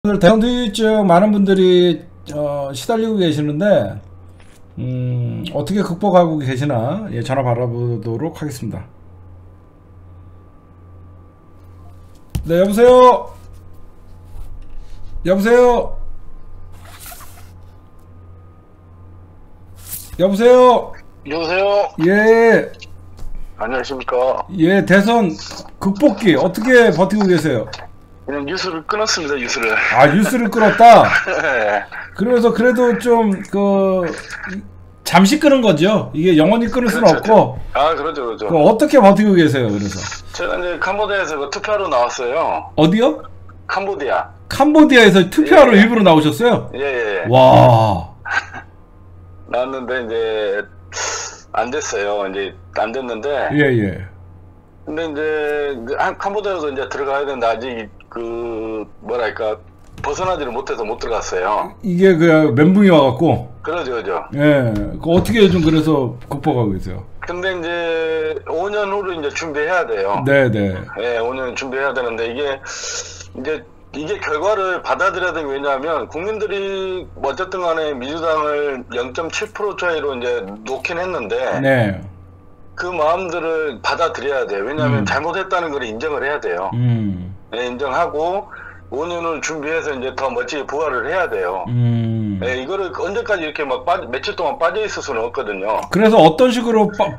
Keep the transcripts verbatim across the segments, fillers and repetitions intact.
오늘 대형 트윗 중 많은 분들이 어, 시달리고 계시는데 음, 어떻게 극복하고 계시나 예, 전화 받아보도록 하겠습니다. 네, 여보세요. 여보세요. 여보세요. 여보세요. 예. 안녕하십니까. 예, 대선 극복기 어떻게 버티고 계세요? 그냥 뉴스를 끊었습니다. 뉴스를. 아, 뉴스를 끌었다. 네. 그러면서 그래도 좀 그 잠시 끄는 거죠. 이게 영원히 끊을 수는 그렇죠. 없고. 아, 그렇죠, 그렇죠. 그 어떻게 버티고 계세요? 그래서 제가 이제 캄보디아에서 그 투표하러 나왔어요. 어디요? 캄보디아. 캄보디아에서 투표하러 예. 일부러 나오셨어요? 예, 예. 와. 나왔는데 이제 안 됐어요. 이제 안 됐는데. 예, 예. 근데 이제 한 캄보디아에서 이제 들어가야 되는데 아직 그 뭐랄까 벗어나지를 못해서 못 들어갔어요. 이게 그 멘붕이 와갖고. 그러죠, 그죠. 예. 그 어떻게 좀 그래서 극복하고 계세요? 근데 이제 오 년 후로 이제 준비해야 돼요. 네, 네. 예, 오 년 준비해야 되는데 이게 이제 이게 결과를 받아들여야 되는 게 왜냐하면 국민들이 어쨌든 간에 민주당을 영 점 칠 퍼센트 차이로 이제 놓긴 했는데 네. 그 마음들을 받아들여야 돼요. 왜냐하면 음. 잘못했다는 걸 인정을 해야 돼요. 음. 예, 인정하고 오 년을 준비해서 이제 더 멋지게 부활을 해야 돼요. 음. 예, 이거를 언제까지 이렇게 막 빠져, 며칠 동안 빠져 있을 수는 없거든요. 그래서 어떤 식으로 빠,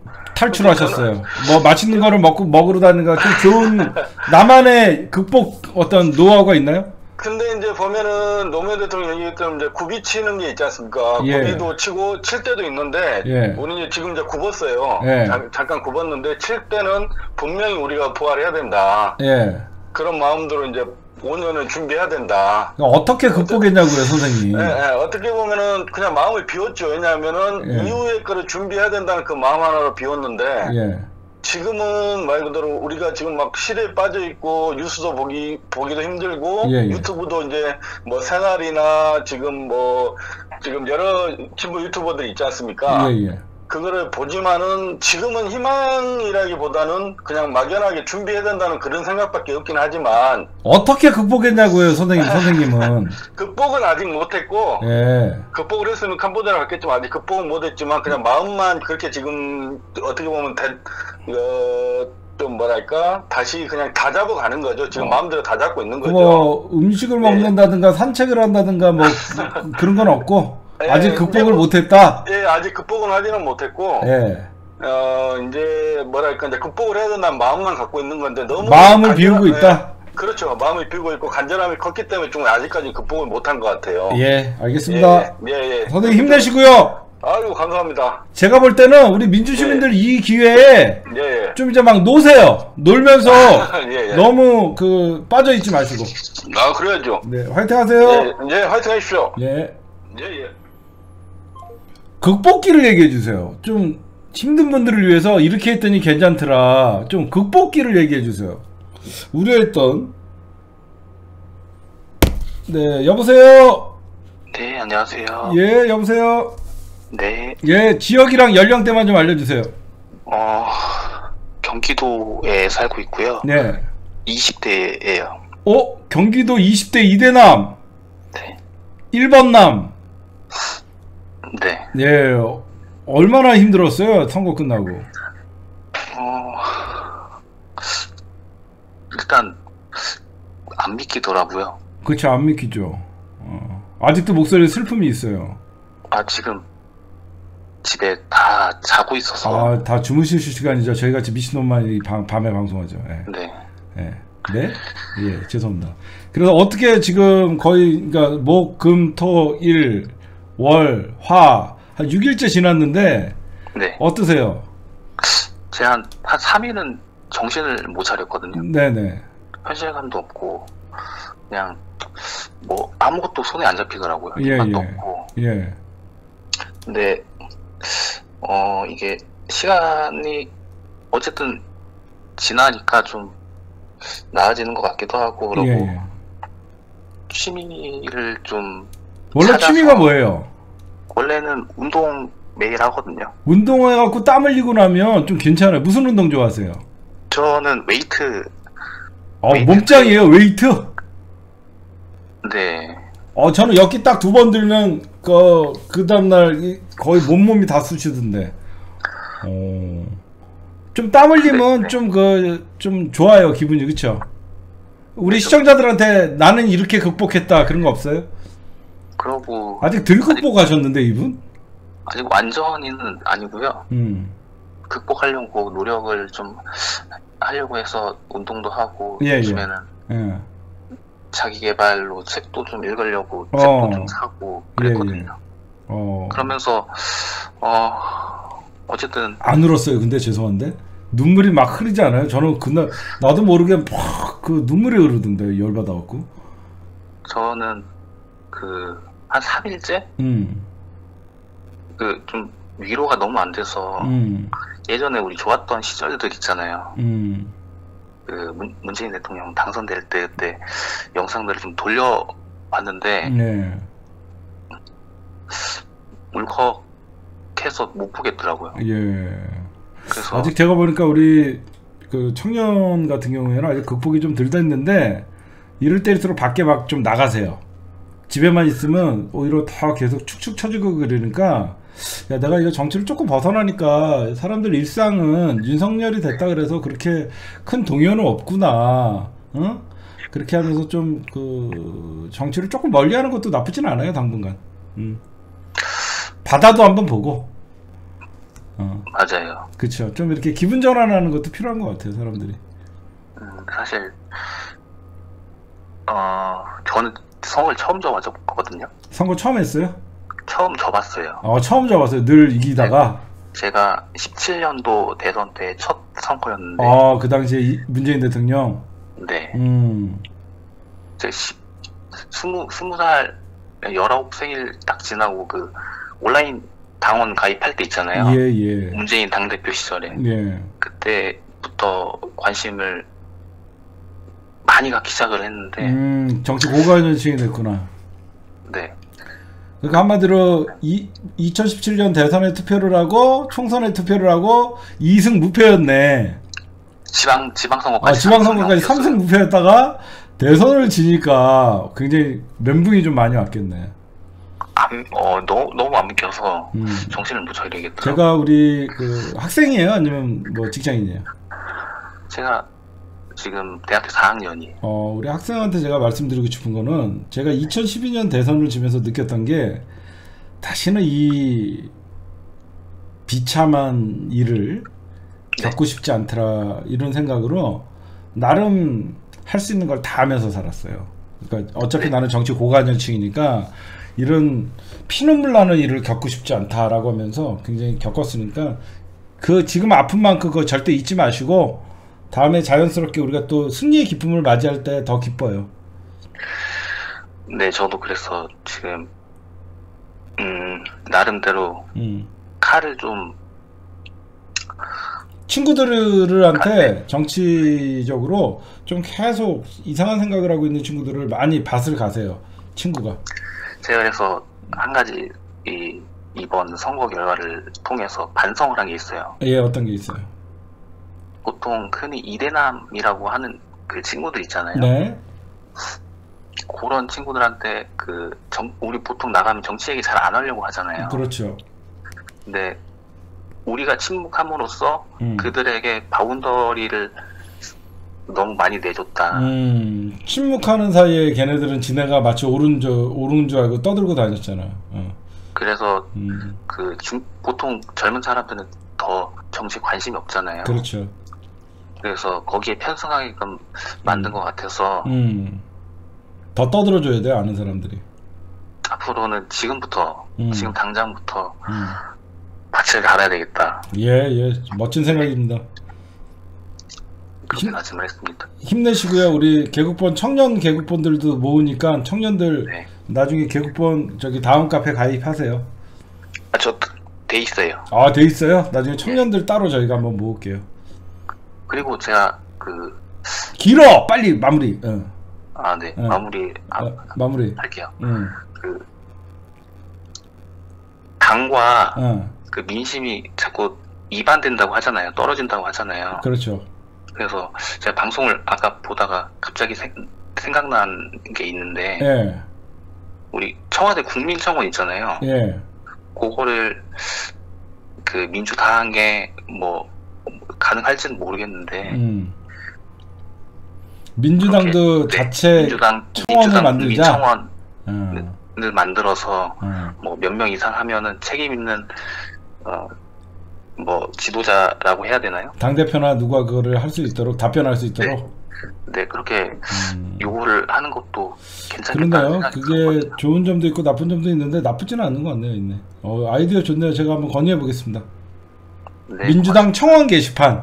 탈출하셨어요? 뭐 맛있는 거를 먹고 먹으러 다니는가? 좀 좋은 나만의 극복 어떤 노하우가 있나요? 근데 이제 보면은 노무현 대통령 얘기했던 이제 굽이 치는 게 있지 않습니까? 예. 굽이도 치고 칠 때도 있는데 예. 우리는 이제 지금 이제 굽었어요. 예. 잠, 잠깐 굽었는데 칠 때는 분명히 우리가 부활해야 된다. 예. 그런 마음대로 이제 오 년을 준비해야 된다. 어떻게 극복했냐고요, 선생님. 예, 예. 어떻게 보면은 그냥 마음을 비웠죠. 왜냐하면은 예. 이후의 거를 준비해야 된다는 그 마음 하나로 비웠는데 예. 지금은 말 그대로 우리가 지금 막 실에 빠져 있고 뉴스도 보기 보기도 힘들고 예, 예. 유튜브도 이제 뭐 생활이나 지금 뭐 지금 여러 친구 유튜버들 있지 않습니까? 예, 예. 그거를 보지만은 지금은 희망이라기보다는 그냥 막연하게 준비해야 된다는 그런 생각밖에 없긴 하지만 어떻게 극복했냐고요, 선생님, 선생님은. 극복은 아직 못했고 예. 극복을 했으면 캄보디아를 갔겠지만 아직 극복은 못했지만 그냥 마음만 그렇게 지금 어떻게 보면 대, 어, 좀 뭐랄까 다시 그냥 다 잡아가는 거죠. 지금 어. 마음대로 다 잡고 있는 거죠. 뭐 음식을 먹는다든가 산책을 한다든가 뭐 그런 건 없고 예, 아직 극복을 뭐, 못했다. 예, 아직 극복은 하지는 못했고 예. 어 이제 뭐랄까 이제 극복을 해야 된다는 마음만 갖고 있는 건데 너무 마음을 간절하- 비우고 예, 있다. 그렇죠. 마음을 비우고 있고 간절함이 컸기 때문에 좀 아직까지 극복을 못한 것 같아요. 예, 알겠습니다. 예, 예, 예. 선생님 힘내시고요. 아유 감사합니다. 제가 볼 때는 우리 민주시민들 이 기회에 예, 예. 좀 이제 막 노세요. 놀면서 예, 예. 너무 그 빠져 있지 마시고. 아 그래야죠. 네, 화이팅 하세요. 예, 예, 화이팅 하십시오. 예. 예, 예. 극복기를 얘기해 주세요. 좀 힘든 분들을 위해서 이렇게 했더니 괜찮더라. 좀 극복기를 얘기해 주세요. 우려했던. 네, 여보세요. 네, 안녕하세요. 예, 여보세요. 네, 예, 지역이랑 연령대만 좀 알려주세요. 어, 경기도에 살고 있고요. 네. 이십 대예요. 어, 경기도 이십 대 이대남, 네, 일 번 남. 네. 예, 얼마나 힘들었어요? 선거 끝나고. 어, 일단 안 믿기더라고요. 그쵸, 안 믿기죠. 어. 아직도 목소리에 슬픔이 있어요. 아, 지금 집에 다 자고 있어서. 아, 다 주무실 시간이죠. 저희같이 미친놈만 밤, 밤에 방송하죠. 예. 네. 예. 네? 예, 죄송합니다. 그래서 어떻게 지금 거의, 그러니까, 목, 금, 토, 일, 월, 화, 한 육 일째 지났는데, 네. 어떠세요? 제가 한, 한 삼 일은 정신을 못 차렸거든요. 네네. 현실감도 없고, 그냥, 뭐, 아무것도 손에 안 잡히더라고요. 예, 힘도 예. 없고. 예. 근데 어 이게 시간이 어쨌든 지나니까 좀 나아지는 것 같기도 하고 그러고 예, 예. 취미를 좀 원래 찾아서- 취미가 뭐예요? 원래는 운동 매일 하거든요. 운동해갖고 땀 흘리고 나면 좀 괜찮아요. 무슨 운동 좋아하세요? 저는 웨이트 어, 웨이트 몸짱이에요, 웨이트? 네. 어 저는 엽기 딱 두 번 들면 그, 그 다음날 이- 거의 몸몸이 다 쑤시던데. 어. 좀 땀 흘리면 네. 좀 그 좀 좋아요 기분이. 그쵸? 우리 네, 시청자들한테 나는 이렇게 극복했다 그런 거 없어요? 그러고 아직 덜 극복하셨는데 이분? 아직 완전히는 아니고요. 음. 극복하려고 노력을 좀 하려고 해서 운동도 하고 예, 예. 요즘에는 예. 자기 개발로 책도 좀 읽으려고 어. 책도 좀 사고 예, 그랬거든요. 예. 어. 그러면서 어 어쨌든 안 울었어요. 근데 죄송한데 눈물이 막 흐르지 않아요? 저는 그날 나도 모르게 막 그 눈물이 흐르던데 열받아갖고. 저는 그 한 삼 일째 음. 그 좀 위로가 너무 안 돼서 음. 예전에 우리 좋았던 시절들 있잖아요. 음. 그 문, 문재인 대통령 당선될 때 그때 영상들을 좀 돌려봤는데 네. 울컥해서 못 보겠더라고요. 예. 그래서 아직 제가 보니까 우리 그 청년 같은 경우에는 아직 극복이 좀 덜 됐는데 이럴 때일수록 밖에 막 좀 나가세요. 집에만 있으면 오히려 다 계속 축축 처지고 그러니까 야 내가 이거 정치를 조금 벗어나니까 사람들 일상은 윤석열이 됐다 그래서 그렇게 큰 동요는 없구나. 어? 그렇게 하면서 좀 그 정치를 조금 멀리하는 것도 나쁘진 않아요 당분간. 음. 바다도 한번 보고. 어. 맞아요. 그쵸. 좀 이렇게 기분 전환하는 것도 필요한 것 같아요, 사람들이. 음, 사실 어 저는 성을 처음 접었거든요. 선거 처음 했어요? 처음 접었어요. 어, 처음 잡았어요. 늘 이기다가. 제가 십칠 년도 대선 때 첫 선거였는데, 어, 그 당시에 이- 문재인 대통령. 네, 음. 제 십, 스무, 스무 살, 열아홉 생일 딱 지나고 그 온라인 당원 가입할 때 있잖아요. 예, 예. 문재인 당대표 시절에. 예. 그때부터 관심을 많이 갖기 시작을 했는데, 음, 정치 고관여층이 됐구나. 네, 그러니까 한마디로 이, 이천십칠 년 대선에 투표를 하고 총선에 투표를 하고 이 승 무패였네. 지방, 아, 지방선거까지. 지방선거까지 삼 승 무패였다가 대선을 지니까 굉장히 멘붕이 좀 많이 왔겠네. 안, 어, 너무, 너무 안 믿겨서 음. 정신을 못 차리겠더라고요. 제가 우리 그 학생이에요? 아니면 뭐 직장인이에요? 제가 지금 대학교 사 학년이에요. 어, 우리 학생한테 제가 말씀드리고 싶은 거는 제가 이천십이 년 대선을 지면서 느꼈던 게 다시는 이 비참한 일을 겪고 싶지 않더라 이런 생각으로 나름 할 수 있는 걸 다 하면서 살았어요. 그러니까 어차피 네. 나는 정치 고관여층이니까 이런 피눈물 나는 일을 겪고 싶지 않다라고 하면서 굉장히 겪었으니까 그 지금 아픈 만큼 그거 절대 잊지 마시고 다음에 자연스럽게 우리가 또 승리의 기쁨을 맞이할 때 더 기뻐요. 네, 저도 그래서 지금 음, 나름대로 음. 칼을 좀 친구들한테 정치적으로 좀 계속 이상한 생각을 하고 있는 친구들을 많이 밭을 가세요. 친구가. 제가 그래서 한 가지 이 이번 선거 결과를 통해서 반성을 한 게 있어요. 예, 어떤 게 있어요? 보통 흔히 이대남이라고 하는 그 친구들 있잖아요. 네. 그런 친구들한테 그 정, 우리 보통 나가면 정치 얘기 잘 안 하려고 하잖아요. 그렇죠. 근데 우리가 침묵함으로써 음. 그들에게 바운더리를 너무 많이 내줬다. 음, 침묵하는 사이에 걔네들은 지네가 마치 옳은 줄, 옳은 줄 알고 떠들고 다녔잖아. 어. 그래서 음, 그 중, 보통 젊은 사람들은 더 정치 관심이 없잖아요. 그렇죠. 그래서 거기에 편승하게끔 만든 것 같아서 음, 더 떠들어줘야 돼요, 아는 사람들이. 앞으로는 지금부터 음. 지금 당장부터 음. 밭을 갈아야 되겠다. 예, 예, 멋진 생각입니다. 그렇게 힘- 말씀을 했습니다. 힘내시고요. 우리 개국본 청년 개국본들도 모으니까 청년들 네. 나중에 개국본 저기 다음 카페 가입하세요. 아, 저 돼 있어요. 아, 돼 있어요? 나중에 청년들 따로 저희가 한번 모을게요. 그리고 제가 그 길어! 빨리 마무리. 어. 아, 네. 어. 마무리 아, 어, 마무리. 할게요. 응. 그 당과 어. 그 민심이 자꾸 이반된다고 하잖아요. 떨어진다고 하잖아요. 그렇죠. 그래서 제가 방송을 아까 보다가 갑자기 생, 생각난 게 있는데 예. 우리 청와대 국민청원 있잖아요. 예. 그거를 그 민주당에 뭐 가능할지는 모르겠는데 음. 민주당도 그렇게, 자체 네, 민주당 청원을 민주당 만들자. 국민청원을 음. 만들어서 음. 뭐 몇 명 이상 하면은 책임 있는 어 뭐 지도자라고 해야 되나요? 당 대표나 누가 그거를 할 수 있도록 답변할 수 있도록. 네, 그렇게 음. 요구를 하는 것도 괜찮겠다. 그런데요. 그게 좋은 점도 있고 나쁜 점도 있는데 나쁘지는 않은 것 같네요. 있네. 어, 아이디어 좋네요. 제가 한번 건의해 보겠습니다. 네, 민주당 청원 게시판.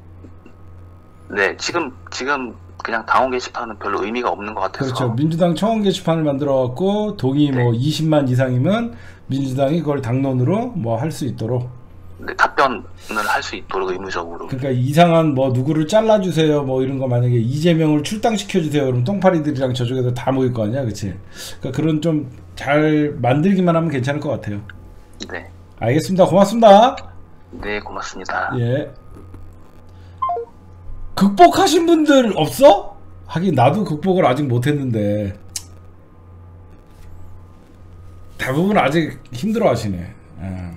네, 지금 지금 그냥 당원 게시판은 별로 의미가 없는 것 같아서. 그렇죠. 민주당 청원 게시판을 만들어 갖고 동의 네. 뭐 이십만 이상이면 민주당이 그걸 당론으로 뭐 할 수 있도록. 네, 답변을 할 수 있도록 의무적으로. 그러니까 이상한 뭐 누구를 잘라주세요 뭐 이런 거 만약에 이재명을 출당시켜주세요 그럼 똥파리들이랑 저쪽에서 다 모일 거 아니야, 그치? 그러니까 그런 좀 잘 만들기만 하면 괜찮을 것 같아요. 네. 알겠습니다. 고맙습니다. 네, 고맙습니다. 예. 극복하신 분들 없어? 하긴 나도 극복을 아직 못했는데 대부분 아직 힘들어 하시네. 아.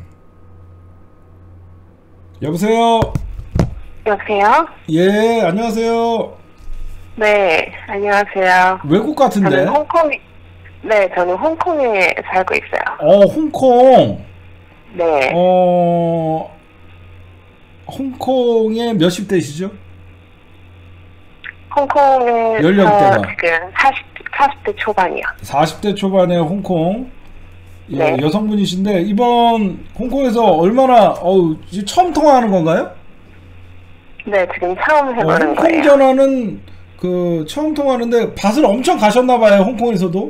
여보세요? 여보세요? 예, 안녕하세요. 네, 안녕하세요. 외국 같은데? 저는 홍콩, 네, 저는 홍콩에 살고 있어요. 어, 홍콩. 네, 어, 홍콩에 몇십 대시죠? 홍콩에 연령대가? 지금 사십, 사십 대 초반이요. 사십 대 초반의 홍콩. 예, 네. 여성분이신데 이번 홍콩에서 얼마나 어우, 이제 처음 통화하는 건가요? 네, 지금 처음 어, 해보는 홍콩 거예요. 전화는 그 처음 통화하는데 밭을 엄청 가셨나 봐요, 홍콩에서도.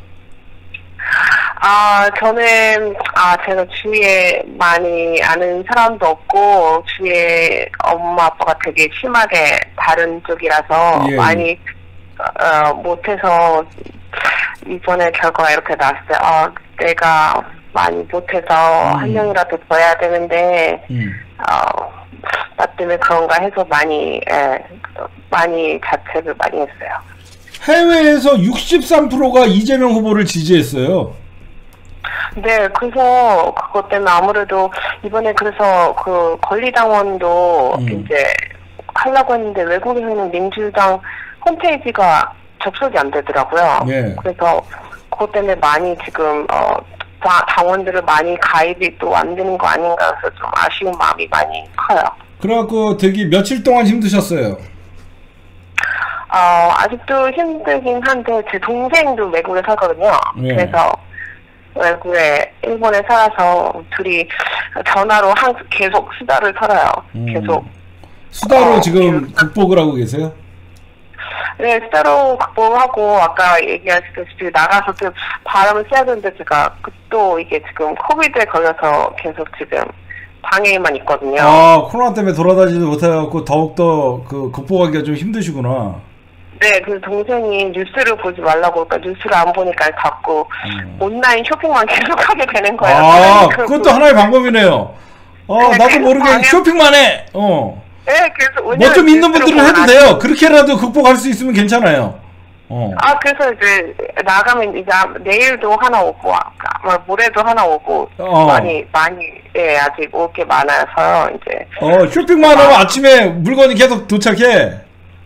아, 저는, 아, 제가 주위에 많이 아는 사람도 없고, 주위에 엄마, 아빠가 되게 심하게 다른 쪽이라서 예. 많이, 어, 못해서, 이번에 결과가 이렇게 나왔어요. 아, 내가 많이 못해서 음. 한 명이라도 더 해야 되는데, 음. 어, 나 때문에 그런가 해서 많이, 예, 많이 자책을 많이 했어요. 해외에서 육십삼 퍼센트가 이재명 후보를 지지했어요. 네, 그래서 그것 때문에 아무래도 이번에 그래서 그 권리당원도 음. 이제 하려고 했는데 외국에서는 민주당 홈페이지가 접속이 안 되더라고요. 예. 그래서 그것 때문에 많이 지금 어 다- 당원들을 많이 가입이 또 안 되는 거 아닌가 해서 좀 아쉬운 마음이 많이 커요. 그래갖고 되게 며칠 동안 힘드셨어요. 어, 아직도 힘들긴 한데 제 동생도 외국에 살거든요. 예. 그래서 외국에 일본에 살아서 둘이 전화로 한 계속 수다를 털어요. 음. 계속. 수다로 어, 지금 극복을 하고 계세요? 네, 수다로 극복하고 아까 얘기하셨다시피 나가서 좀 바람을 쐬야 되는데 제가 그 또 이게 지금 코비드에 걸려서 계속 지금 방에만 있거든요. 아, 코로나 때문에 돌아다니지도 못해갖고 더욱더 그 극복하기가 좀 힘드시구나. 네, 그래서 동생이 뉴스를 보지 말라고 그러니까 뉴스를 안 보니까 자꾸 음. 온라인 쇼핑만 계속하게 되는 거예요. 아, 그- 그것도 하나의 방법이네요. 어, 네, 나도 모르게 방에- 쇼핑만 해. 어. 네, 그래서 뭐 좀 있는 분들은 해도 돼요. 그렇게라도 극복할 수 있으면 괜찮아요. 어. 아, 그래서 이제 나가면 이제 내일도 하나 오고 아마 모레도 하나 오고 어. 많이 많이 예 아직 올 게 많아서요 이제. 어, 쇼핑만 하면 아침에 물건이 계속 도착해. 네,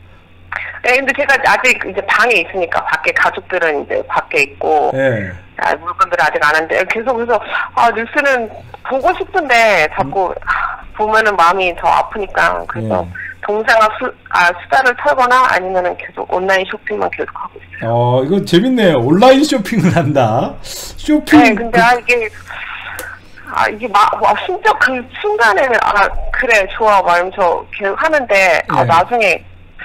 근데 제가 아직 이제 방에 있으니까 밖에 가족들은 이제 밖에 있고 예. 아, 물건들 아직 안 하는데 계속 그래서 아 뉴스는 보고 싶은데 자꾸 아, 보면은 마음이 더 아프니까 그래서. 예. 동생아 수, 아, 수다를 털거나 아니면은 계속 온라인 쇼핑만 계속 하고 있어요. 어, 이거 재밌네요. 온라인 쇼핑을 한다. 쇼핑. 네, 근데 아, 이게, 아, 이게 막, 와, 진짜 그 순간에는, 아, 그래, 좋아, 막 이러면서 계속 하는데, 아, 네. 나중에,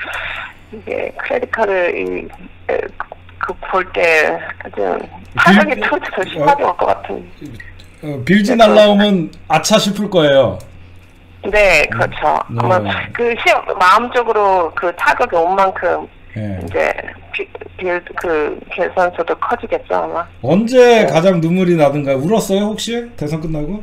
이게 크레딧 카드, 이, 에, 그, 볼 때, 좀, 타격이 빌- 더, 더 심하게 올 것 같은. 어, 빌지 날라오면 아차 싶을 거예요. 네, 그렇죠. 네. 아마 그, 시, 마음적으로 그 타격이 온 만큼, 예. 이제, 비, 빌, 그, 계산서도 커지겠죠, 아마. 언제 가장 눈물이 나던가요? 울었어요, 혹시? 대선 끝나고?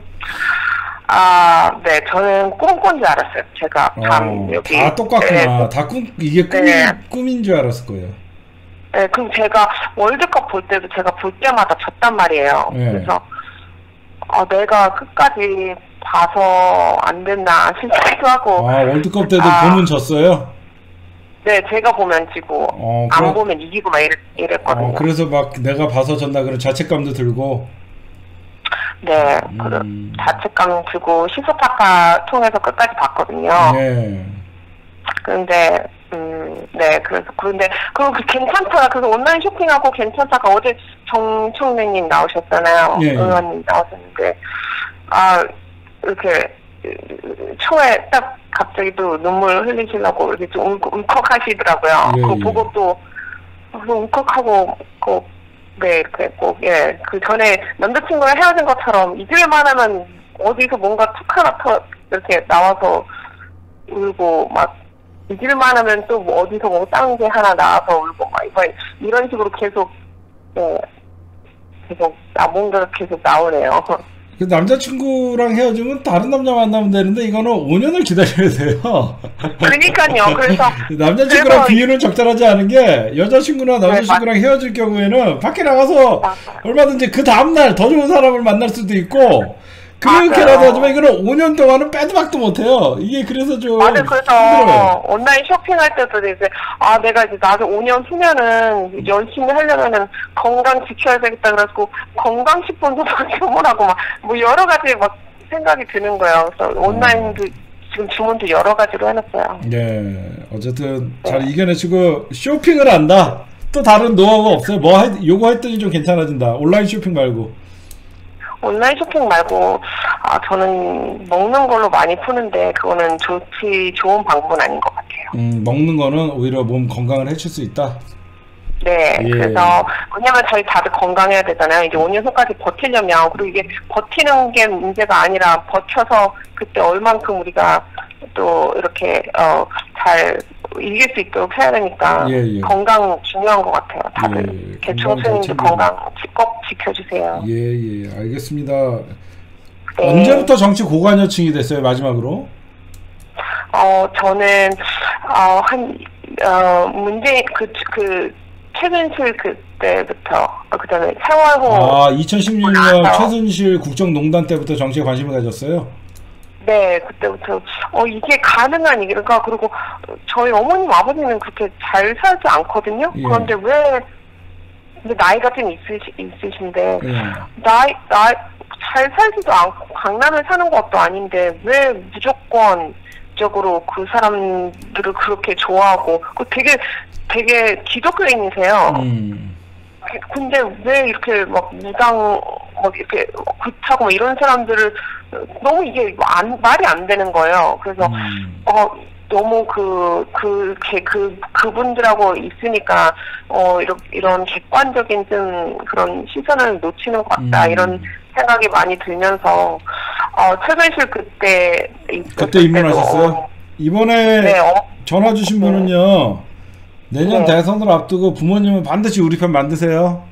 아, 네, 저는 꿈꾼 줄 알았어요. 제가 밤 어, 여기. 다 똑같구나. 네, 다 꿈, 이게 꿈이, 네. 꿈인 줄 알았을 거예요. 네, 그럼 제가 월드컵 볼 때도 제가 볼 때마다 졌단 말이에요. 네. 그래서 어, 내가 끝까지 봐서 안 됐나 싶기도 하고. 아, 월드컵 때도 아, 보면 졌어요? 네, 제가 보면 지고 어, 안 그럼- 보면 이기고 막 이랬, 이랬거든요. 어, 그래서 막 내가 봐서 졌나 그런 자책감도 들고. 네, 그 음. 자책감 들고 시소파카 통해서 끝까지 봤거든요. 예. 그런데 음, 네, 그래서 그런데 그리고 그 괜찮다. 그래서 온라인 쇼핑하고 괜찮다가 어제 정청래님 나오셨잖아요. 예, 예. 의원님 나오셨는데 아 이렇게 초에 딱 갑자기 또 눈물 흘리시려고 이렇게 좀 울컥, 울컥하시더라고요. 예, 그거 예. 보고 또 울컥하고 꼭 네, 이렇게 꼭 예, 그 전에 남자친구랑 헤어진 것처럼 잊을만 하면 어디서 뭔가 툭 하나 터 이렇게 나와서 울고 막 잊을만 하면 또 뭐 어디서 뭐 다른 게 하나 나와서 울고 막 이런 이런 식으로 계속 예, 계속 나 뭔가 계속 나오네요. 그 남자친구랑 헤어지면 다른 남자 만나면 되는데 이거는 오 년을 기다려야 돼요. 그러니까요. 그래서 남자친구랑 그래서- 비율은 적절하지 않은 게 여자친구나 남자친구랑 헤어질 경우에는 밖에 나가서 맞아요. 얼마든지 그 다음날 더 좋은 사람을 만날 수도 있고 그렇게라도 맞아요. 하지만 이거는 오 년 동안은 빼도 박도 못해요. 이게 그래서 좀 맞아요. 그래서 힘들어요. 온라인 쇼핑할 때도 이제 아 내가 이제 나도 오 년 후면은 열심히 하려면은 건강 지켜야 되겠다 그래가지고 건강식품도 막 주문하고 막 뭐 여러 가지 막 생각이 드는 거예요. 그래서 온라인도 지금 주문도 여러 가지로 해놨어요. 네, 어쨌든 잘 이겨내시고 쇼핑을 한다. 또 다른 노하우가 없어요? 뭐 하, 요거 했더니 좀 괜찮아진다. 온라인 쇼핑 말고. 온라인 쇼핑 말고 아 저는 먹는 걸로 많이 푸는데 그거는 좋지 좋은 방법은 아닌 것 같아요. 음, 먹는 거는 오히려 몸 건강을 해칠 수 있다. 네, 예. 그래서 왜냐면 저희 다들 건강해야 되잖아요. 이제 오 년 후까지 버티려면 그리고 이게 버티는 게 문제가 아니라 버텨서 그때 얼만큼 우리가 또 이렇게 어 잘 이길 수 있도록 해야 되니까 예, 예. 건강 중요한 것 같아요. 다들 예, 대충 건강 잘 수님도 챙기고. 건강 꼭 지켜주세요. 예, 예, 알겠습니다. 네. 언제부터 정치 고관여층이 됐어요, 마지막으로? 어 저는 어한 어, 문제 그 그 최순실 그때부터 어, 그다음에 세월호 아, 이천십육 년 나서. 최순실 국정농단 때부터 정치에 관심을 가졌어요? 네, 그때부터 어 이게 가능한 일인가 그리고 저희 어머님 아버지는 그렇게 잘 살지 않거든요. 예. 그런데 왜 근데 나이가 좀 있으시, 있으신데 예. 나이 나이 잘 살지도 않고 강남에 사는 것도 아닌데 왜 무조건적으로 그 사람들을 그렇게 좋아하고 그 되게 되게 기독교인이세요. 음, 근데 왜 이렇게 막 무당 막 이렇게 굿하고 막 이런 사람들을 너무 이게 안, 말이 안 되는 거예요. 그래서 음. 어 너무 그 그 그 그분들하고 있으니까 어 이런 이런 객관적인 좀 그런 시선을 놓치는 것 같다 음. 이런 생각이 많이 들면서 어 최순실 그때 그때 있었을 입문하셨어요? 때도, 어, 이번에 네, 어, 전화 주신 분은요, 내년 네. 대선을 앞두고 부모님은 반드시 우리 편 만드세요.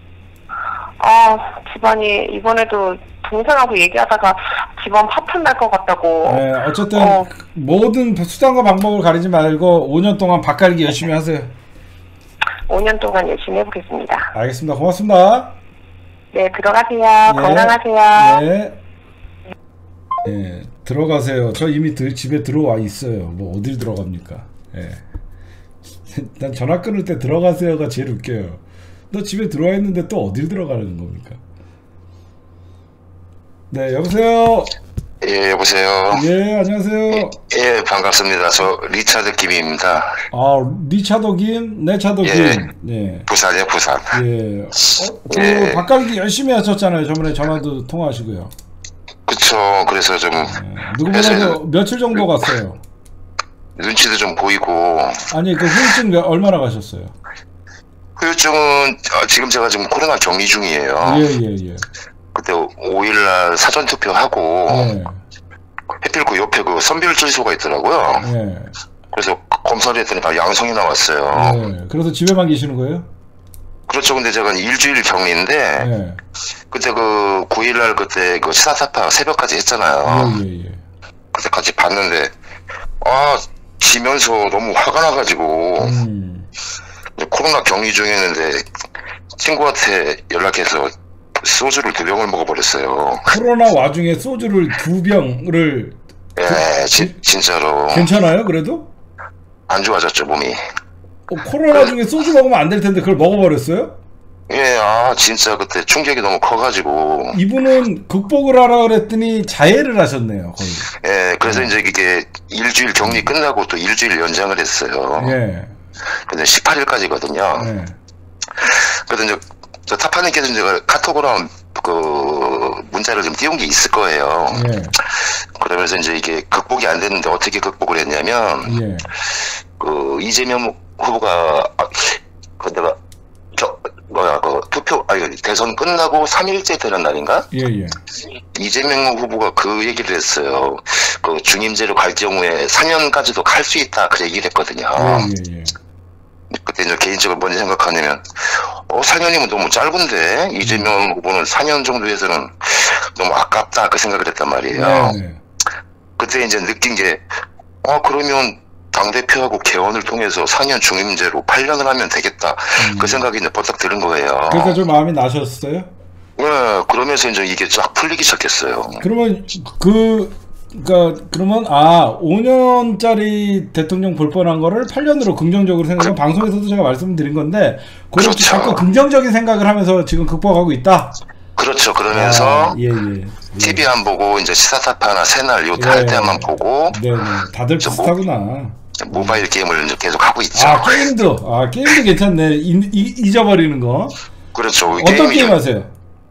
아 집안이 이번에도 동생하고 얘기하다가 집안 파탄 날 것 같다고. 네, 어쨌든 어. 모든 수단과 방법을 가리지 말고 오 년 동안 밭갈기 열심히 하세요. 오 년 동안 열심히 해보겠습니다. 알겠습니다. 고맙습니다. 네, 들어가세요. 예. 건강하세요. 네. 예, 들어가세요. 저 이미 들, 집에 들어와 있어요. 뭐 어딜 들어갑니까? 예. 난 전화 끊을 때 들어가세요가 제일 웃겨요. 너 집에 들어와 있는데 또 어딜 들어가는 겁니까? 네, 여보세요. 예, 여보세요. 예, 안녕하세요. 예, 반갑습니다. 저 리차드 김입니다. 아, 리차도 김, 내 차도 김. 예. 부산이요, 부산. 예. 어, 그 예. 밭갈기 열심히 하셨잖아요. 저번에 전화도 통화하시고요. 그쵸. 그래서 좀 예. 누구보다도 며칠 정도 갔어요? 눈치도 좀 보이고, 아니, 그 후유증 몇, 얼마나 가셨어요? 후유증은 어, 지금 제가 지금 코로나 격리 중이에요. 예, 예, 예. 그때 오 일날 사전 투표하고 예, 해필 그 옆에 그 선별질소가 있더라고요. 예, 그래서 검사를 했더니 다 양성이 나왔어요. 예. 그래서 집에만 계시는 거예요? 그렇죠. 근데 제가 일주일 격리인데 예, 그때 그 구 일날 그때 그 시사타파 새벽까지 했잖아요. 예, 예, 예. 그때 같이 봤는데 아 지면서 너무 화가 나가지고 음, 코로나 격리 중이었는데 친구한테 연락해서 소주를 두 병을 먹어버렸어요. 코로나 와중에 소주를 두 병을 예, 지, 진짜로. 괜찮아요? 그래도? 안 좋아졌죠 몸이. 어, 코로나 중에 소주 먹으면 안 될 텐데 그걸 먹어버렸어요? 예, 아 진짜 그때 충격이 너무 커가지고. 이분은 극복을 하라 그랬더니 자해를 하셨네요 거의. 예, 그래서 이제 이게 일주일 격리 끝나고 또 일주일 연장을 했어요. 예. 근데 십팔 일까지거든요. 예. 그래서 이제 저 타파님께서 이제 카톡으로 그 문자를 좀 띄운 게 있을 거예요. 예. 그러면서 이제 이게 극복이 안 됐는데 어떻게 극복을 했냐면, 예. 그 이재명 후보가 아, 그 내가 저 뭐야 그 투표 아니 대선 끝나고 삼 일째 되는 날인가? 예, 예. 이재명 후보가 그 얘기를 했어요. 그 중임제로 갈 경우에 사 년까지도 갈 수 있다 그 얘기를 했거든요. 예, 예, 예. 그때 이제 개인적으로 뭔지 생각하냐면, 어, 사 년이면 너무 짧은데, 이재명 후보는 사 년 정도 해서는 너무 아깝다, 그 생각을 했단 말이에요. 네, 네. 그때 이제 느낀 게, 어, 그러면 당대표하고 개원을 통해서 사 년 중임제로 팔 년을 하면 되겠다. 음. 그 생각이 이제 버딱 드는 거예요. 그러니까 좀 마음이 나셨어요? 네, 그러면서 이제 이게 쫙 풀리기 시작했어요. 그러면 그 그러니까 그러면 아 오 년짜리 대통령 볼 뻔한 거를 팔 년으로 긍정적으로 생각하면, 방송에서도 제가 말씀드린 건데 그렇게 그렇죠. 자꾸 긍정적인 생각을 하면서 지금 극복하고 있다. 그렇죠. 그러면서 아, 예, 예, 예. 티비 안 보고 이제 시사타파나 새날 요트 할 예. 때만 보고 네네. 다들 저 비슷하구나. 모바일 게임을 이제 계속 하고 있죠. 아 게임도 아 게임도 괜찮네. 이, 이, 잊어버리는 거. 그렇죠. 어떤 게임이 게임 좀- 하세요?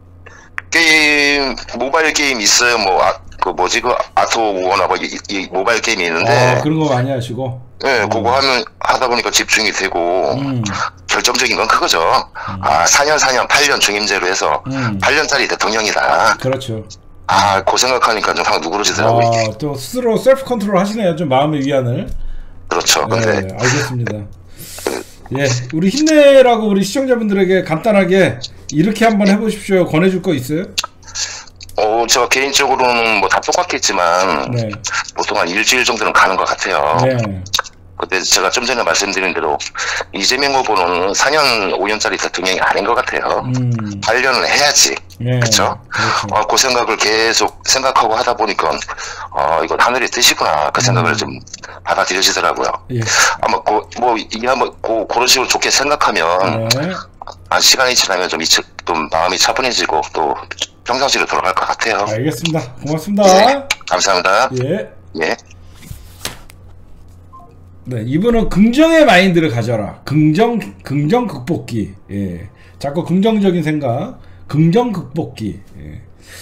게임 모바일 게임 있어요. 뭐 그 뭐지 그 아토 원하고 이, 이 모바일 게임이 있는데, 아 그런 거 많이 하시고. 예, 그거 하면 하다 보니까 집중이 되고 음. 결정적인 건 그거죠. 아, 사 년, 사 년, 팔 년 중임제로 해서 음. 팔 년짜리 대통령이다. 그렇죠. 아, 그 생각하니까 좀 확 누그러지더라고요. 이게. 아, 또 스스로 셀프 컨트롤 하시네요. 좀 마음의 위안을. 그렇죠. 근데 네, 알겠습니다. 예, 우리 힘내라고 우리 시청자분들에게 간단하게 이렇게 한번 해보십시오. 권해줄 거 있어요? 어, 제가 개인적으로는 뭐 다 똑같겠지만 네, 보통 한 일주일 정도는 가는 것 같아요. 네, 근데 제가 좀 전에 말씀드린 대로 이재명 후보는 사 년, 오 년짜리 대통령이 아닌 것 같아요. 음, 팔 년을 해야지. 네, 그쵸? 그렇죠. 어, 그 생각을 계속 생각하고 하다 보니까, 어, 이건 하늘의 뜻이구나. 그 생각을 음. 좀 받아들여지더라고요. 예, 아마, 그, 뭐, 이게 한번, 그, 그런 식으로 좋게 생각하면, 네, 아, 시간이 지나면 좀, 이측, 좀 마음이 차분해지고, 또, 평상시로 돌아갈 것 같아요. 알겠습니다. 고맙습니다. 네, 감사합니다. 예, 예. 네, 이분은 긍정의 마인드를 가져라. 긍정, 긍정 극복기. 예, 자꾸 긍정적인 생각, 긍정 극복기. 예.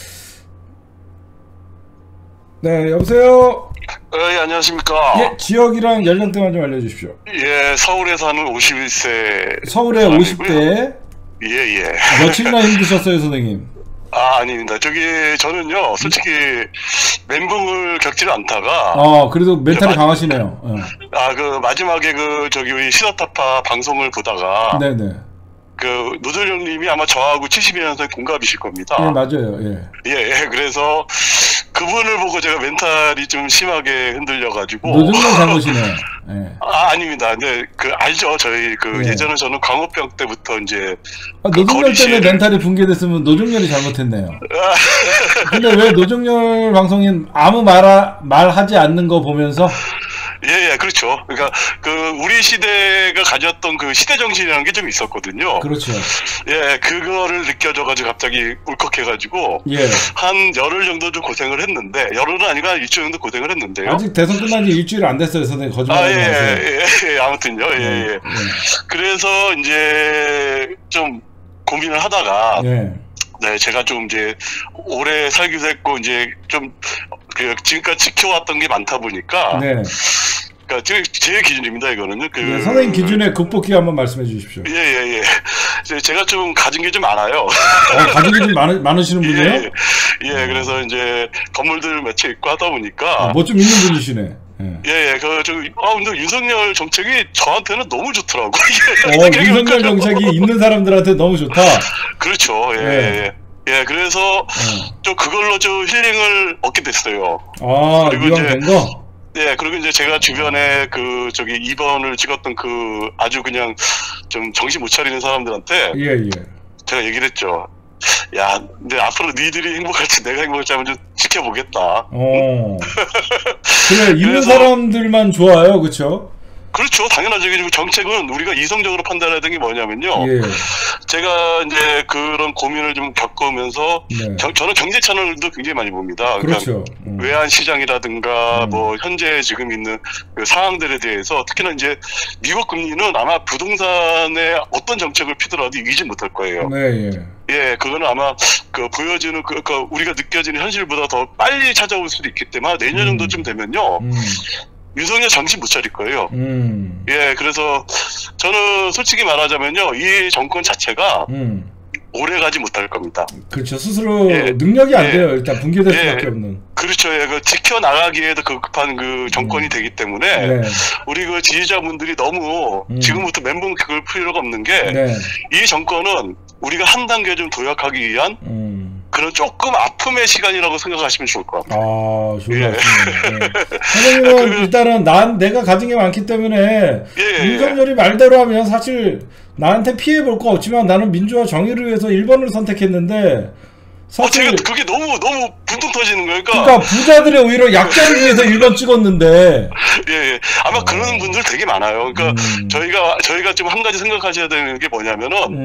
네, 여보세요. 어, 예, 안녕하십니까. 예, 지역이랑 연령대만 좀 알려주십시오. 예, 서울에 사는 오십일 세. 서울의 사람이고요. 오십 대 예, 예. 며칠이나 힘드셨어요, 선생님? 아, 아닙니다. 저기, 저는요, 솔직히, 멘붕을 겪지는 않다가, 어, 그래도 멘탈이 네, 강하시네요. 어. 아, 그, 마지막에 그, 저기, 우리 시사타파 방송을 보다가, 네네. 그, 노조령님이 아마 저하고 칠십이 년생 동갑이실 겁니다. 예, 맞아요. 예. 예, 예. 그래서, 그분을 보고 제가 멘탈이 좀 심하게 흔들려가지고. 노정명 잘못이네. 예. 아, 아닙니다. 근데, 그, 알죠. 저희, 그, 예. 예전에 저는 광우병 때부터 이제, 아, 그 노정열 거리 때문에 시위를- 멘탈이 붕괴됐으면 노정열이 잘못했네요. 근데 왜 노정열 방송인 아무 말, 말하지 않는 거 보면서 예, 예, 그렇죠. 그러니까 그 우리 시대가 가졌던 그 시대 정신이라는 게 좀 있었거든요. 그렇죠. 예, 그거를 느껴져가지고 갑자기 울컥해가지고 예. 한 열흘 정도 좀 고생을 했는데, 열흘은 아니고 한 일주일 정도 고생을 했는데요. 아직 대선 끝난 지 일주일 안 됐어요, 선생님. 아, 거짓말하지 예, 마세요. 예, 예, 예, 아무튼요. 예, 예, 예. 그래서 이제 좀 고민을 하다가, 예. 네, 제가 좀 이제 오래 살기도 했고, 이제 좀 그 지금까지 지켜왔던 게 많다 보니까, 네. 그러니까 제, 제 기준입니다, 이거는요. 그 네, 선생님 기준의 극복기 한번 말씀해 주십시오. 예, 예, 예. 이제 제가 좀 가진 게 좀 많아요. 어, 가진 게 좀 많으, 많으시는 분이에요? 예, 예, 그래서 이제 건물들 몇 채 있고 하다 보니까. 뭐 좀 있는 분이시네. 예. 예, 예, 그, 저, 아, 근데 윤석열 정책이 저한테는 너무 좋더라고. 어, 윤석열 정책이 있는 사람들한테 너무 좋다. 그렇죠, 예, 네. 예. 예, 그래서 어. 좀 그걸로 좀 힐링을 얻게 됐어요. 아, 그리고 이왕 이제- 된 거? 예, 그리고 이제 제가 주변에 그 저기 이 번을 찍었던 그 아주 그냥 좀 정신 못 차리는 사람들한테 예, 예. 제가 얘기를 했죠. 야, 근데 앞으로 니들이 행복할지 내가 행복할지 한번 좀 지켜보겠다. 어. 그래, 있는 그래서- 사람들만 좋아요, 그쵸? 그렇죠. 당연하죠. 그리고 정책은 우리가 이성적으로 판단해야 되는 게 뭐냐면요. 예. 제가 이제 그런 고민을 좀 겪으면서 네. 경- 저는 경제 채널도 굉장히 많이 봅니다. 그렇죠. 음. 외환 시장이라든가 음. 뭐 현재 지금 있는 그 상황들에 대해서 특히나 이제 미국 금리는 아마 부동산에 어떤 정책을 피더라도 이기지 못할 거예요. 네, 예. 예, 그거는 아마 그 보여지는 그, 그 우리가 느껴지는 현실보다 더 빨리 찾아올 수도 있기 때문에 내년 음. 정도쯤 되면요. 음. 윤석열 정신 못 차릴 거예요. 음. 예, 그래서 저는 솔직히 말하자면요, 이 정권 자체가 음. 오래 가지 못할 겁니다. 그렇죠. 스스로 예. 능력이 안 예. 돼요. 일단 붕괴될 예. 수밖에 없는. 그렇죠. 예, 그 지켜나가기에도 급급한 그 정권이 음. 되기 때문에 네. 우리 그 지지자분들이 너무 음. 지금부터 멘붕 긁을 필요가 없는 게 이 네. 정권은 우리가 한 단계 좀 도약하기 위한 음. 그런 조금 아픔의 시간이라고 생각하시면 좋을 것 같아요. 아, 좋은 예. 말씀이네요. 네. 선생님은 그- 일단은 난 내가 가진 게 많기 때문에 예, 예. 윤석열이 말대로 하면 사실 나한테 피해 볼 거 없지만 나는 민주화 정의를 위해서 일 번을 선택했는데 어, 제가 사실 그게 너무 너무 분통 터지는 거예요. 그러니까, 그러니까 부자들의 오히려 약자를 위해서 일 번 찍었는데 예, 예. 아마 어. 그러는 분들 되게 많아요. 그러니까 음. 저희가 저희가 좀 한 가지 생각하셔야 되는 게 뭐냐면은 음,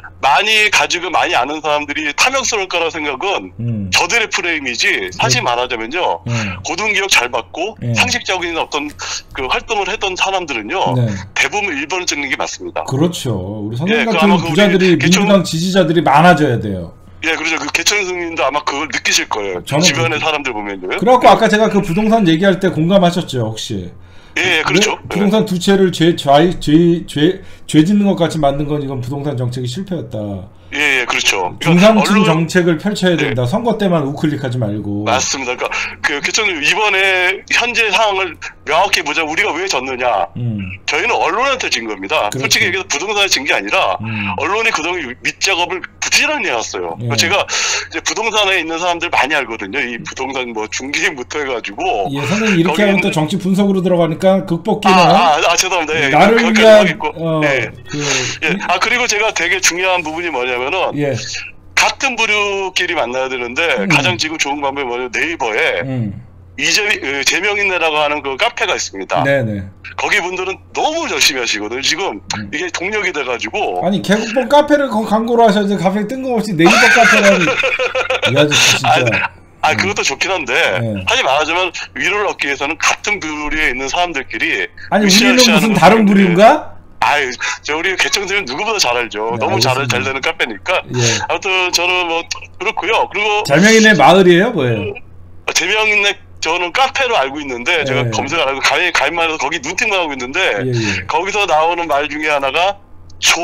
많이 가지고 많이 아는 사람들이 탐욕스러울 거라 생각은 음, 저들의 프레임이지 사실 네. 말하자면요. 음, 고등교육 잘 받고 네. 상식적인 어떤 그 활동을 했던 사람들은요. 네. 대부분 일 번을 찍는 게 맞습니다. 그렇죠. 우리 선생님 예, 그 같은 아마 그 우리 부자들이 개총- 민주당 지지자들이 많아져야 돼요. 예, 그렇죠. 그 개천승님도 아마 그걸 느끼실 거예요. 저는 주변의 그렇죠. 사람들 보면요. 그래갖고 아까 제가 그 부동산 얘기할 때 공감하셨죠, 혹시? 예, 예, 그렇죠. 왜 부동산 두 채를 죄, 죄, 죄, 죄, 죄 짓는 것 같이 만든 건 이건 부동산 정책이 실패였다. 예, 예, 그렇죠. 그러니까 중상층 언론- 정책을 펼쳐야 네. 된다. 선거 때만 우클릭하지 말고. 맞습니다. 그러니까 그 개천님 이번에 현재 상황을 명확히 보자. 우리가 왜 졌느냐? 음, 저희는 언론한테 진 겁니다. 그렇죠. 솔직히 얘기해서 부동산에 진 게 아니라 음. 언론이 그동안 밑작업을 부지런히 해왔어요. 예. 제가 이제 부동산에 있는 사람들 많이 알거든요. 이 부동산 뭐 중개인부터 해가지고. 예, 선생님 이렇게 거기 하면 또 있는- 정치 분석으로 들어가니까 극복기는 아, 아, 아, 죄송합니다. 예, 나를 그렇게 위한 생각했고. 어, 예. 그, 예. 아, 그리고 제가 되게 중요한 부분이 뭐냐면은 예, 같은 부류끼리 만나야 되는데 음. 가장 지금 좋은 방법이 뭐냐면 네이버에 음, 이재 어, 재명인네라고 하는 그 카페가 있습니다. 네네. 거기 분들은 너무 열심히 하시거든요. 지금 음. 이게 동력이 돼가지고. 아니 개국본 카페를 거- 광고로 하셔야지 갑자기 뜬금없이 네이버 카페라니 이 아저씨 진짜. 아, 그것도 좋긴 한데, 네. 하지 말하자면 위로를 얻기 위해서는 같은 부류에 있는 사람들끼리. 아니 으쌰으쌰 우리는 무슨 하는 다른 분들이- 부류인가? 아유, 저 우리 개청들은 누구보다 잘 알죠. 네, 너무 잘, 알겠습니다. 잘 되는 카페니까. 예. 아무튼 저는 뭐, 그렇고요. 그리고, 잘명이네 마을이에요, 뭐예요? 재명인네 저는 카페로 알고 있는데, 제가 네. 검색 안 하고 가입, 가입만 해서 거기 눈팅만 하고 있는데, 예, 예. 거기서 나오는 말 중에 하나가, 조,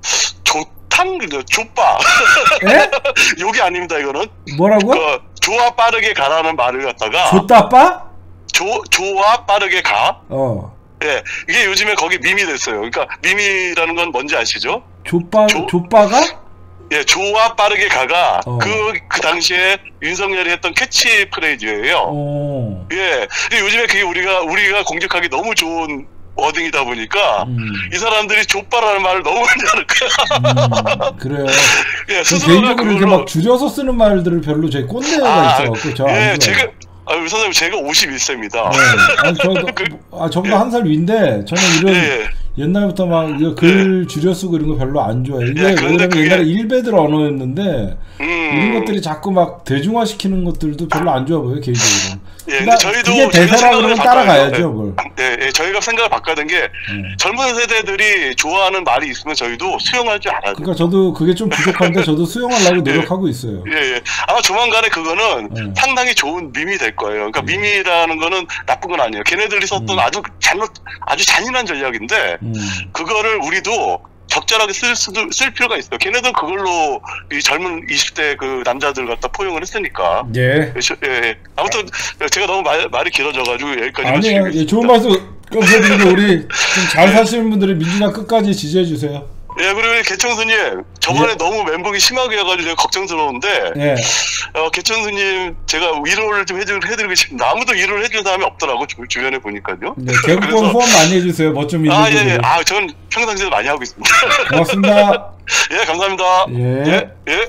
조탕, 조빠. 예? 욕이 아닙니다, 이거는. 뭐라고? 그, 조와 빠르게 가라는 말을 갖다가, 조따빠? 조, 조와 빠르게 가. 어. 예, 이게 요즘에 거기 밈이 됐어요. 그러니까 밈이라는 건 뭔지 아시죠? 조빠 조- 조빠가? 예, 조와 빠르게 가가 어. 그, 그 당시에 윤석열이 했던 캐치 프레이즈예요. 어. 예, 근데 요즘에 그게 우리가, 우리가 공격하기 너무 좋은 워딩이다 보니까 음. 이 사람들이 족바라는 말을 너무 많이 하는 거야. 음, 그래요. 예, 전 스스로가 개인적으로 이렇게 그걸로. 막 줄여서 쓰는 말들을 별로 제 꼰대가 아, 있어갖고 저 예, 안 좋아해요. 제가, 아, 우리 선생님, 제가 오십일 세입니다. 네. 아니, 저도, 아, 저보다 한 살 위인데, 저는 이런, 예, 옛날부터 막, 이거 글 줄여 쓰고 이런 거 별로 안 좋아해요. 이게, 예, 그런데 왜냐면 그게- 옛날에 일베들 언어였는데, 음. 이런 것들이 자꾸 막 대중화시키는 것들도 별로 안 좋아 보여요, 개인적으로. 예, 근데 그러니까 저희도 그게 저희가 대세라 생각을 그러면 바꿔야죠. 따라가야죠, 뭘. 예, 예, 저희가 생각을 바꿔야 된 게, 예. 젊은 세대들이 좋아하는 말이 있으면 저희도 수용할 줄 알아야 돼요. 그러니까 저도 그게 좀 부족한데, 저도 수용하려고 노력하고 있어요. 예, 예. 아마 조만간에 그거는 음. 상당히 좋은 밈이 될 거예요. 그러니까 밈이라는 거는 나쁜 건 아니에요. 걔네들이 썼던 음. 아주 잘못, 아주 잔인한 전략인데, 음. 그거를 우리도 적절하게 쓸 수도, 쓸 필요가 있어요. 걔네들 그걸로 이 젊은 이십 대 그 남자들 갖다 포용을 했으니까. 예. 예, 예. 아무튼 제가 너무 말, 말이 길어져가지고 여기까지 아니에요. 마치겠습니다. 예, 좋은 말씀 감사드리고, 우리 좀 잘 사시는 분들이 민주당 끝까지 지지해주세요. 예, 그리고 우리 개청수님, 저 저번에 예. 너무 멘붕이 심하게 해가지고 제가 걱정스러운데 예. 어, 개천수님 제가 위로를 좀 해드, 해드리고 싶습니다. 아무도 위로를 해주는 사람이 없더라고 주, 주변에 보니까요. 네, 개국본 후원 많이 해주세요. 뭐 좀 아, 예, 있는 예. 분들이. 아, 저는 평상시에도 많이 하고 있습니다. 고맙습니다. 예, 감사합니다. 예. 예, 예.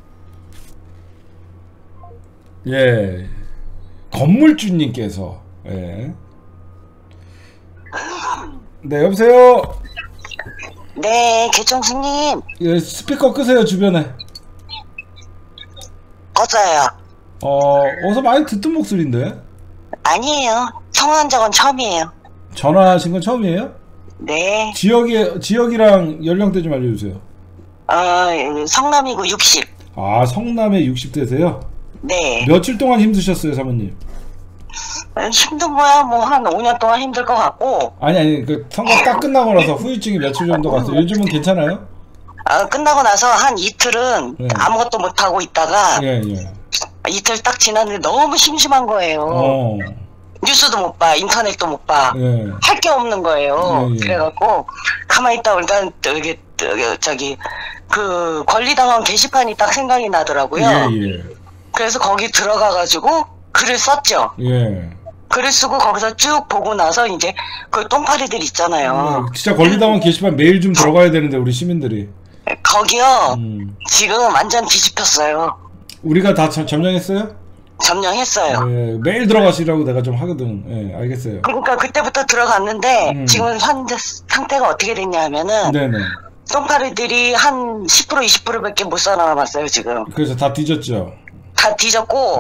예. 건물주님께서 예. 네, 여보세요. 네, 개청수님 예, 스피커 끄세요 주변에. 꺼져요. 어, 어서 많이 듣던 목소리인데. 아니에요. 통화한 적은 처음이에요. 전화하신 건 처음이에요? 네, 지역이 지역이랑 연령대 좀 알려주세요. 어, 성남이고 육십. 아, 성남의 육십 대세요? 네. 며칠 동안 힘드셨어요, 사모님? 힘든 거야, 뭐, 한 오 년 동안 힘들 것 같고, 아니 아니 그 선거 딱 끝나고 나서 후유증이 며칠 정도 갔어요. 요즘은 괜찮아요? 어, 끝나고 나서 한 이틀은 네. 아무것도 못하고 있다가, 예 예. 이틀 딱 지났는데 너무 심심한 거예요. 어. 뉴스도 못 봐, 인터넷도 못 봐. 예. 할 게 없는 거예요. 예, 예. 그래갖고, 가만히 있다 보니까, 저기, 저기, 저기, 그, 권리당원 게시판이 딱 생각이 나더라고요. 예 예. 그래서 거기 들어가가지고, 글을 썼죠. 예. 글을 쓰고 거기서 쭉 보고 나서 이제 그 똥파리들 있잖아요. 예, 진짜 권리당원 게시판 매일 좀 들어가야 되는데 우리 시민들이. 거기요. 음. 지금 완전 뒤집혔어요. 우리가 다 점, 점령했어요? 점령했어요. 예. 매일 들어가시라고 내가 좀 하거든. 예, 알겠어요. 그러니까 그때부터 들어갔는데 음. 지금 현재 상태가 어떻게 됐냐 하면은 네네. 똥파리들이 한 십 퍼센트 이십 퍼센트밖에 못 살아남았어요 지금. 그래서 다 뒤졌죠. 다 뒤졌고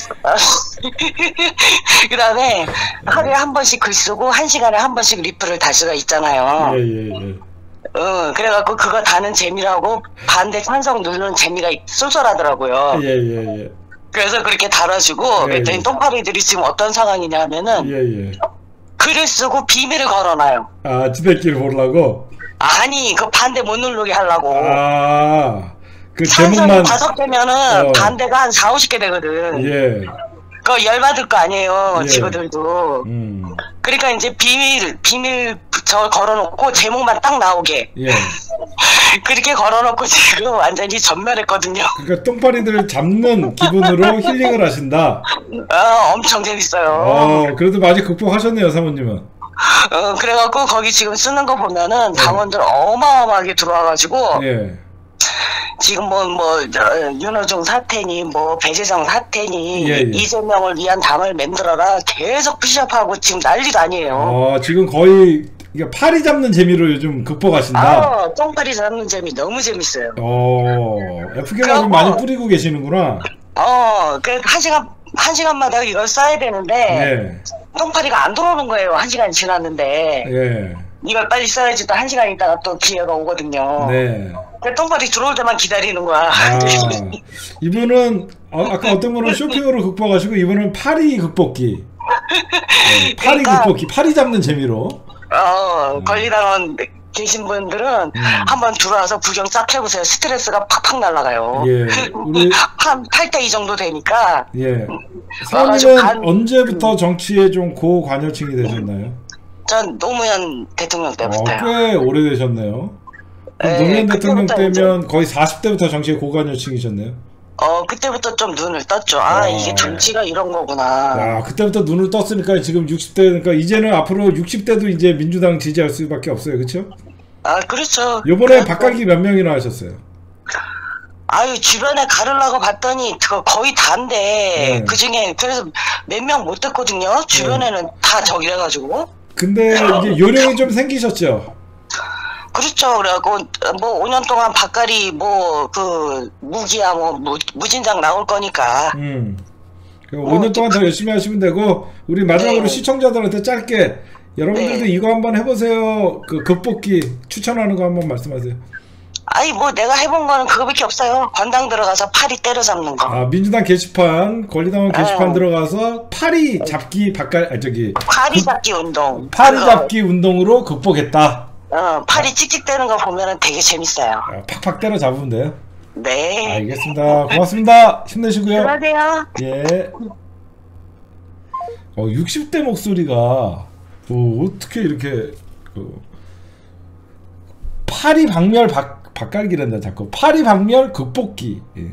그 다음에 하루에 한 번씩 글 쓰고 한 시간에 한 번씩 리플을 달 수가 있잖아요. 예예 예. 예. 어, 그래갖고 그거 다는 재미라고 반대 찬성 누르는 재미가 쏠쏠하더라고요. 예예 예. 그래서 그렇게 달아주고 예, 그랬더니 예. 똥파리들이 지금 어떤 상황이냐 하면은 예예. 글을 쓰고 비밀을 걸어놔요. 아, 지들끼리 보려고. 아니 그 반대 못 누르게 하려고. 아. 그 찬성 제목만. 다섯 개면은 어. 반대가 한 사오십 개 되거든. 예. 그거 열받을 거 아니에요, 예. 지구들도. 음. 그러니까 이제 비밀, 비밀 저 걸어놓고 제목만 딱 나오게. 예. 그렇게 걸어놓고 지금 완전히 전멸했거든요. 그러니까 똥파리들을 잡는 기분으로 힐링을 하신다. 어, 엄청 재밌어요. 어, 그래도 많이 극복하셨네요, 사모님은. 어, 그래갖고 거기 지금 쓰는 거 보면은 당원들 어마어마하게 들어와가지고 예. 지금 뭐, 뭐, 저, 윤호중 사태니, 뭐, 배재정 사태니, 예, 예. 이재명을 위한 당을 만들어라 계속 푸시업하고 지금 난리도 아니에요. 어, 지금 거의 이게 파리 잡는 재미로 요즘 극복하신다. 아, 똥파리 잡는 재미 너무 재밌어요. 어, 에프케이가 좀 그래갖고- 많이 뿌리고 계시는구나. 어, 그, 한 시간, 한 시간마다 이걸 써야 되는데, 예. 똥파리가 안 들어오는 거예요. 한 시간이 지났는데. 예. 이걸 빨리 써야지 또 한 시간 있다가 또 기회가 오거든요. 네. 그 똥파리 들어올 때만 기다리는 거야. 아, 이분은 어, 아까 어떤 분은 쇼핑으로 극복하시고 이분은 파리 극복기. 네, 파리 그러니까- 극복기, 파리 잡는 재미로. 어, 권리당원 계신 분들은 음. 한번 들어와서 구경 쫙 해보세요. 스트레스가 팍팍 날아가요. 예. 우리 한 팔 대 이 정도 되니까. 예. 와가지고 사모님은 간- 언제부터 정치에 좀 고관여층이 되셨나요? 전 노무현 대통령 어, 때부터요. 꽤 오래되셨네요. 그럼 예, 노무현 대통령 그때부터 때면 거의 사십 대부터 정치에 고관여층이셨네요. 어, 그때부터 좀 눈을 떴죠. 아, 어. 이게 정치가 이런 거구나. 야, 그때부터 눈을 떴으니까 지금 육십 대니까 이제는 앞으로 육십 대도 이제 민주당 지지할 수밖에 없어요. 그렇죠? 아, 그렇죠. 요번에 그래갖고- 박강기 몇 명이나 하셨어요? 아유, 주변에 가르려고 봤더니 그거 거의 다인데 네. 그 중에 그래서 몇 명 못 됐거든요. 주변에는 다 저기래가지고. 근데 이제 요령이 좀 생기셨죠? 그렇죠. 그래갖고 뭐 오 년 동안 박가리 뭐 그 무기야 뭐 무, 무진장 나올 거니까. 음. 오 년 동안 더 열심히 하시면 되고 우리 마지막으로 네. 시청자들한테 짧게 여러분들도 네. 이거 한번 해보세요. 그 극복기 추천하는 거 한번 말씀하세요. 아니 뭐 내가 해본 거는 그거밖에 없어요. 건당 들어가서 파리 때려잡는 거. 아, 민주당 게시판, 권리당원 게시판 어. 들어가서 파리 잡기 바깥 아 저기 파리 잡기 운동. 파리 그거, 잡기 운동으로 극복했다. 어, 파리 찍찍대는 거 보면은 되게 재밌어요. 아, 팍팍 때려 잡으면 돼요. 네. 알겠습니다. 고맙습니다. 힘내시고요. 그러세요. 예. 어, 육십 대 목소리가 뭐 어떻게 이렇게 그 파리 박멸 박 바깔기란다 자꾸. 파리박멸 극복기. 예.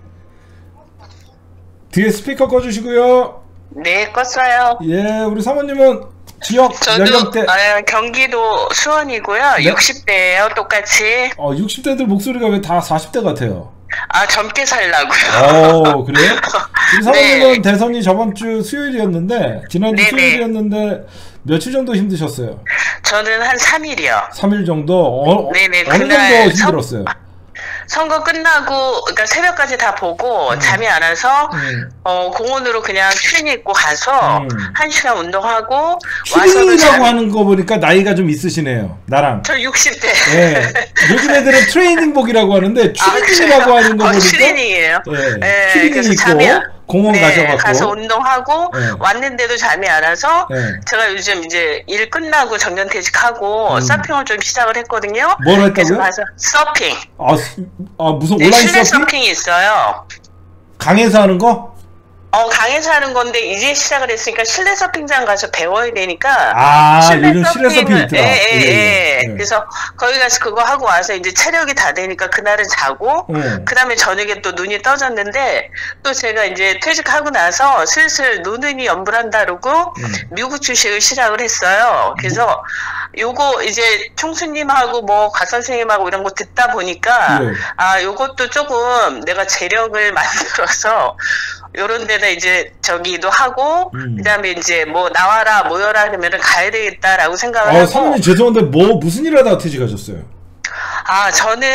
뒤에 스피커 꺼주시고요. 네, 껐어요. 예, 우리 사모님은 지역 저도 연령대. 아, 경기도 수원이고요. 네? 육십 대예요, 똑같이. 어, 육십 대들 목소리가 왜 다 사십 대 같아요? 아, 젊게 살라고요. 어, 그래요? 우리 사모님은 네. 대선이 저번 주 수요일이었는데, 지난주 네네. 수요일이었는데, 며칠 정도 힘드셨어요? 저는 한 삼 일이요. 삼 일 정도? 어, 네네, 어느 그날 정도 힘들었어요? 선거 끝나고, 그러니까 새벽까지 다 보고 음. 잠이 안 와서 음. 어, 공원으로 그냥 추리닝 입고 가서 음. 한 시간 운동하고 와서는 추리닝이라고 잠... 하는 거 보니까 나이가 좀 있으시네요. 나랑. 저 육십 대. 예. 요즘 애들은 트레이닝복이라고 하는데 추리닝이라고 아, 하는 거 어, 보니까 추리닝이에요. 예. 네, 추리닝 그래서 입고 잠이 안- 공원 네, 가셔갖고 가서 운동하고 네. 왔는데도 잠이 안 와서 네. 제가 요즘 이제 일 끝나고 정년퇴직하고 음. 서핑을 좀 시작을 했거든요. 뭘 그래서 했다고요? 가서 서핑. 아, 수- 아 무슨 네, 온라인 실내 서핑? 서핑이 있어요. 강에서 하는 거? 어, 강에서 하는 건데 이제 시작을 했으니까 실내 서핑장 가서 배워야 되니까. 아, 실내 요즘 실내 서핑 서핑을- 있더라. 예, 예, 예. 예. 그래서 거기 가서 그거 하고 와서 이제 체력이 다 되니까 그날은 자고 음. 그 다음에 저녁에 또 눈이 떠졌는데 또 제가 이제 퇴직하고 나서 슬슬 노는이 연불한다 그러고 음. 미국 주식을 시작을 했어요. 그래서 요거 이제 총수님하고 뭐 곽선생님하고 이런 거 듣다 보니까 예. 아 요것도 조금 내가 재력을 만들어서 요런 데다 이제 저기도 하고 음. 그다음에 이제 뭐 나와라 모여라 그러면은 가야 되겠다라고 생각을 아, 하고 사모님 죄송한데 뭐 무슨 일 하다가 퇴직하셨어요? 아 저는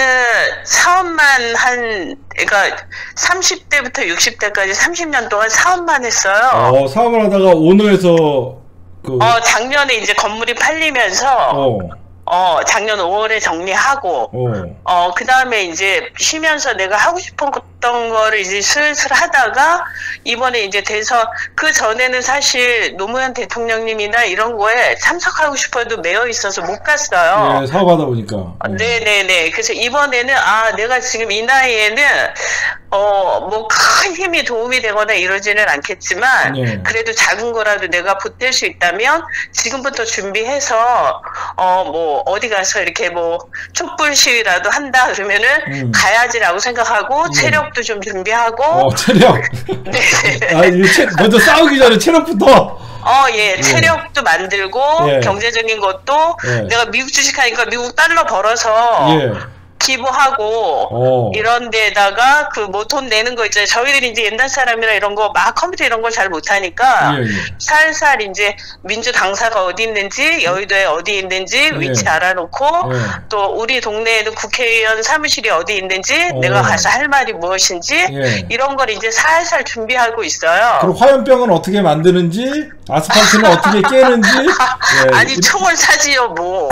사업만 한 그러니까 삼십 대부터 육십 대까지 삼십 년 동안 사업만 했어요. 어, 사업을 하다가 오너에서 그 어 작년에 이제 건물이 팔리면서 어, 어 작년 오월에 정리하고 어. 어, 그 다음에 이제 쉬면서 내가 하고 싶었던 거를 이제 슬슬 하다가 이번에 이제 대선, 그 전에는 사실 노무현 대통령님이나 이런 거에 참석하고 싶어도 매여 있어서 못 갔어요. 예, 사업하다 보니까. 예. 네네네. 그래서 이번에는, 아, 내가 지금 이 나이에는, 어, 뭐 큰 힘이 도움이 되거나 이러지는 않겠지만, 예. 그래도 작은 거라도 내가 보탤 수 있다면, 지금부터 준비해서, 어, 뭐, 어디 가서 이렇게 뭐, 촛불 시위라도 한다 그러면은, 음. 가야지라고 생각하고, 음. 체력도 좀 준비하고, 어, 체력. 네. 아, 이 체, 먼저 싸우기 전에 체력부터. 어, 예, 체력도 만들고, 예. 경제적인 것도, 예. 내가 미국 주식하니까 미국 달러 벌어서, 예. 기부하고, 어. 이런 데다가 그 뭐 돈 내는 거 있잖아요. 저희들이 이제 옛날 사람이라 이런 거 막 컴퓨터 이런 걸 잘 못하니까, 예, 예. 살살 이제 민주당사가 어디 있는지, 여의도에 어디 있는지 위치 예. 알아놓고, 예. 또 우리 동네에도 국회의원 사무실이 어디 있는지, 어. 내가 가서 할 말이 무엇인지, 예. 이런 걸 이제 살살 준비하고 있어요. 그리고 화염병은 어떻게 만드는지, 아스팔트는 어떻게 깨는지. 예. 아니 총을 사지요 뭐.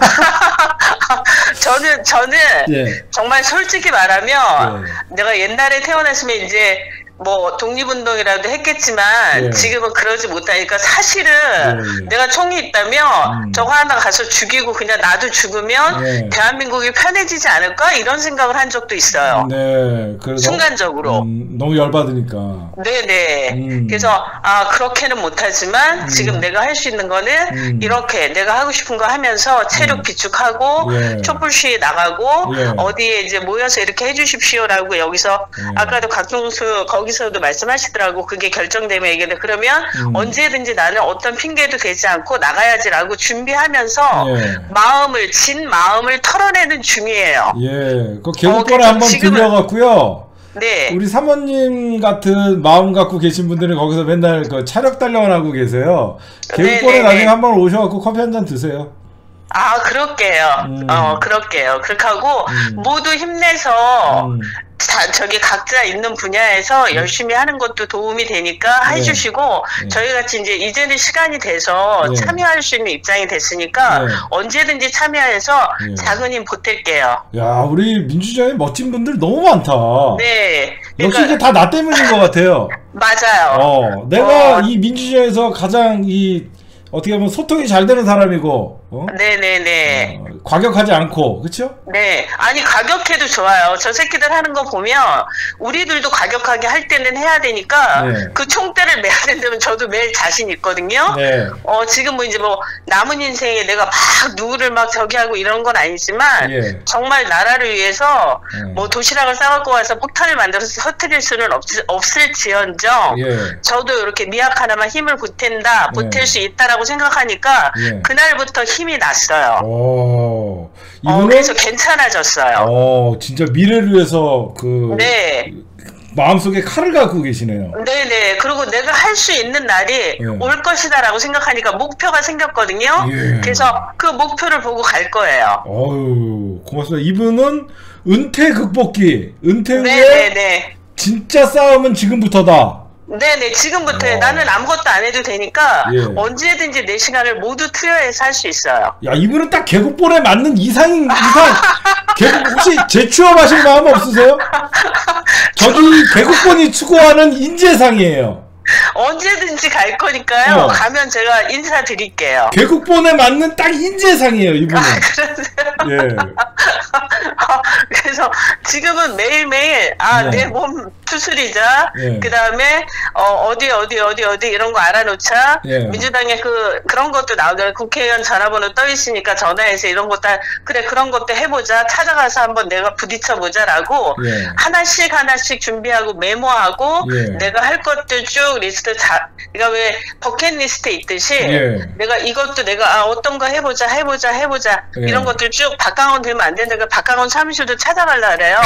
저는 저는 예. 정말 솔직히 말하면 예. 내가 옛날에 태어났으면 이제 뭐 독립운동이라도 했겠지만 예. 지금은 그러지 못하니까 사실은 예, 예. 내가 총이 있다면 음. 저거 하나 가서 죽이고 그냥 나도 죽으면 예. 대한민국이 편해지지 않을까 이런 생각을 한 적도 있어요. 네. 그래서. 순간적으로. 음, 너무 열받으니까. 네네. 음. 그래서 아 그렇게는 못하지만 음. 지금 내가 할 수 있는 거는 음. 이렇게 내가 하고 싶은 거 하면서 체력 음. 비축하고 예. 촛불 시위 나가고 예. 어디에 이제 모여서 이렇게 해주십시오라고 여기서 예. 아까도 각종수 거기서도 말씀하시더라고 그게 결정되면 얘기해 그러면 음. 언제든지 나는 어떤 핑계도 되지 않고 나가야지라고 준비하면서 예. 마음을 진 마음을 털어내는 중이에요. 예. 그 개국권에 그래서 한번 지금은- 들려갖고요. 네. 우리 사모님 같은 마음 갖고 계신 분들은 거기서 맨날 그 차력 단련을 하고 계세요. 개국권에 네네네. 나중에 한번 오셔갖고 커피 한 잔 드세요. 아, 그럴게요. 음. 어, 그럴게요. 그렇게 하고, 음. 모두 힘내서, 음. 자, 저기 각자 있는 분야에서 열심히 하는 것도 도움이 되니까 네. 해주시고, 네. 저희 같이 이제 이제는 시간이 돼서 네. 참여할 수 있는 입장이 됐으니까, 네. 언제든지 참여해서 네. 작은 힘 보탤게요. 야, 우리 민주주의에 멋진 분들 너무 많다. 네. 역시 이게 그러니까, 다 나 때문인 것 같아요. 맞아요. 어, 내가 어. 이 민주주의에서 가장 이 어떻게 보면 소통이 잘 되는 사람이고, 어? 네네네. 어, 과격하지 않고, 그쵸? 네. 아니, 과격해도 좋아요. 저 새끼들 하는 거 보면, 우리들도 과격하게 할 때는 해야 되니까, 네. 그 총대를 매야 된다면 저도 매일 자신 있거든요. 네. 어, 지금 뭐 이제 뭐, 남은 인생에 내가 막 누구를 막 저기 하고 이런 건 아니지만, 예. 정말 나라를 위해서, 네. 뭐 도시락을 싸갖고 와서 폭탄을 만들어서 터뜨릴 수는 없, 없을지언정, 예. 저도 이렇게 미약 하나만 힘을 보탠다, 보탤 네. 수 있다라고 생각하니까, 예. 그날부터 힘이 났어요. 오. 어, 이분은 그래서 괜찮아졌어요. 어, 진짜 미래를 위해서 그 네. 마음속에 칼을 갖고 계시네요. 네네. 그리고 내가 할 수 있는 날이 예. 올 것이다라고 생각하니까 목표가 생겼거든요. 예. 그래서 그 목표를 보고 갈 거예요. 어유, 고맙습니다. 이분은 은퇴 극복기, 은퇴 후에 네네네. 진짜 싸움은 지금부터다. 네네. 지금부터 어. 나는 아무것도 안 해도 되니까 예. 언제든지 내 시간을 모두 투여해서 할 수 있어요. 야, 이분은 딱 개국본에 맞는 이상인 이상. 개국 혹시 재취업하실 마음 없으세요? 저기 개국본이 추구하는 인재상이에요. 언제든지 갈 거니까요. 어. 가면 제가 인사드릴게요. 개국본에 맞는 딱 인재상이에요, 이분은. 예. 그래서 지금은 매일매일 아, 네. 내 몸 추스리자. 예. 그 다음에 어, 어디 어디 어디 어디 이런 거 알아놓자. 예. 민주당에 그 그런 것도 나오더라고요. 국회의원 전화번호 떠 있으니까 전화해서 이런 것도 하- 그래 그런 것도 해보자. 찾아가서 한번 내가 부딪혀보자라고 예. 하나씩 하나씩 준비하고 메모하고 예. 내가 할 것들 쭉 리스트 다. 그러니까 왜 버킷리스트 있듯이 예. 내가 이것도 내가 아, 어떤 거 해보자 해보자 해보자 예. 이런 것들 쭉 박강원 되면 안 된다. 그 박강원 사무실도 찾아갈라 그래요.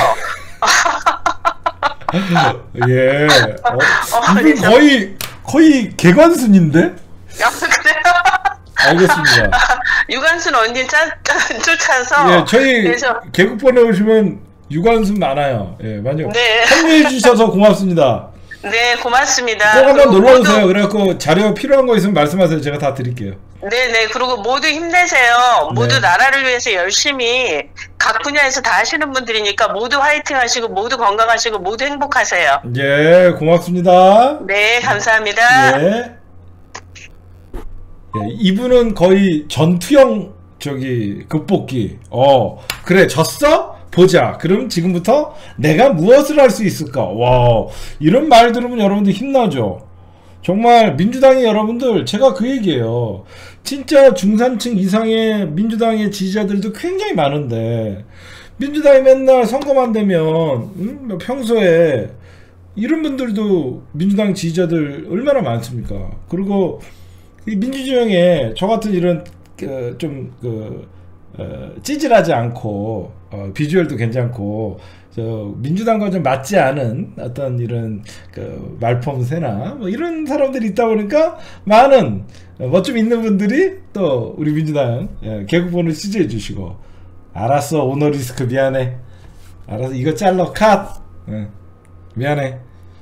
예. 어, 어, 이분 그래서- 거의 거의 개관순인데? 야, 그래요? 알겠습니다. 유관순 언니 짜, 쫓아서 예, 저희 그래서 개국본에 오시면 유관순 많아요. 예, 맞아요. 네. 참여해 주셔서 고맙습니다. 네 고맙습니다. 꼭 한번 그리고 놀러 오세요. 모두- 그래갖고 자료 필요한 거 있으면 말씀하세요. 제가 다 드릴게요. 네네. 그리고 모두 힘내세요. 모두 네. 나라를 위해서 열심히 각 분야에서 다 하시는 분들이니까 모두 화이팅 하시고 모두 건강하시고 모두 행복하세요. 예, 고맙습니다. 네 감사합니다. 예. 예, 이분은 거의 전투형 저기 극복기. 어, 그래 졌어? 보자. 그럼 지금부터 내가 무엇을 할 수 있을까? 와, 이런 말 들으면 여러분들 힘나죠. 정말 민주당의 여러분들 제가 그 얘기예요. 진짜 중산층 이상의 민주당의 지지자들도 굉장히 많은데 민주당이 맨날 선거만 되면 음? 뭐 평소에 이런 분들도 민주당 지지자들 얼마나 많습니까? 그리고 이 민주주의에 저 같은 이런 그, 좀 그, 어, 찌질하지 않고 어, 비주얼도 괜찮고 저 민주당과 좀 맞지 않은 어떤 이런 그 말폼새나 뭐 이런 사람들이 있다 보니까 많은 뭐 좀 있는 분들이 또 우리 민주당 예, 개국본을 지지해 주시고 알았어 오너리스크 미안해 알았어 이거 잘라 컷 예, 미안해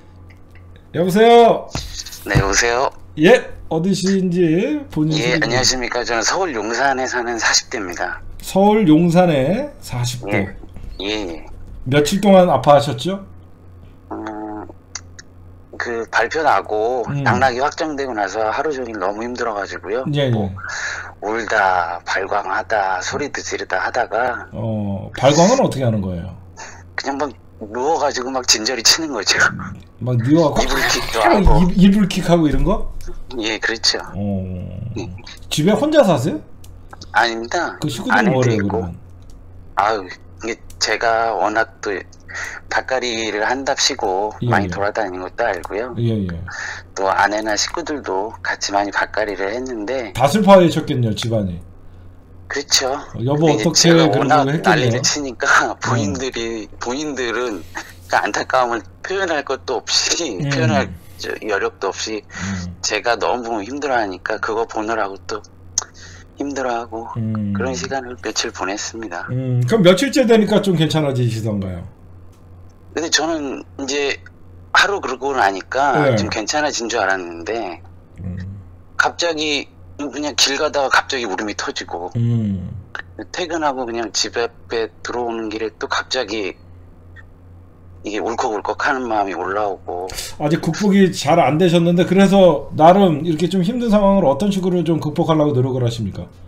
여보세요 네, 여보세요. 예 어디신지 본인 예, 소개 좀. 안녕하십니까. 저는 서울 용산에 사는 사십 대입니다. 서울 용산에 사십 대 예, 예, 예. 며칠 동안 아파하셨죠? 음, 그 발표 나고 음. 당락이 확정되고 나서 하루 종일 너무 힘들어가지고요. 예, 예. 뭐 울다, 발광하다, 소리도 지르다 하다가 어, 발광은 어떻게 하는 거예요? 그냥 막 누워가지고 막 진저리 치는 거죠. 막 누워갖고 이불킥도 하고. 이- 이불킥하고 이런 거? 예, 그렇죠. 어, 집에 혼자 사세요? 아닙니다. 그 식구들은 아내도 뭐래요 있고. 그러면? 아유, 이게 제가 워낙 또 닭가리를 한답시고 예, 많이 예. 돌아다니는 것도 알고요. 예, 예. 또 아내나 식구들도 같이 많이 닭가리를 했는데 다 슬퍼하셨겠네요 집안이. 그렇죠. 어, 여보 근데 이제 어떻게 제가 그런 워낙 거 했겠네요. 난리를 치니까 본인들이 본인들은 그 안타까움을 표현할 것도 없이 음. 표현할 저 여력도 없이 음, 제가 너무 힘들어하니까 그거 보느라고 또 힘들어하고 음. 그런 시간을 며칠 보냈습니다. 음, 그럼 며칠째 되니까 좀 괜찮아지시던가요? 근데 저는 이제 하루 그러고 나니까 네. 좀 괜찮아진 줄 알았는데 음, 갑자기 그냥 길 가다가 갑자기 울음이 터지고 음. 퇴근하고 그냥 집 앞에 들어오는 길에 또 갑자기 이게 울컥울컥 하는 마음이 올라오고 아직 극복이 잘 안 되셨는데 그래서 나름 이렇게 좀 힘든 상황을 어떤 식으로 좀 극복하려고 노력을 하십니까?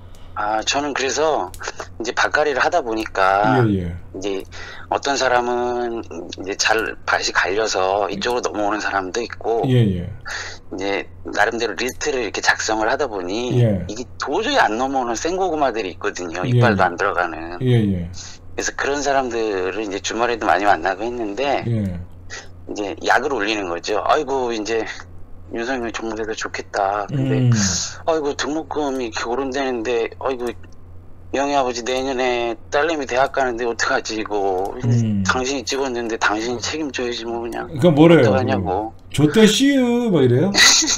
아, 저는 그래서 이제 밭갈이를 하다 보니까 예, 예. 이제 어떤 사람은 이제 잘 밭이 갈려서 이쪽으로 넘어오는 사람도 있고 예, 예. 이제 나름대로 리스트를 이렇게 작성을 하다 보니 예. 이게 도저히 안 넘어오는 생고구마들이 있거든요. 예, 이빨도 예. 안 들어가는. 예, 예. 그래서 그런 사람들을 이제 주말에도 많이 만나고 했는데 예. 이제 약을 올리는 거죠. 아이고 이제 윤석열 정부대도 좋겠다. 근데 음. 아이고 등록금이 이렇게 오른다는데 아이고 영희 아버지 내년에 딸내미 대학 가는데 어떡하지 이거. 음. 당신이 찍었는데 당신이 책임져야지 뭐 그냥. 그러니까 뭐래요? 어떡하냐고. 저때 씨유 뭐 이래요?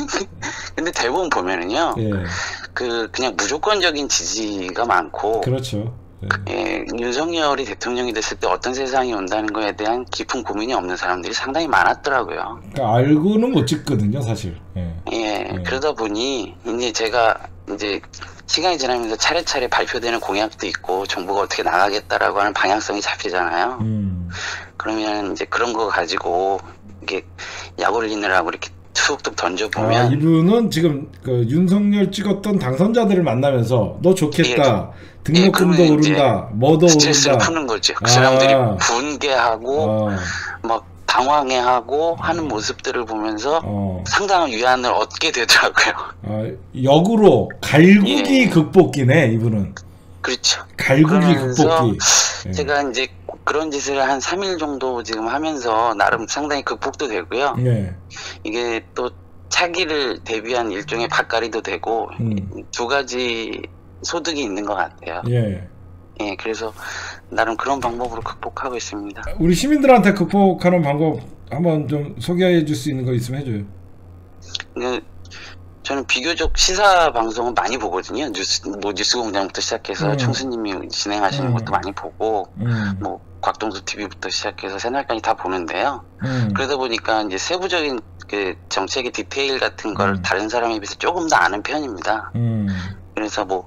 근데 대부분 보면은요. 예. 그 그냥 무조건적인 지지가 많고 그렇죠. 예. 예, 윤석열이 대통령이 됐을 때 어떤 세상이 온다는 거에 대한 깊은 고민이 없는 사람들이 상당히 많았더라고요. 그러니까 알고는 못 찍거든요, 사실. 예. 예, 예. 그러다 보니 이제 제가 이제 시간이 지나면서 차례차례 발표되는 공약도 있고 정부가 어떻게 나가겠다라고 하는 방향성이 잡히잖아요. 음. 그러면 이제 그런 거 가지고 이게 약 올리느라고 이렇게 툭툭 아, 던져보면 이분은 지금 그 윤석열 찍었던 당선자들을 만나면서 너 좋겠다. 예, 등록금도 그러면 오른다. 뭐도 스트레스를 오른다. 푸는 거죠. 그 아. 사람들이 분개하고 어, 막 당황해하고 하는 모습들을 보면서 어. 상당한 위안을 얻게 되더라고요. 아, 역으로 갈구기 예. 극복기네, 이분은. 그렇죠. 갈구기 그러면서 극복기. 예. 제가 이제 그런 짓을 한 삼 일 정도 지금 하면서 나름 상당히 극복도 되고요. 예. 이게 또 차기를 대비한 일종의 밭갈이도 되고 음. 두 가지 소득이 있는 것 같아요. 예. 예, 그래서 나름 그런 방법으로 극복하고 있습니다. 우리 시민들한테 극복하는 방법 한번 좀 소개해 줄 수 있는 거 있으면 해줘요. 그, 저는 비교적 시사 방송은 많이 보거든요. 뉴스, 뭐 뉴스공장부터 시작해서 음. 총수님이 진행하시는 음. 것도 많이 보고, 음. 뭐 곽동수 티비부터 시작해서 새날까지 다 보는데요. 음. 그러다 보니까 이제 세부적인 그 정책의 디테일 같은 걸 음. 다른 사람에 비해서 조금 더 아는 편입니다. 음. 그래서 뭐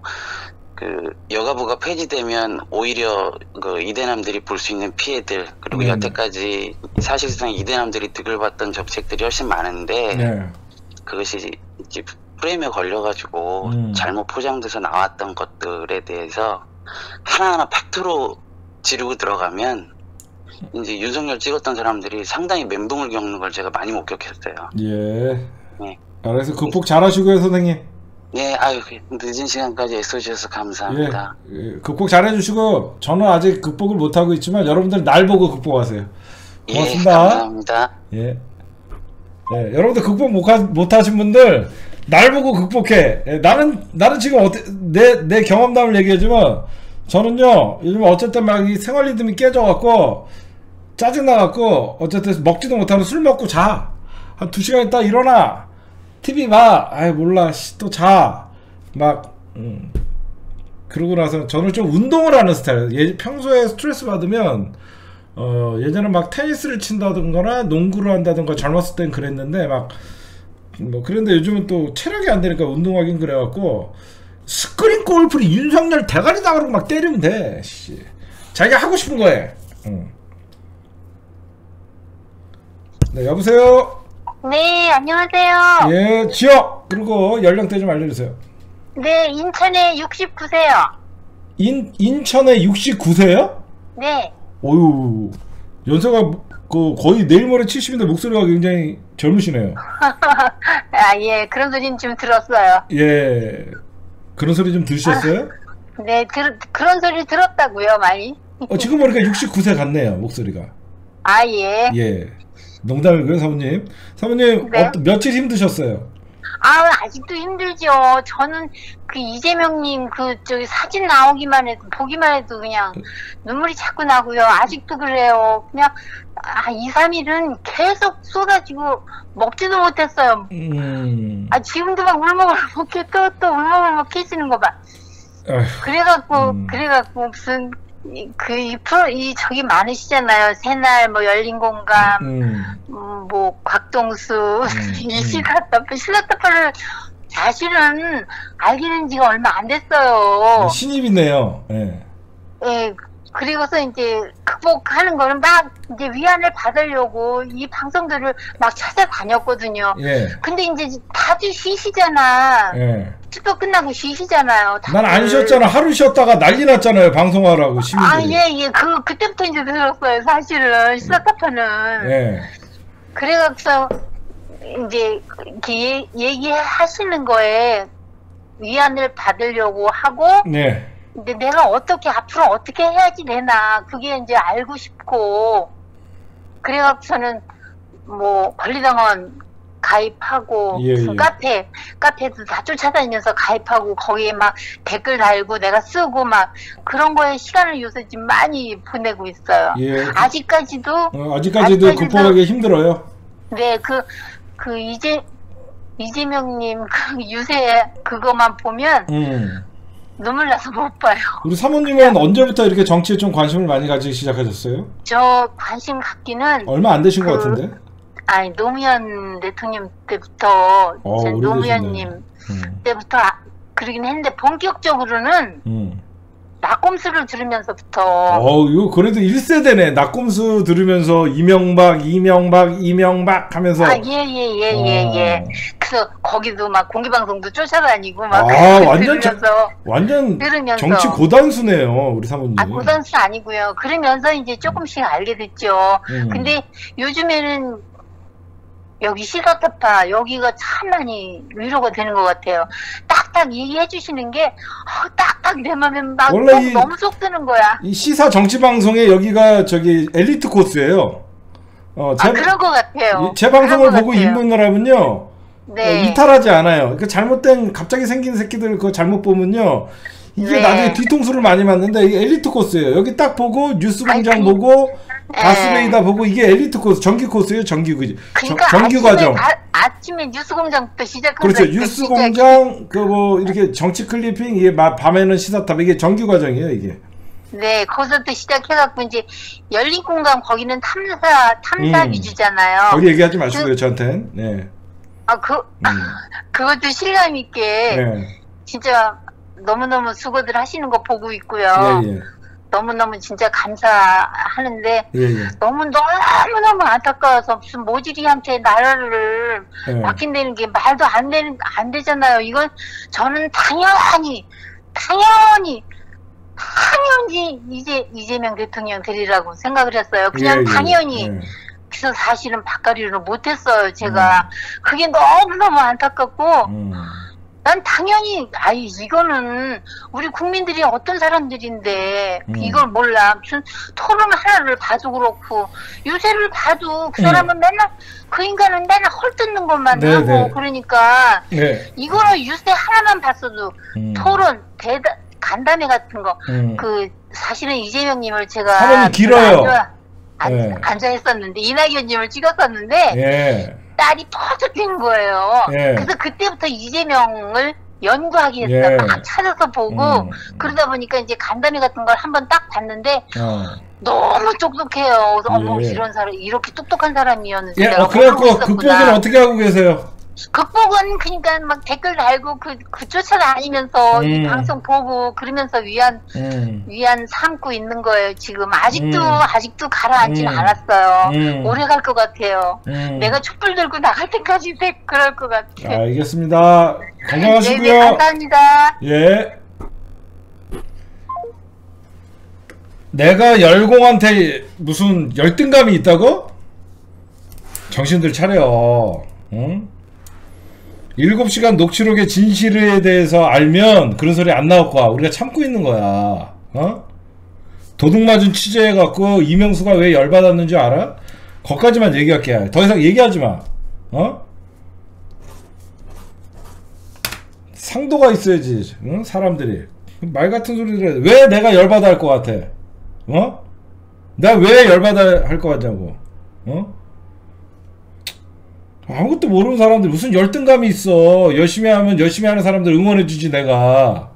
그 여가부가 폐지되면 오히려 그 이대남들이 볼 수 있는 피해들 그리고 네. 여태까지 사실상 이대남들이 득을 봤던 정책들이 훨씬 많은데 네. 그것이 이제 프레임에 걸려가지고 음. 잘못 포장돼서 나왔던 것들에 대해서 하나하나 팩트로 지르고 들어가면 이제 윤석열 찍었던 사람들이 상당히 멘붕을 겪는 걸 제가 많이 목격했어요. 예. 네. 알아서 극복 잘하시고요, 선생님. 네, 아유 늦은 시간까지 애써주셔서 감사합니다. 예. 예. 극복 잘해주시고 저는 아직 극복을 못하고 있지만 여러분들 날 보고 극복하세요. 고맙습니다. 예, 감사합니다. 예. 예, 여러분들 극복 못하, 못하신 분들 날 보고 극복해. 예, 나는 나는 지금 어때, 내, 내 경험담을 얘기하지만 저는요 요즘 어쨌든 막 이 생활 리듬이 깨져갖고 짜증나갖고 어쨌든 먹지도 못하고 술 먹고 자. 한 두 시간 있다 일어나. 티비 봐. 아이 몰라. 또 자. 막 음. 그러고 나서 저는 좀 운동을 하는 스타일. 예, 평소에 스트레스 받으면 어, 예전에 막 테니스를 친다든가 농구를 한다든가 젊었을 땐 그랬는데 막 뭐 그런데 요즘은 또 체력이 안 되니까 운동하긴 그래갖고 스크린 골프를 윤석열 대가리 나가고 막 때리면 돼. 씨. 자기가 하고 싶은 거에. 응. 네, 여보세요. 네, 안녕하세요. 예, 지역 그리고 연령대 좀 알려주세요. 네, 인천에 육십구 세요. 인 인천에 육십구 세요? 네. 어유 연세가 그 거의 내일 모레 칠십인데 목소리가 굉장히 젊으시네요. 아, 예, 그런 소리는 좀 들었어요. 예, 그런 소리 좀 들으셨어요? 아, 네, 들, 그런 소리 들었다고요, 많이. 어, 지금 보니까 육십구 세 같네요, 목소리가. 아, 예. 예, 농담이고요, 사모님. 사모님 네. 어, 며칠 힘드셨어요? 아, 아직도 힘들죠. 저는 그 이재명님 그 저기 사진 나오기만 해도 보기만 해도 그냥 눈물이 자꾸 나고요. 아직도 그래요. 그냥 아, 이, 삼 일은 계속 쏟아지고 먹지도 못했어요. 음. 아, 지금도 막 울먹울먹해 또 또 울먹울먹해지는 거 봐. 아휴, 그래갖고 음. 그래갖고 무슨 그 이 프로 이 저기 많으시잖아요. 새날 뭐 열린 공감, 음. 음, 뭐 곽동수, 음, 이 시사타파 시사타파를 사실은 알기는 지가 얼마 안 됐어요. 신입이네요. 예. 예. 그리고서 이제 극복하는 거는 막 이제 위안을 받으려고 이 방송들을 막 찾아다녔거든요. 예. 근데 이제 다들 쉬시잖아. 예. 투표 끝나고 쉬시잖아요. 난 안 쉬었잖아. 하루 쉬었다가 난리 났잖아요. 방송하라고 시민들이. 아, 예, 예. 그, 그때부터 이제 들었어요. 사실은. 시사카파는. 예. 그래갖고서, 이제, 이렇게 얘기하시는 거에 위안을 받으려고 하고, 네. 근데 내가 어떻게, 앞으로 어떻게 해야지 되나, 그게 이제 알고 싶고, 그래갖고서는, 뭐, 권리당원 가입하고, 예, 무슨 예. 카페, 카페도 다 쫓아다니면서 가입하고, 거기에 막 댓글 달고, 내가 쓰고, 막, 그런 거에 시간을 요새 좀 많이 보내고 있어요. 예. 아직까지도, 어, 아직까지도 극복하기 힘들어요. 네, 그, 그, 이재, 이재명님 그 유세 그거만 보면, 음. 눈물 나서 못 봐요. 우리 사모님은 언제부터 이렇게 정치에 좀 관심을 많이 가지기 시작하셨어요? 저 관심 갖기는, 얼마 안 되신 그, 것 같은데? 아니, 노무현 대통령 때부터, 어, 이제 오래되셨네. 노무현님 음. 때부터 아, 그러긴 했는데, 본격적으로는 음. 낙곰수를 들으면서부터, 어, 이거 그래도 일 세대네. 낙곰수 들으면서 이명박, 이명박, 이명박 하면서. 아, 예, 예, 예, 예, 예. 어. 그래서 거기도 막 공개방송도 쫓아다니고, 막, 아, 완전 저- 들으면서, 완전 들으면서. 정치 고단수네요, 우리 사모님. 아, 고단수 아니고요. 그러면서 이제 조금씩 알게 됐죠. 음. 근데 요즘에는 여기 시사타파 여기가 참 많이 위로가 되는 것 같아요. 딱딱 얘기해 주시는 게 어, 딱딱 내 맘에 막 원래 너무, 이- 너무 속 드는 거야. 이 시사 정치 방송에 여기가 저기 엘리트 코스예요. 어, 제, 아, 그런 것 같아요. 이- 제 방송을 그런 것 보고 같아요. 입문하면요. 네. 어, 이탈하지 않아요. 그 잘못된 갑자기 생긴 새끼들 그거 잘못 보면요. 이게 네. 나중에 뒤통수를 많이 맞는데 이게 엘리트 코스예요. 여기 딱 보고 뉴스공장 아니, 보고 네. 가스레이다 보고 이게 엘리트 코스, 정기 코스예요. 정기 그 그러니까 정규 아침에, 과정. 아, 아침에 뉴스공장부터 시작한다. 그렇죠. 뉴스공장 그 뭐 이렇게 정치 클리핑 이게 마- 밤에는 시사탑 이게 정규 과정이에요. 이게. 네, 거기서부터 시작해갖고 이제 열린 공감 거기는 탐사 탐사 음. 위주잖아요. 거기 얘기하지 마시고요. 저한텐. 네. 아, 그 음. 그것도 실감 있게 네. 진짜 너무너무 수고들 하시는 거 보고 있고요. 예, 예. 너무너무 진짜 감사하는데 예, 예. 너무너무너무 안타까워서 무슨 모질이한테 나라를 예. 맡긴다는 게 말도 안 되는 안 되잖아요. 이건 저는 당연히 당연히 당연히 이제 이재명 대통령 되리라고 생각을 했어요. 그냥 예, 예, 당연히. 예. 그래서 사실은 바깥으로 못했어요. 제가 그게 너무너무 안타깝고 음. 난 당연히 아이 이거는 우리 국민들이 어떤 사람들인데 음. 이걸 몰라. 무슨 토론 하나를 봐도 그렇고 유세를 봐도 그 음. 사람은 맨날 그 인간은 맨날 헐뜯는 것만 네, 하고 네. 그러니까 네. 이거는 유세 하나만 봤어도 음. 토론 대다 간담회 같은 거 음. 그 사실은 이재명님을 제가 사람이 길어요. 앉아, 네. 앉아 있었는데 이낙연님을 찍었었는데 예. 딸이 퍼져 뛴 거예요. 예. 그래서 그때부터 이재명을 연구하기 위해서 예. 막 찾아서 보고 음. 그러다 보니까 이제 간담회 같은 걸 한번 딱 봤는데 어. 너무 똑똑해요. 그래서 어머 예. 이런 사람 이렇게 똑똑한 사람이었는지 예, 내가 어, 그래갖고 모르고 극복은 있었구나. 어떻게 하고 계세요? 극복은 그러니까 막 댓글 달고 그, 그 쫓아다니면서 이 음. 방송 보고 그러면서 위안 음. 위안 삼고 있는 거예요. 지금 아직도 음. 아직도 가라앉진 음. 않았어요. 음. 오래 갈 것 같아요. 음. 내가 촛불 들고 나갈 때까지 그럴 것 같아. 알겠습니다. 건강하시고요. 네, 네, 감사합니다. 예. 내가 열공한테 무슨 열등감이 있다고? 정신들 차려. 응? 일곱 시간 녹취록의 진실에 대해서 알면 그런 소리 안 나올 거야. 우리가 참고 있는 거야. 어? 도둑 맞은 취재해갖고 이명수가 왜 열받았는지 알아? 거기까지만 얘기할게. 더 이상 얘기하지 마. 어? 상도가 있어야지. 응? 사람들이 말 같은 소리를 해. 왜 내가 열받아 할 것 같아? 어? 내가 왜 열받아 할 것 같냐고. 어? 아무것도 모르는 사람들 무슨 열등감이 있어. 열심히 하면 열심히 하는 사람들 응원해주지 내가.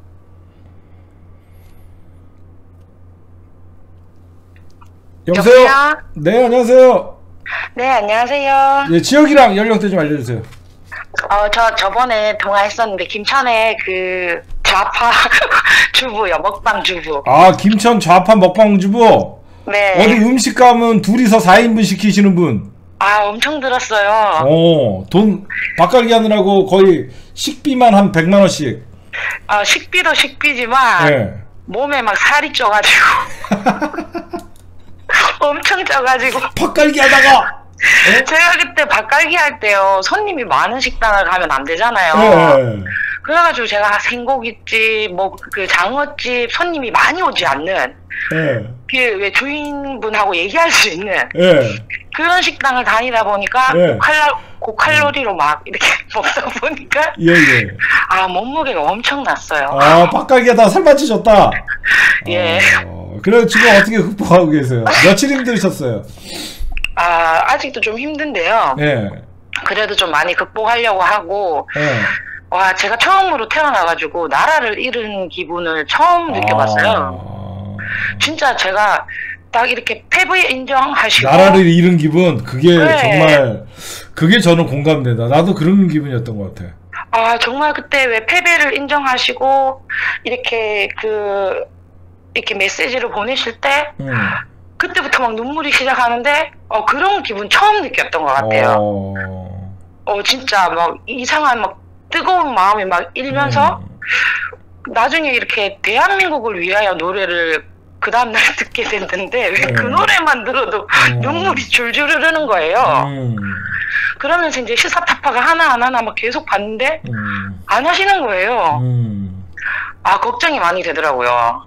여보세요? 여보세요? 네, 안녕하세요. 네, 안녕하세요. 예, 지역이랑 연령대 좀 알려주세요. 어, 저 저번에 통화했었는데, 김천에 그 좌파 주부요, 먹방 주부. 아, 김천 좌파 먹방주부. 네. 어디 음식 가면 둘이서 사 인분 시키시는 분. 아, 아, 엄청 들었어요. 어, 돈 바꿔기 하느라고 거의 식비만 한 백만 원씩. 아, 식비도 식비지만 네. 몸에 막 살이 쪄가지고 엄청 쪄가지고 바꿔기 하다가 네? 제가 그때 바꿔기 할 때요, 손님이 많은 식당을 가면 안 되잖아요. 네. 그래가지고 제가 생고깃집, 뭐 그 장어집 손님이 많이 오지 않는 네. 그 왜 주인분하고 얘기할 수 있는 네. 그런 식당을 다니다 보니까 네. 고칼라, 고칼로리로 막 이렇게 먹다 보니까 예, 예. 아, 몸무게가 엄청 났어요. 아, 바꿔기 하다가 살 빠지셨다. 예. 어, 그래 지금 어떻게 극복하고 계세요? 며칠 힘드셨어요? 아, 아직도 좀 힘든데요. 예. 그래도 좀 많이 극복하려고 하고, 예. 와, 제가 처음으로 태어나가지고 나라를 잃은 기분을 처음 느껴봤어요. 아... 진짜 제가 딱 이렇게 패배 인정하시고 나라를 잃은 기분, 그게 네. 정말, 그게 저는 공감된다. 나도 그런 기분이었던 것 같아. 아, 정말 그때 왜 패배를 인정하시고 이렇게 그 이렇게 메시지를 보내실 때 음. 그때부터 막 눈물이 시작하는데 어, 그런 기분 처음 느꼈던 것 같아요. 어... 어, 진짜 막 이상한 막 뜨거운 마음이 막 일면서 음. 나중에 이렇게 대한민국을 위하여 노래를 그 다음날 듣게 됐는데 왜 그 음. 노래만 들어도 음. 눈물이 줄줄 흐르는 거예요. 음. 그러면서 이제 시사타파가 하나하나 막 계속 봤는데 음. 안 하시는 거예요. 음. 아, 걱정이 많이 되더라고요.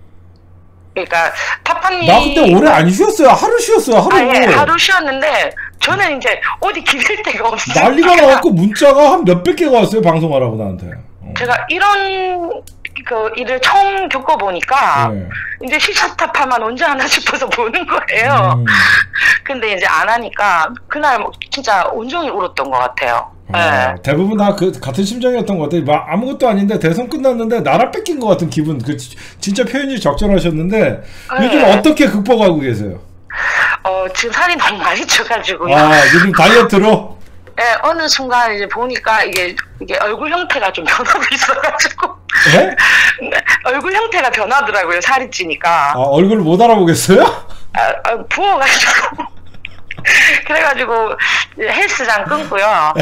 그러니까 타파님 나 그때 오래 안 쉬었어요. 하루 쉬었어요. 하루. 아, 예, 하루 쉬었는데 저는 이제 어디 기댈 데가 없어요. 난리가 나갖고 문자가 한 몇백 개가 왔어요. 방송하라고 나한테. 어. 제가 이런 그 일을 처음 겪어보니까 네. 이제 시사타파만 언제 하나 싶어서 보는 거예요. 음. 근데 이제 안 하니까 그날 뭐 진짜 온종일 울었던 것 같아요. 아, 네. 대부분 다 그 같은 심정이었던 것 같아요. 막 아무것도 아닌데 대선 끝났는데 나라 뺏긴 것 같은 기분. 그 지- 진짜 표현이 적절하셨는데 네. 요즘 어떻게 극복하고 계세요? 어, 지금 살이 너무 많이 쪄가지고요. 아, 요즘 다이어트로? 네, 어느 순간 이제 보니까 이게, 이게 얼굴 형태가 좀 변하고 있어가지고. 네? 네, 얼굴 형태가 변하더라고요, 살이 찌니까. 아, 얼굴을 못 알아보겠어요? 아, 아, 부어가지고. 그래가지고, 이제 헬스장 끊고요.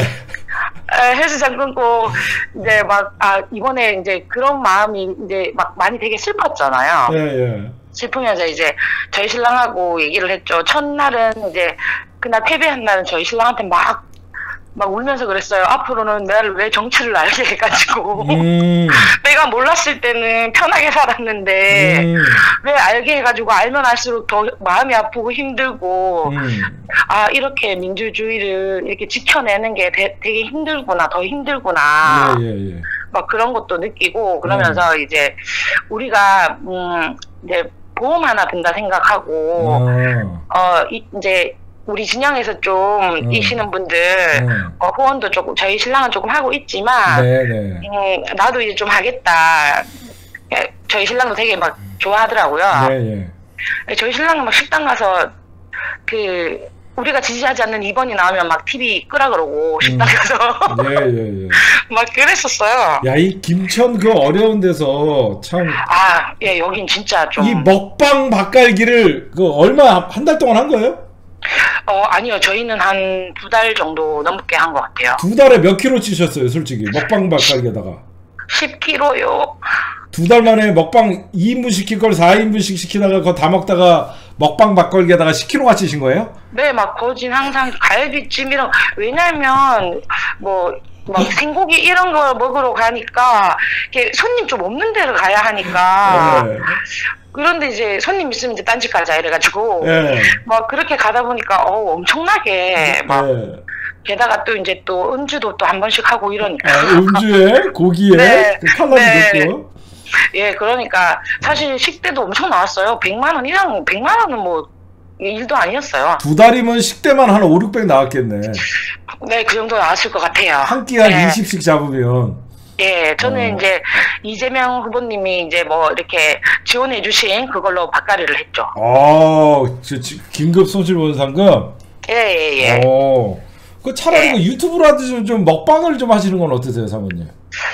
에, 헬스장 끊고, 이제 막, 아, 이번에 이제 그런 마음이 이제 막 많이 되게 슬펐잖아요. 예, 예. 슬프면서 이제 저희 신랑하고 얘기를 했죠. 첫날은 이제, 그날 패배한 날은 저희 신랑한테 막, 막 울면서 그랬어요. 앞으로는 나를 왜 정치를 알게 해가지고. 음. 내가 몰랐을 때는 편하게 살았는데, 음. 왜 알게 해가지고 알면 알수록 더 마음이 아프고 힘들고, 음. 아, 이렇게 민주주의를 이렇게 지켜내는 게 되, 되게 힘들구나, 더 힘들구나. 예, 예, 예. 막 그런 것도 느끼고, 그러면서 이제 우리가, 음, 이제 보험 하나 든다 생각하고, 어. 어, 이, 이제 우리 진영에서 좀 음. 이시는 분들, 음. 어, 후원도 조금, 저희 신랑은 조금 하고 있지만, 네, 네. 음, 나도 이제 좀 하겠다. 예, 저희 신랑도 되게 막 좋아하더라고요. 네, 예. 저희 신랑은 막 식당 가서 그 우리가 지지하지 않는 이 번이 나오면 막 티비 끄라 그러고 식당 가서 예, 예, 예. 막 그랬었어요. 야, 이 김천 그 어려운 데서 참. 아, 예, 여긴 진짜 좀. 이 먹방 바깔기를 그 얼마 한 달 동안 한 거예요? 어, 아니요, 저희는 한 두 달 정도 넘게 한 것 같아요. 두 달에 몇 킬로 찌셨어요, 솔직히 먹방 바깔기에다가? 십 킬로요. 두 달 만에 먹방 이 인분 시킬 걸 사 인분씩 시키다가 그거 다 먹다가 먹방 바깔기에다가 십 킬로가 찌신 거예요? 네, 막 거진 항상 갈비찜 이런, 왜냐면 뭐 막 생고기 이런 거 먹으러 가니까 이렇게 손님 좀 없는 데를 가야 하니까. 네. 그런데 이제 손님 있으면 이제 딴집 가자 이래가지고 네. 막 그렇게 가다 보니까 어 엄청나게 막 네. 게다가 또 이제 또 음주도 또 한 번씩 하고 이러니까. 아, 음주에 고기에 네. 그 칼라도 네. 넣고. 예, 그러니까 사실 식대도 엄청 나왔어요. 백만 원 이상, 백만 원은 뭐 일도 아니었어요. 두 달이면 식대만 한 오, 육백 나왔겠네. 네, 그 정도 나왔을 것 같아요. 한 끼 한 네. 이십씩 잡으면. 예, 저는 어. 이제 이재명 후보님이 이제 뭐 이렇게 지원해주신 그걸로 밥가리를 했죠. 아, 저, 지- 긴급 손실보상금. 예, 예, 예. 오. 그 차라리 네. 그 유튜브라도 좀, 좀 먹방을 좀 하시는 건 어떠세요, 사모님?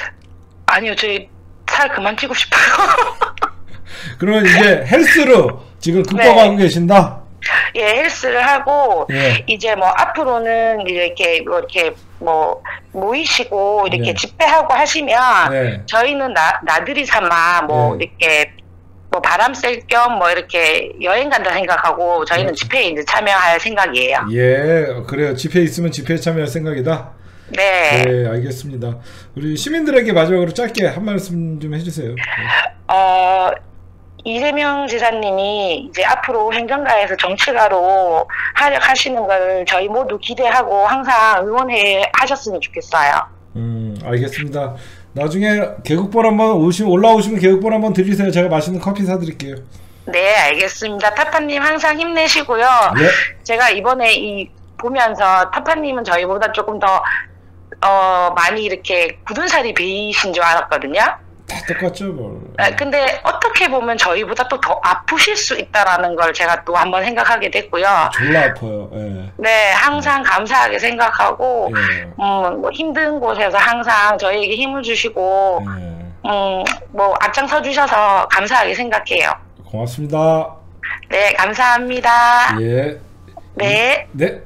아니요, 저희 살 그만 찌고 싶어요. 그러면 이제 헬스로 지금 극복하고 네. 계신다? 예, 헬스를 하고 예. 이제 뭐 앞으로는 이렇게 뭐 이렇게 뭐 모이시고 이렇게 예. 집회하고 하시면 예. 저희는 나 나들이 삼아 뭐 예. 이렇게 뭐 바람 쐴 겸 뭐 이렇게 여행 간다 생각하고 저희는 예. 집회에 이제 참여할 생각이에요. 예, 그래요. 집회 있으면 집회에 참여할 생각이다. 네. 네, 알겠습니다. 우리 시민들에게 마지막으로 짧게 한 말씀 좀 해주세요. 어, 이재명 지사님이 이제 앞으로 행정가에서 정치가로 활약하시는 걸 저희 모두 기대하고 항상 응원해 하셨으면 좋겠어요. 음, 알겠습니다. 나중에 계곡볼 한번 오시면 올라오시면 계곡볼 한번 들리세요. 제가 맛있는 커피 사드릴게요. 네, 알겠습니다. 타파님 항상 힘내시고요. 예. 제가 이번에 이 보면서 타파님은 저희보다 조금 더 어, 많이 이렇게 굳은 살이 배이신 줄 알았거든요. 다 똑같죠, 뭘. 아, 근데 어떻게 보면 저희보다 또 더 아프실 수 있다라는 걸 제가 또 한번 생각하게 됐고요. 졸라 아파요. 예. 네, 항상 감사하게 생각하고, 예. 음, 뭐 힘든 곳에서 항상 저희에게 힘을 주시고, 예. 음, 뭐 앞장서 주셔서 감사하게 생각해요. 고맙습니다. 네, 감사합니다. 예. 네. 네.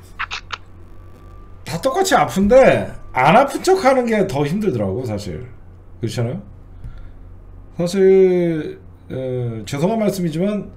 다 똑같이 아픈데 안 아픈 척 하는 게 더 힘들더라고, 사실. 그렇잖아요? 사실 어, 죄송한 말씀이지만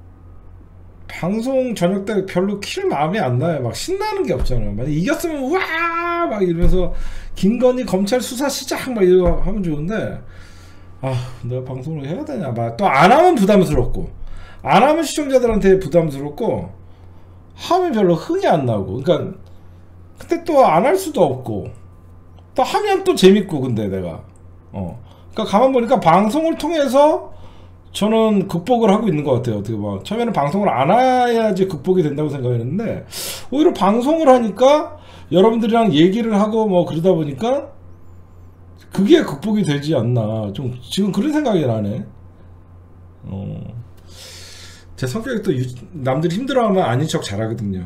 방송 저녁 때 별로 킬 마음이 안 나요. 막 신나는 게 없잖아요. 만약 이겼으면 우와 막 이러면서 김건희 검찰 수사 시작 막 이러고 하면 좋은데, 아 내가 방송을 해야 되냐, 막 또 안 하면 부담스럽고, 안 하면 시청자들한테 부담스럽고, 하면 별로 흥이 안 나고, 그러니까 근데 또 안 할 수도 없고, 또 하면 또 재밌고. 근데 내가 어 그러니까 가만 보니까 방송을 통해서 저는 극복을 하고 있는 것 같아요. 어떻게 봐. 처음에는 방송을 안 해야지 극복이 된다고 생각했는데, 오히려 방송을 하니까 여러분들이랑 얘기를 하고 뭐 그러다 보니까 그게 극복이 되지 않나, 좀 지금 그런 생각이 나네. 어, 제 성격이 또 유, 남들이 힘들어하면 아닌 척 잘하거든요.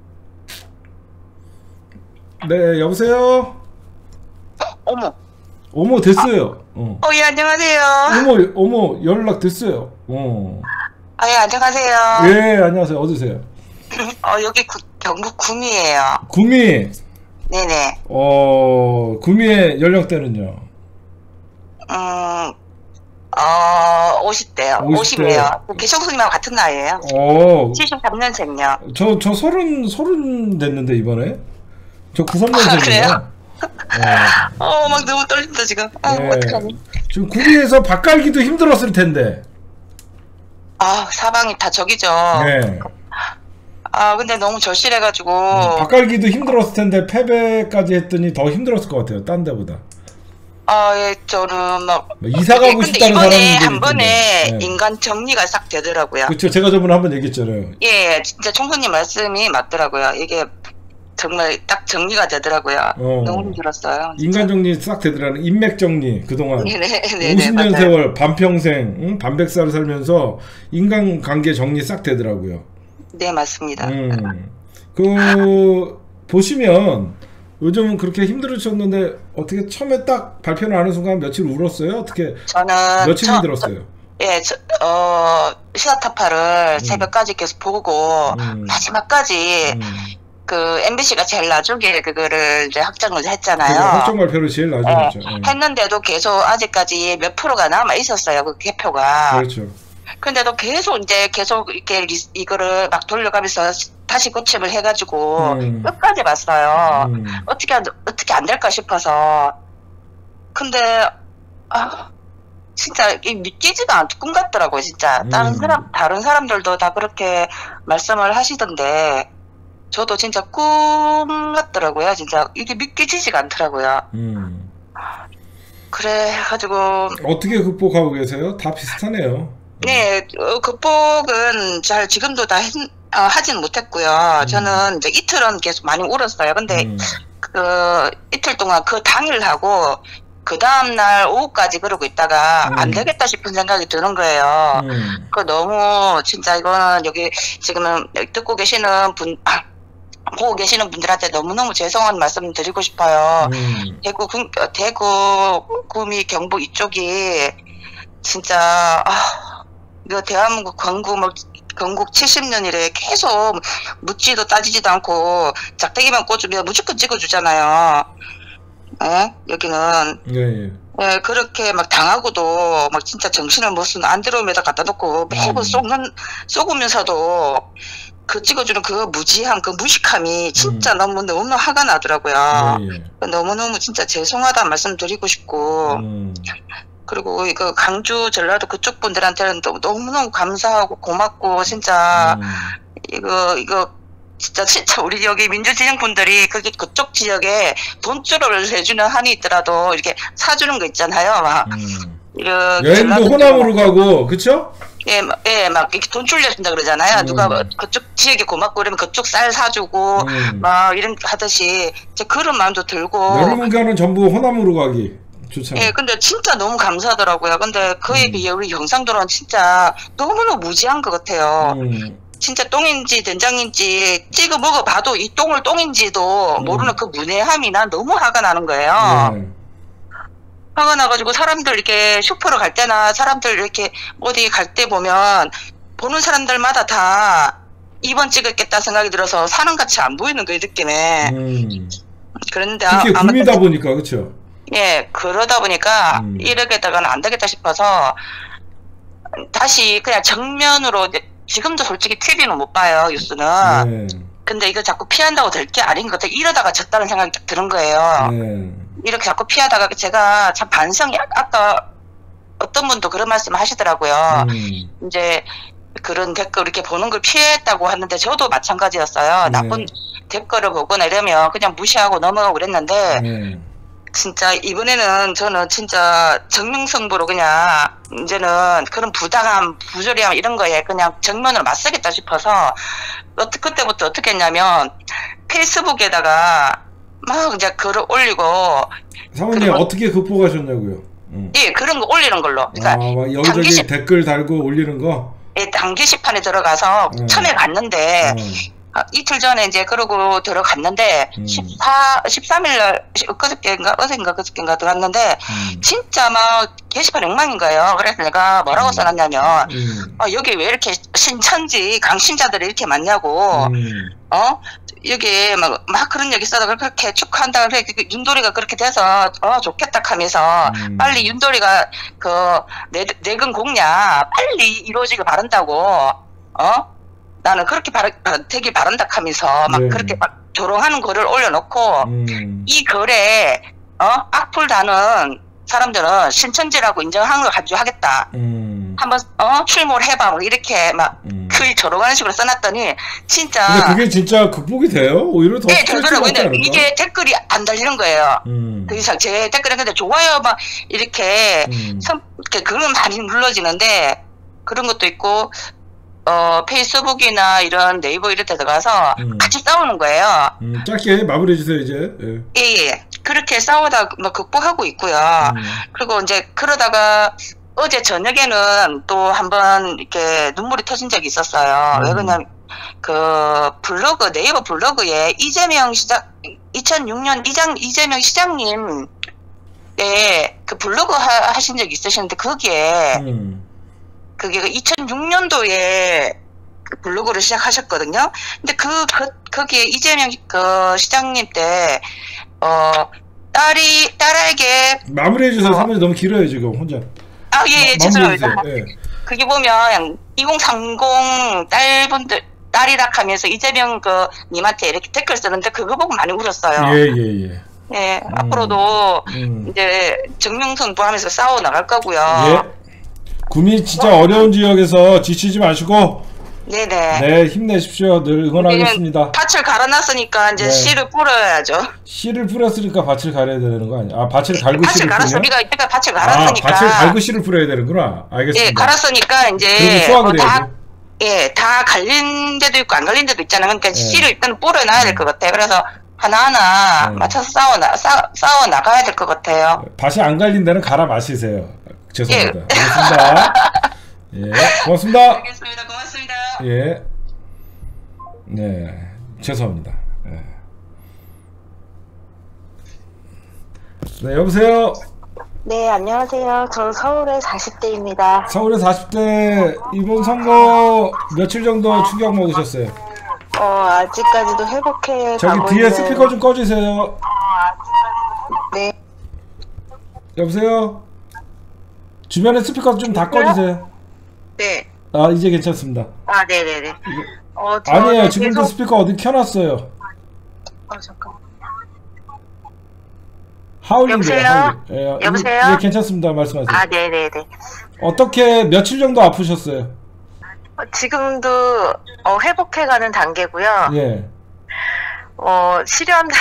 네, 여보세요? 어머. 어머, 됐어요. 어. 어, 예, 안녕하세요. 어머, 어머, 연락 됐어요. 어. 아, 예, 안녕하세요. 예, 안녕하세요. 어디세요? 어, 여기 구, 경북 구미예요. 구미. 네네. 어, 구미의 연령대는요? 음, 어, 오십 대요. 오십 대. 오십이에요. 계정수님하고 같은 나이에요. 어. 칠십삼 년생요. 저, 저 서른, 서른 됐는데, 이번에? 저 구십삼 년생이에요. 아, 그래요? 어. 어, 막 너무 떨린다, 지금. 아, 네. 어떡하니. 지금 구미에서 밥 갈기도 힘들었을 텐데. 아, 사방이 다 저기죠. 네. 아, 근데 너무 절실해가지고. 음, 밥 갈기도 힘들었을 텐데, 패배까지 했더니 더 힘들었을 것 같아요. 딴 데보다. 아, 예, 저는 막. 이사 가고 예, 싶다는 근데 이번에 사람들이 한 번에 있던데. 네. 인간 정리가 싹 되더라고요. 그쵸, 제가 저번에 한번 얘기했잖아요. 예, 진짜 총수님 말씀이 맞더라고요. 이게 정말 딱 정리가 되더라고요. 어. 너무 힘들었어요. 인간 정리 싹 되더라는, 인맥 정리. 그동안 네네, 네네, 오십 년 맞아요. 세월 반평생 응? 반백살 살면서 인간관계 정리 싹 되더라고요. 네, 맞습니다. 음. 그 보시면 요즘은 그렇게 힘들으셨는데 어떻게 처음에 딱 발표를 하는 순간 며칠 울었어요? 어떻게 저는 며칠 저- 힘들었어요? 예, 저, 어, 시사타파를 음. 새벽까지 계속 보고 음. 마지막까지 음. 그 엠비씨가 제일 나중에 그거를 이제 확정을 그 했잖아요. 확정 발표를 제일 나중에 예, 했죠. 예. 했는데도 계속 아직까지 몇 프로가 남아 있었어요. 그 개표가. 그렇죠. 근데도 계속 이제 계속 이렇게 리, 이거를 막 돌려가면서 다시 고침을 해가지고 음. 끝까지 봤어요. 음. 어떻게 안, 어떻게 안 될까 싶어서. 근데 아 진짜 이 믿기지가 않고 꿈 같더라고요. 진짜 다른 음. 사람 다른 사람들도 다 그렇게 말씀을 하시던데 저도 진짜 꿈 같더라고요. 진짜 이게 믿기지가 않더라고요. 음. 그래가지고 어떻게 극복하고 계세요? 다 비슷하네요. 네, 어, 극복은 잘 지금도 다 했, 어, 하진 못했고요. 저는 이제 이틀은 계속 많이 울었어요. 근데 음. 그 이틀 동안 그 당일 하고 그 다음날 오후까지 그러고 있다가 음. 안 되겠다 싶은 생각이 드는 거예요. 음. 그 너무 진짜 이거는 여기 지금은 듣고 계시는 분, 아, 보고 계시는 분들한테 너무너무 죄송한 말씀 드리고 싶어요. 음. 대구, 군, 어, 대구, 구미, 경북 이쪽이 진짜 아, 이거 대한민국 광고 뭐 건국 칠십 년 이래 계속 묻지도 따지지도 않고 작대기만 꽂으면 무조건 찍어주잖아요. 예? 여기는 예, 예. 예, 그렇게 막 당하고도 막 진짜 정신을 무슨 안드로메다 갖다 놓고 매번 음. 쏘는 쏘고면서도 그 찍어주는 그 무지한 그 무식함이 진짜 음. 너무 너무 화가 나더라고요. 예, 예. 너무 너무 진짜 죄송하다는 말씀 드리고 싶고. 음. 그리고 이거 강주 전라도 그쪽 분들한테는 또 너무너무 감사하고 고맙고 진짜 음. 이거 이거 진짜 진짜 우리 여기 민주진영 분들이 그게 그쪽 지역에 돈주로를 해주는 한이 있더라도 이렇게 사주는 거 있잖아요. 막 음. 이렇게 여행도 전라도 호남으로 쪽으로 가고 그쵸? 예, 막, 예, 막 이렇게 돈 줄려준다 그러잖아요. 음. 누가 뭐 그쪽 지역에 고맙고 그러면 그쪽 쌀 사주고 음. 막 이런 하듯이 이제 그런 마음도 들고. 여름 가는 전부 호남으로 가기 좋잖아요. 예, 근데 진짜 너무 감사하더라고요. 근데 그에 음. 비해 우리 경상도는 진짜 너무너무 무지한 것 같아요. 음. 진짜 똥인지 된장인지 찍어 먹어봐도 이 똥을 똥인지도 음. 모르는 그 문외함이 난 너무 화가 나는 거예요. 네. 화가 나가지고 사람들 이렇게 슈퍼를 갈 때나 사람들 이렇게 어디 갈 때 보면 보는 사람들마다 다 이 번 찍었겠다 생각이 들어서 사는 같이 안 보이는 그 느낌에. 음. 그런데 특히 아, 구미다 아무튼 보니까 그쵸? 예, 그러다 보니까 음. 이러겠다가는 안 되겠다 싶어서 다시 그냥 정면으로 이제 지금도 솔직히 티비는 못 봐요, 뉴스는. 네. 근데 이거 자꾸 피한다고 될 게 아닌 것 같아요. 이러다가 졌다는 생각이 딱 드는 거예요. 네. 이렇게 자꾸 피하다가 제가 참 반성이, 아- 아까 어떤 분도 그런 말씀 하시더라고요. 음. 이제 그런 댓글 이렇게 보는 걸 피했다고 하는데 저도 마찬가지였어요. 네. 나쁜 댓글을 보거나 이러면 그냥 무시하고 넘어가고 그랬는데 네. 진짜 이번에는 저는 진짜 정명성부로 그냥 이제는 그런 부당함, 부조리함 이런 거에 그냥 정면으로 맞서겠다 싶어서 어떻게 그때부터 어떻게 했냐면 페이스북에다가 막 이제 글을 올리고 사모님 그리고- 어떻게 극복하셨냐고요? 음. 예 그런 거 올리는 걸로 그러니까 아, 막 여기저기 단기시- 댓글 달고 올리는 거? 예, 단계시판에 들어가서 음. 처음에 갔는데 음. 아, 이틀 전에 이제 그러고 들어갔는데 음. 십사, 십삼 일 날 엊그저께인가 어젠가 그저께인가 들어갔는데 음. 진짜 막 게시판 엉망인 거예요. 그래서 내가 뭐라고 음. 써놨냐면 음. 아, 여기 왜 이렇게 신천지 강신자들이 이렇게 많냐고 음. 어? 여기 막, 막 그런 얘기 써서 그렇게 축하한다. 그래, 그 윤돌이가 그렇게 돼서, 어, 좋겠다 하면서, 음. 빨리 윤돌이가 그, 내, 내근 공약 빨리 이루어지길 바란다고, 어? 나는 그렇게 바라, 되길 바란다 하면서, 막 네. 그렇게 막 조롱하는 글을 올려놓고, 음. 이 글에, 어? 악플 다는 사람들은 신천지라고 인정한 걸 가지고 하겠다. 음. 한번, 어? 출몰 해봐. 뭐 이렇게 막, 음. 그 조롱하는 식으로 써놨더니, 진짜. 근데 그게 진짜 극복이 돼요? 오히려 더 네, 스트레스 되더라고요. 받지 근데 않을까? 이게 댓글이 안 달리는 거예요. 음. 그 이상 제 댓글에 근데 좋아요 막 이렇게 음. 선, 이렇게 그런 많이 눌러지는데 그런 것도 있고 어 페이스북이나 이런 네이버 이런 데 들어가서 음. 같이 싸우는 거예요. 음, 짧게 마무리해 주세요 이제. 예. 예, 예. 그렇게 싸우다 뭐 극복하고 있고요. 음. 그리고 이제 그러다가 어제 저녁에는 또 한번 이렇게 눈물이 터진 적이 있었어요. 음. 왜 그러냐면 그 블로그 네이버 블로그에 이재명 시장 이천육 년 이장 이재명 시장님 그 블로그 하, 하신 적 있으시는데 거기에 음. 그게 이천육 년도에 그 블로그를 시작하셨거든요. 근데 그, 그 거기에 이재명 그 시장님 때 어 딸이 딸에게 마무리해 주세요. 어. 사모님 너무 길어요 지금 혼자. 아 예 예 마- 죄송합니다. 마무리해 주세요. 예. 그게 보면 이공삼공 딸분들 딸이라 하면서 이재명 그 님한테 이렇게 댓글 쓰는데 그거 보고 많이 울었어요. 예, 예, 예. 예, 앞으로도 음. 이제 정명성부하면서 싸워 나갈 거고요. 예. 구미 진짜 어려운 지역에서 지치지 마시고 네네. 네 힘내십시오. 늘 응원하겠습니다. 밭을 갈아놨으니까 이제 네. 씨를 뿌려야죠. 씨를 뿌렸으니까 밭을 갈아야 되는 거 아니야? 아 밭을 갈고 밭을 씨를 뿌려? 갈았으니까 그러니까 밭을 아 갈았으니까 밭을 갈고 씨를 뿌려야 되는구나. 알겠습니다. 예, 갈았으니까 그리고 이제 수확을 어, 다 해야죠. 예, 다 갈린 데도 있고 안 갈린 데도 있잖아요. 그러니까 예. 씨를 일단 뿌려놔야 될 것 같아요. 그래서 하나하나 음. 맞춰서 싸워 나 싸, 싸워 나가야 될 것 같아요. 밭이 안 갈린 데는 갈아 마시세요. 죄송합니다. 알겠습니다. 예, 고맙습니다. 알겠습니다. 고맙습니다. 예. 네, 죄송합니다. 예. 네, 여보세요. 네, 안녕하세요. 저 서울의 사십 대입니다. 서울의 사십 대 이번 선거 며칠 정도 충격 먹으셨어요? 어, 아직까지도 회복해 저기 가고 뒤에 있는... 스피커 좀 꺼주세요. 네. 여보세요? 주변에 스피커 좀 다 꺼주세요. 네. 아, 이제 괜찮습니다. 아, 네네네. 어, 아니에요. 지금도 계속... 스피커 어디 켜놨어요. 어, 잠깐. 하울링. 여보세요? 예, 여보세요? 예, 괜찮습니다. 말씀하세요. 아, 네네네. 어떻게 며칠 정도 아프셨어요? 어, 지금도 어, 회복해가는 단계고요. 예. 어, 실현당,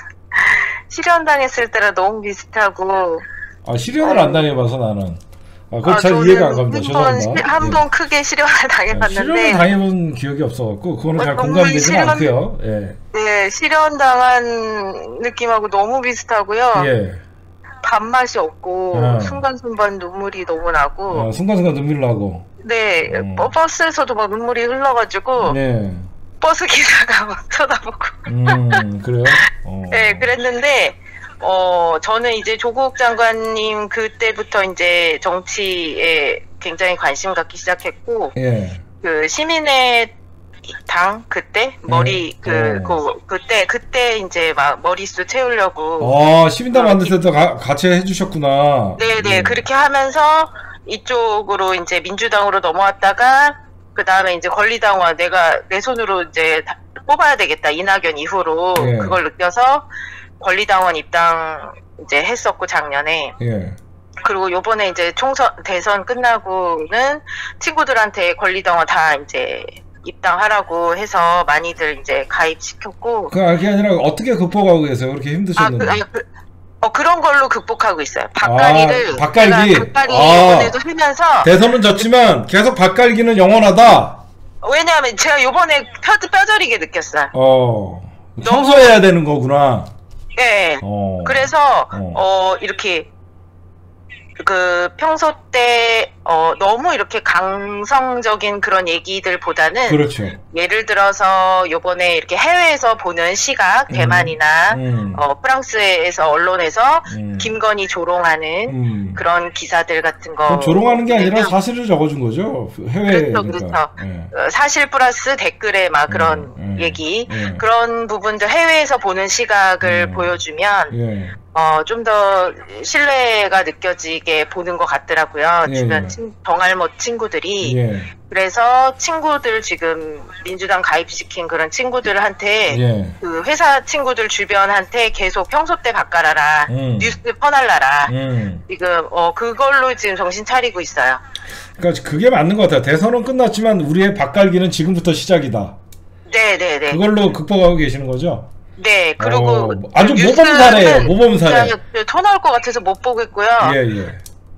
실현당했을 때랑 너무 비슷하고. 아, 실현을 안 당해봐서 나는. 아, 그거 아, 잘 이해가 안 갑니다. 죄송합니다. 한 번 예. 크게 실현을 당해봤는데. 실현을 당해본 기억이 없어갖고 그거는 잘 너무 공감되지는 실현- 않고요. 예. 네, 실현당한 느낌하고 너무 비슷하고요. 예. 밥맛이 없고 어. 순간순간 눈물이 너무 나고. 어, 순간순간 눈물 나고. 네, 음. 버- 버스에서도 막 눈물이 흘러가지고 네. 버스 기사가 막 쳐다보고. 음, 그래요? 어. 네, 그랬는데 어 저는 이제 조국 장관님 그때부터 이제 정치에 굉장히 관심 갖기 시작했고 예. 그 시민의 당 그때 머리 그, 어. 그 그때 그때 이제 막 머리수 채우려고 아, 시민당 만들 때도 가- 같이 해주셨구나. 네네 예. 그렇게 하면서 이쪽으로 이제 민주당으로 넘어왔다가 그 다음에 이제 권리당원 내가 내 손으로 이제 다- 뽑아야 되겠다 이낙연 이후로 예. 그걸 느껴서 권리당원 입당 이제 했었고 작년에 예. 그리고 요번에 이제 총선 대선 끝나고는 친구들한테 권리당원 다 이제 입당하라고 해서 많이들 이제 가입시켰고 그, 그게 아니라 어떻게 극복하고 계세요? 그렇게 아, 힘드셨는데. 그, 아니, 그, 어, 그런 걸로 극복하고 있어요. 밥갈이를 아, 밥갈기? 제가 밥갈이 아. 이번에도 하면서 대선은 졌지만 계속 밥갈기는 영원하다. 왜냐하면 제가 요번에 뼈, 뼈저리게 느꼈어요. 어. 청소해야 되는 거구나. 예. 어. 그래서 어. 어 이렇게 그 평소 때 어 너무 이렇게 강성적인 그런 얘기들보다는 그렇죠. 예를 들어서 요번에 이렇게 해외에서 보는 시각 대만이나 음. 어 프랑스에서 언론에서 음. 김건희 조롱하는 음. 그런 기사들 같은 거 그럼 조롱하는 게 아니라 보면은 사실을 적어준 거죠. 해외. 그렇죠, 그러니까. 예. 어, 사실 플러스 댓글에 막 그런 음, 음, 얘기 음. 그런 부분들 해외에서 보는 시각을 음. 보여주면 예. 어, 좀 더 신뢰가 느껴지게 보는 것 같더라고요. 예, 주변 예. 친, 정알못 친구들이. 예. 그래서 친구들 지금 민주당 가입시킨 그런 친구들한테 예. 그 회사 친구들 주변한테 계속 평소 때 바꿔라라. 음. 뉴스 퍼날라라. 음. 지금 어 그걸로 지금 정신 차리고 있어요. 그러니까 그게 맞는 것 같아요. 대선은 끝났지만 우리의 밥갈기는 지금부터 시작이다. 네네네. 그걸로 극복하고 계시는 거죠? 네, 그리고 어, 아주 모범사례예요, 모범사례. 토 나올 것 같아서 못 보겠고요. 예, 예.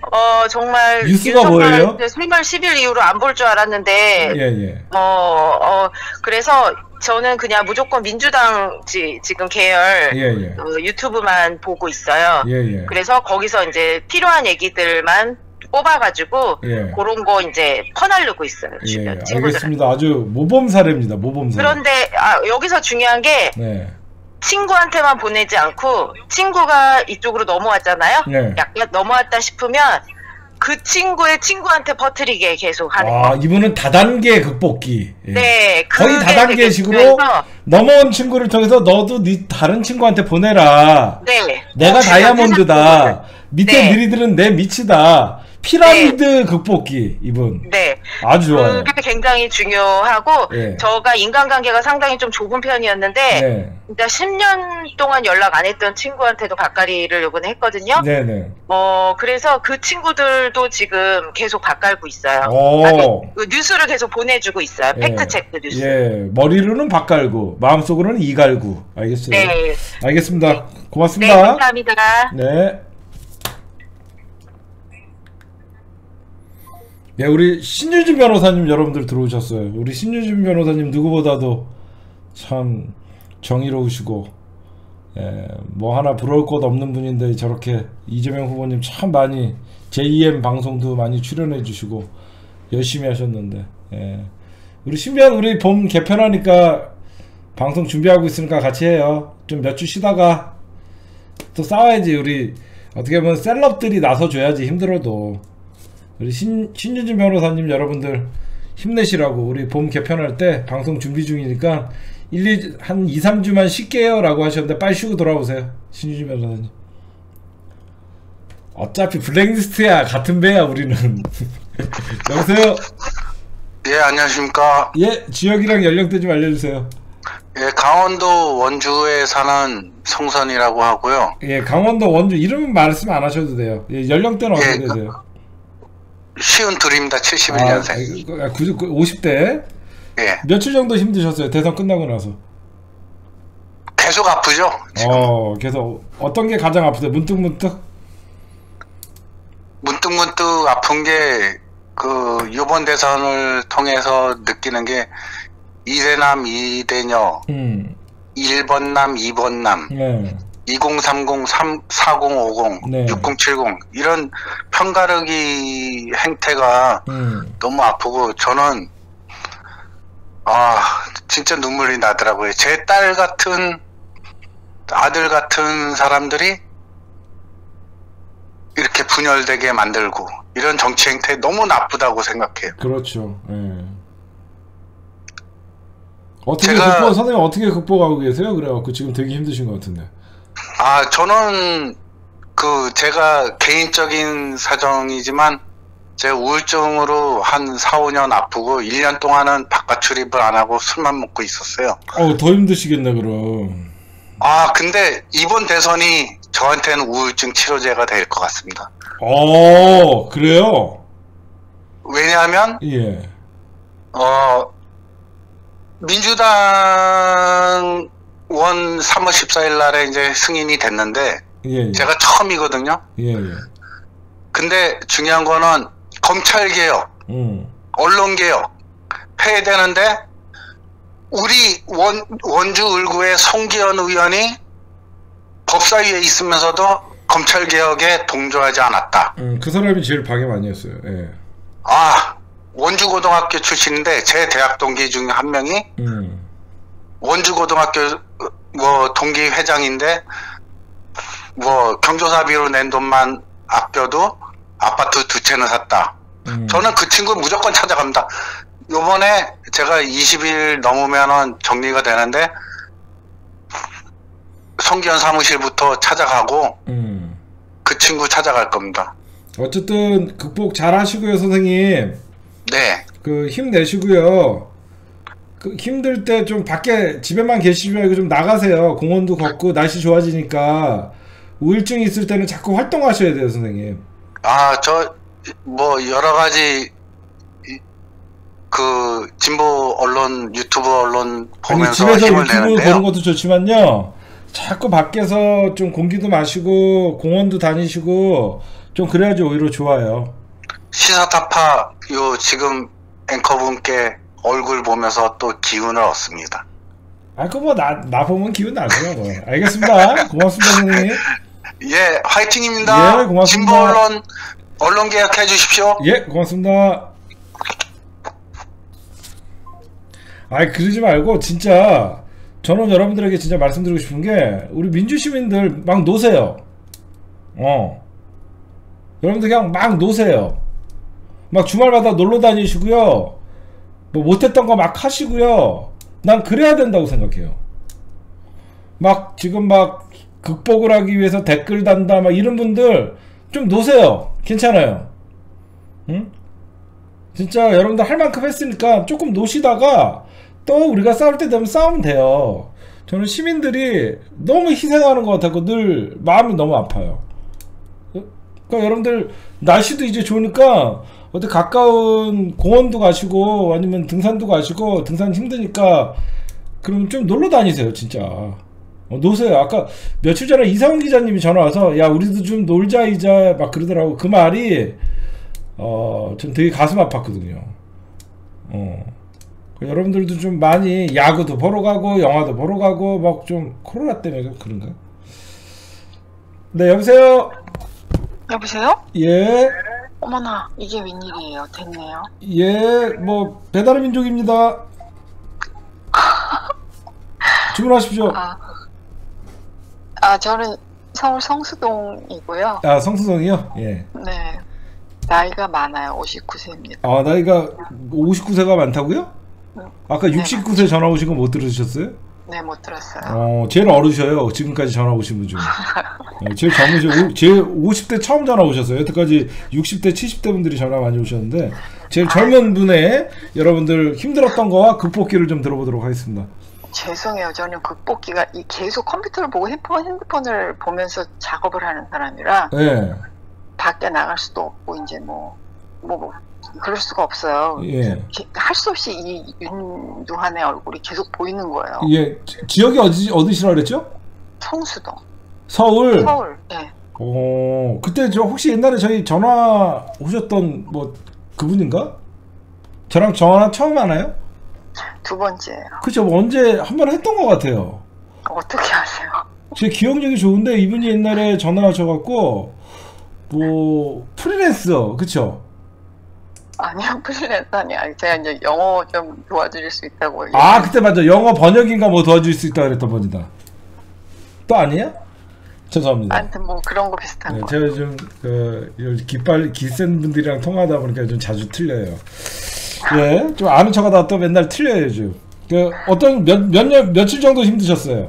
어 정말 뉴스가 윤석열 뭐예요? 설날 십 일 이후로 안 볼 줄 알았는데 예, 예. 어, 어 그래서 저는 그냥 무조건 민주당 지, 지금 계열 예, 예. 어, 유튜브만 보고 있어요. 예, 예. 그래서 거기서 이제 필요한 얘기들만 뽑아가지고 예. 그런 거 이제 퍼날르고 있어요. 예, 주변 친구들. 알겠습니다. 아주 모범 사례입니다. 모범 사례. 그런데 아, 여기서 중요한 게 네. 친구한테만 보내지 않고 친구가 이쪽으로 넘어왔잖아요. 네. 약간 넘어왔다 싶으면 그 친구의 친구한테 퍼뜨리게 계속 하는 아, 거. 이분은 다단계 극복기. 예. 네, 거의 그게 다단계식으로 되게 중요해서 넘어온 친구를 통해서 너도 네 다른 친구한테 보내라. 네. 내가 어, 다이아몬드다. 밑에 네. 너희들은 내 밑이다. 피라미드 극복기 이분. 네. 아주 좋아요. 그게 굉장히 중요하고 예. 저가 인간관계가 상당히 좀 좁은 편이었는데 네. 진짜 십 년 동안 연락 안 했던 친구한테도 밥갈이를 요번에 했거든요. 네네. 어 그래서 그 친구들도 지금 계속 밥갈고 있어요. 오. 아니, 그 뉴스를 계속 보내주고 있어요. 예. 팩트체크 뉴스. 예, 머리로는 밥 갈고 마음속으로는 이 갈고. 알겠어요. 네. 알겠습니다. 네, 고맙습니다. 감사합니다. 네. 예, 우리 신유진 변호사님 여러분들 들어오셨어요. 우리 신유진 변호사님 누구보다도 참 정의로우시고, 예, 뭐 하나 부러울 것 없는 분인데 저렇게 이재명 후보님 참 많이 제이엠 방송도 많이 출연해 주시고 열심히 하셨는데, 예. 우리 신변 우리 봄 개편하니까 방송 준비하고 있으니까 같이 해요. 좀 몇 주 쉬다가 또 싸워야지. 우리 어떻게 보면 셀럽들이 나서줘야지 힘들어도. 우리 신, 신유진 변호사님 여러분들 힘내시라고. 우리 봄 개편할 때 방송 준비 중이니까 일, 이, 한 이, 삼 주만 쉴게요 라고 하셨는데 빨리 쉬고 돌아오세요. 신유진 변호사님. 어차피 블랙리스트야. 같은 배야 우리는. 여보세요? 예, 안녕하십니까. 예, 지역이랑 연령대 좀 알려주세요. 예, 강원도 원주에 사는 성선이라고 하고요. 예, 강원도 원주 이름 말씀 안 하셔도 돼요. 예, 연령대는 어떻게 예, 되세요? 쉬운 둘입니다. 칠십일 년생. 아, 오십 대? 예. 며칠 정도 힘드셨어요? 대선 끝나고 나서? 계속 아프죠? 어, 계속 어떤 게 가장 아프세요? 문득문득? 문득문득 아픈 게 그 이번 대선을 통해서 느끼는 게 이대남 이대녀, 음. 일 번 남 이 번 남, 네. 이공삼공 사공오공 네. 육공칠공 이런 편가르기 행태가 음. 너무 아프고 저는 아 진짜 눈물이 나더라고요. 제 딸 같은 아들 같은 사람들이 이렇게 분열되게 만들고 이런 정치 행태 너무 나쁘다고 생각해요. 그렇죠. 예. 어떻게 제가- 극복, 선생님 어떻게 극복하고 계세요? 그래갖고 지금 되게 힘드신 것 같은데. 아 저는 그 제가 개인적인 사정이지만 제가 우울증으로 한 사, 오 년 아프고 일 년 동안은 바깥 출입을 안 하고 술만 먹고 있었어요. 어, 더 힘드시겠네 그럼. 아 근데 이번 대선이 저한테는 우울증 치료제가 될 것 같습니다. 어, 그래요? 왜냐하면 예. 어 민주당 원 삼월 십사일 날에 이제 승인이 됐는데 예, 예. 제가 처음이거든요. 예, 예. 근데 중요한 거는 검찰 개혁, 음. 언론 개혁 해야 되는데 우리 원 원주 을구의 송기현 의원이 법사위에 있으면서도 검찰 개혁에 동조하지 않았다. 음, 그 사람이 제일 방해 많이 했어요. 예. 아 원주고등학교 출신인데 제 대학 동기 중에 한 명이 음. 원주고등학교 뭐 동기 회장인데 뭐 경조사비로 낸 돈만 아껴도 아파트 두 채는 샀다. 음. 저는 그 친구 무조건 찾아갑니다. 요번에 제가 이십 일 넘으면은 정리가 되는데 송기현 사무실부터 찾아가고 음. 그 친구 찾아갈 겁니다. 어쨌든 극복 잘 하시고요, 선생님. 네. 그 힘내시고요. 그 힘들 때 좀 밖에 집에만 계시지 말고 좀 나가세요. 공원도 걷고 날씨 좋아지니까. 우울증 있을 때는 자꾸 활동하셔야 돼요, 선생님. 아, 저 뭐 여러 가지 이- 그 진보 언론, 유튜브 언론 아니, 보면서 집에서 힘을 유튜브 내는데요. 보는 것도 좋지만요. 자꾸 밖에서 좀 공기도 마시고 공원도 다니시고 좀 그래야지 오히려 좋아요. 시사타파 요 지금 앵커분께 얼굴 보면서 또 기운을 얻습니다. 아, 그거 뭐, 나, 나 보면 기분 나죠, 뭐. 알겠습니다. 고맙습니다, 선생님. 예, 화이팅입니다. 예, 고맙습니다. 진보 언론 언론 개혁해 주십시오. 예, 고맙습니다. 아이, 그러지 말고, 진짜, 저는 여러분들에게 진짜 말씀드리고 싶은 게, 우리 민주시민들 막 노세요. 어. 여러분들 그냥 막 노세요. 막 주말마다 놀러 다니시고요. 뭐 못했던 거 막 하시고요. 난 그래야 된다고 생각해요. 막 지금 막 극복을 하기 위해서 댓글 단다 막 이런 분들 좀 노세요. 괜찮아요. 응? 진짜 여러분들 할 만큼 했으니까 조금 노시다가 또 우리가 싸울 때 되면 싸우면 돼요. 저는 시민들이 너무 희생하는 것 같고 늘 마음이 너무 아파요. 그러니까 여러분들 날씨도 이제 좋으니까 어디 가까운 공원도 가시고 아니면 등산도 가시고 등산 힘드니까 그러면 좀 놀러 다니세요 진짜. 어, 노세요. 아까 며칠 전에 이상훈 기자님이 전화와서 야 우리도 좀 놀자 이자 막 그러더라고. 그 말이 어, 전 되게 가슴 아팠거든요. 어. 여러분들도 좀 많이 야구도 보러 가고 영화도 보러 가고 막 좀 코로나 때문에 그런가? 네 여보세요? 여보세요? 예. 어머나 이게 웬일이에요. 됐네요. 예, 뭐 배달의 민족입니다. 주문하십시오. 아, 아 저는 서울 성수동이고요. 아, 성수동이요? 예. 네. 나이가 많아요. 오십구 세입니다. 아, 나이가 오십구 세가 많다고요? 아까 육십구 세 전화 오신 거 못 들으셨어요? 네, 못 들었어요. 어, 제일 어르셔요. 지금까지 전화 오신 분 중에. 네, 제일 젊으셔. 제일 오십 대 처음 전화 오셨어요. 여태까지 육십 대, 칠십 대 분들이 전화 많이 오셨는데 제일 젊은 분의 여러분들 힘들었던 거와 극복기를 좀 들어보도록 하겠습니다. 죄송해요. 저는 극복기가 이 계속 컴퓨터를 보고 핸드폰, 핸드폰을 보면서 작업을 하는 사람이라 예. 밖에 나갈 수도 없고 이제 뭐, 뭐, 뭐 그럴 수가 없어요. 예. 할 수 없이 이 윤두한의 얼굴이 계속 보이는 거예요. 예. 지역이 어디, 어디시라 그랬죠? 성수동. 서울? 서울, 예. 어, 그때 저 혹시 옛날에 저희 전화 오셨던 뭐 그분인가? 저랑 전화 처음 하나요? 두 번째예요. 그쵸, 뭐 언제 한 번 했던 것 같아요. 어떻게 아세요? 제 기억력이 좋은데 이분이 옛날에 전화하셔갖고 뭐 프리랜서, 그쵸? 아니요, 프리랜서니 아니 제가 이제 영어 좀 도와드릴 수 있다고. 아, 그때 맞아. 영어 번역인가 뭐 도와줄 수 있다 그랬던 분이다. 또 아니에요? 죄송합니다. 아무튼 뭐 그런 거 비슷한 네, 거. 제가 좀 그, 기빨 기센 분들이랑 통화하다 보니까 좀 자주 틀려요. 예, 좀 아는 척하다 또 맨날 틀려요, 좀. 그 어떤 몇 몇 년 며칠 정도 힘드셨어요?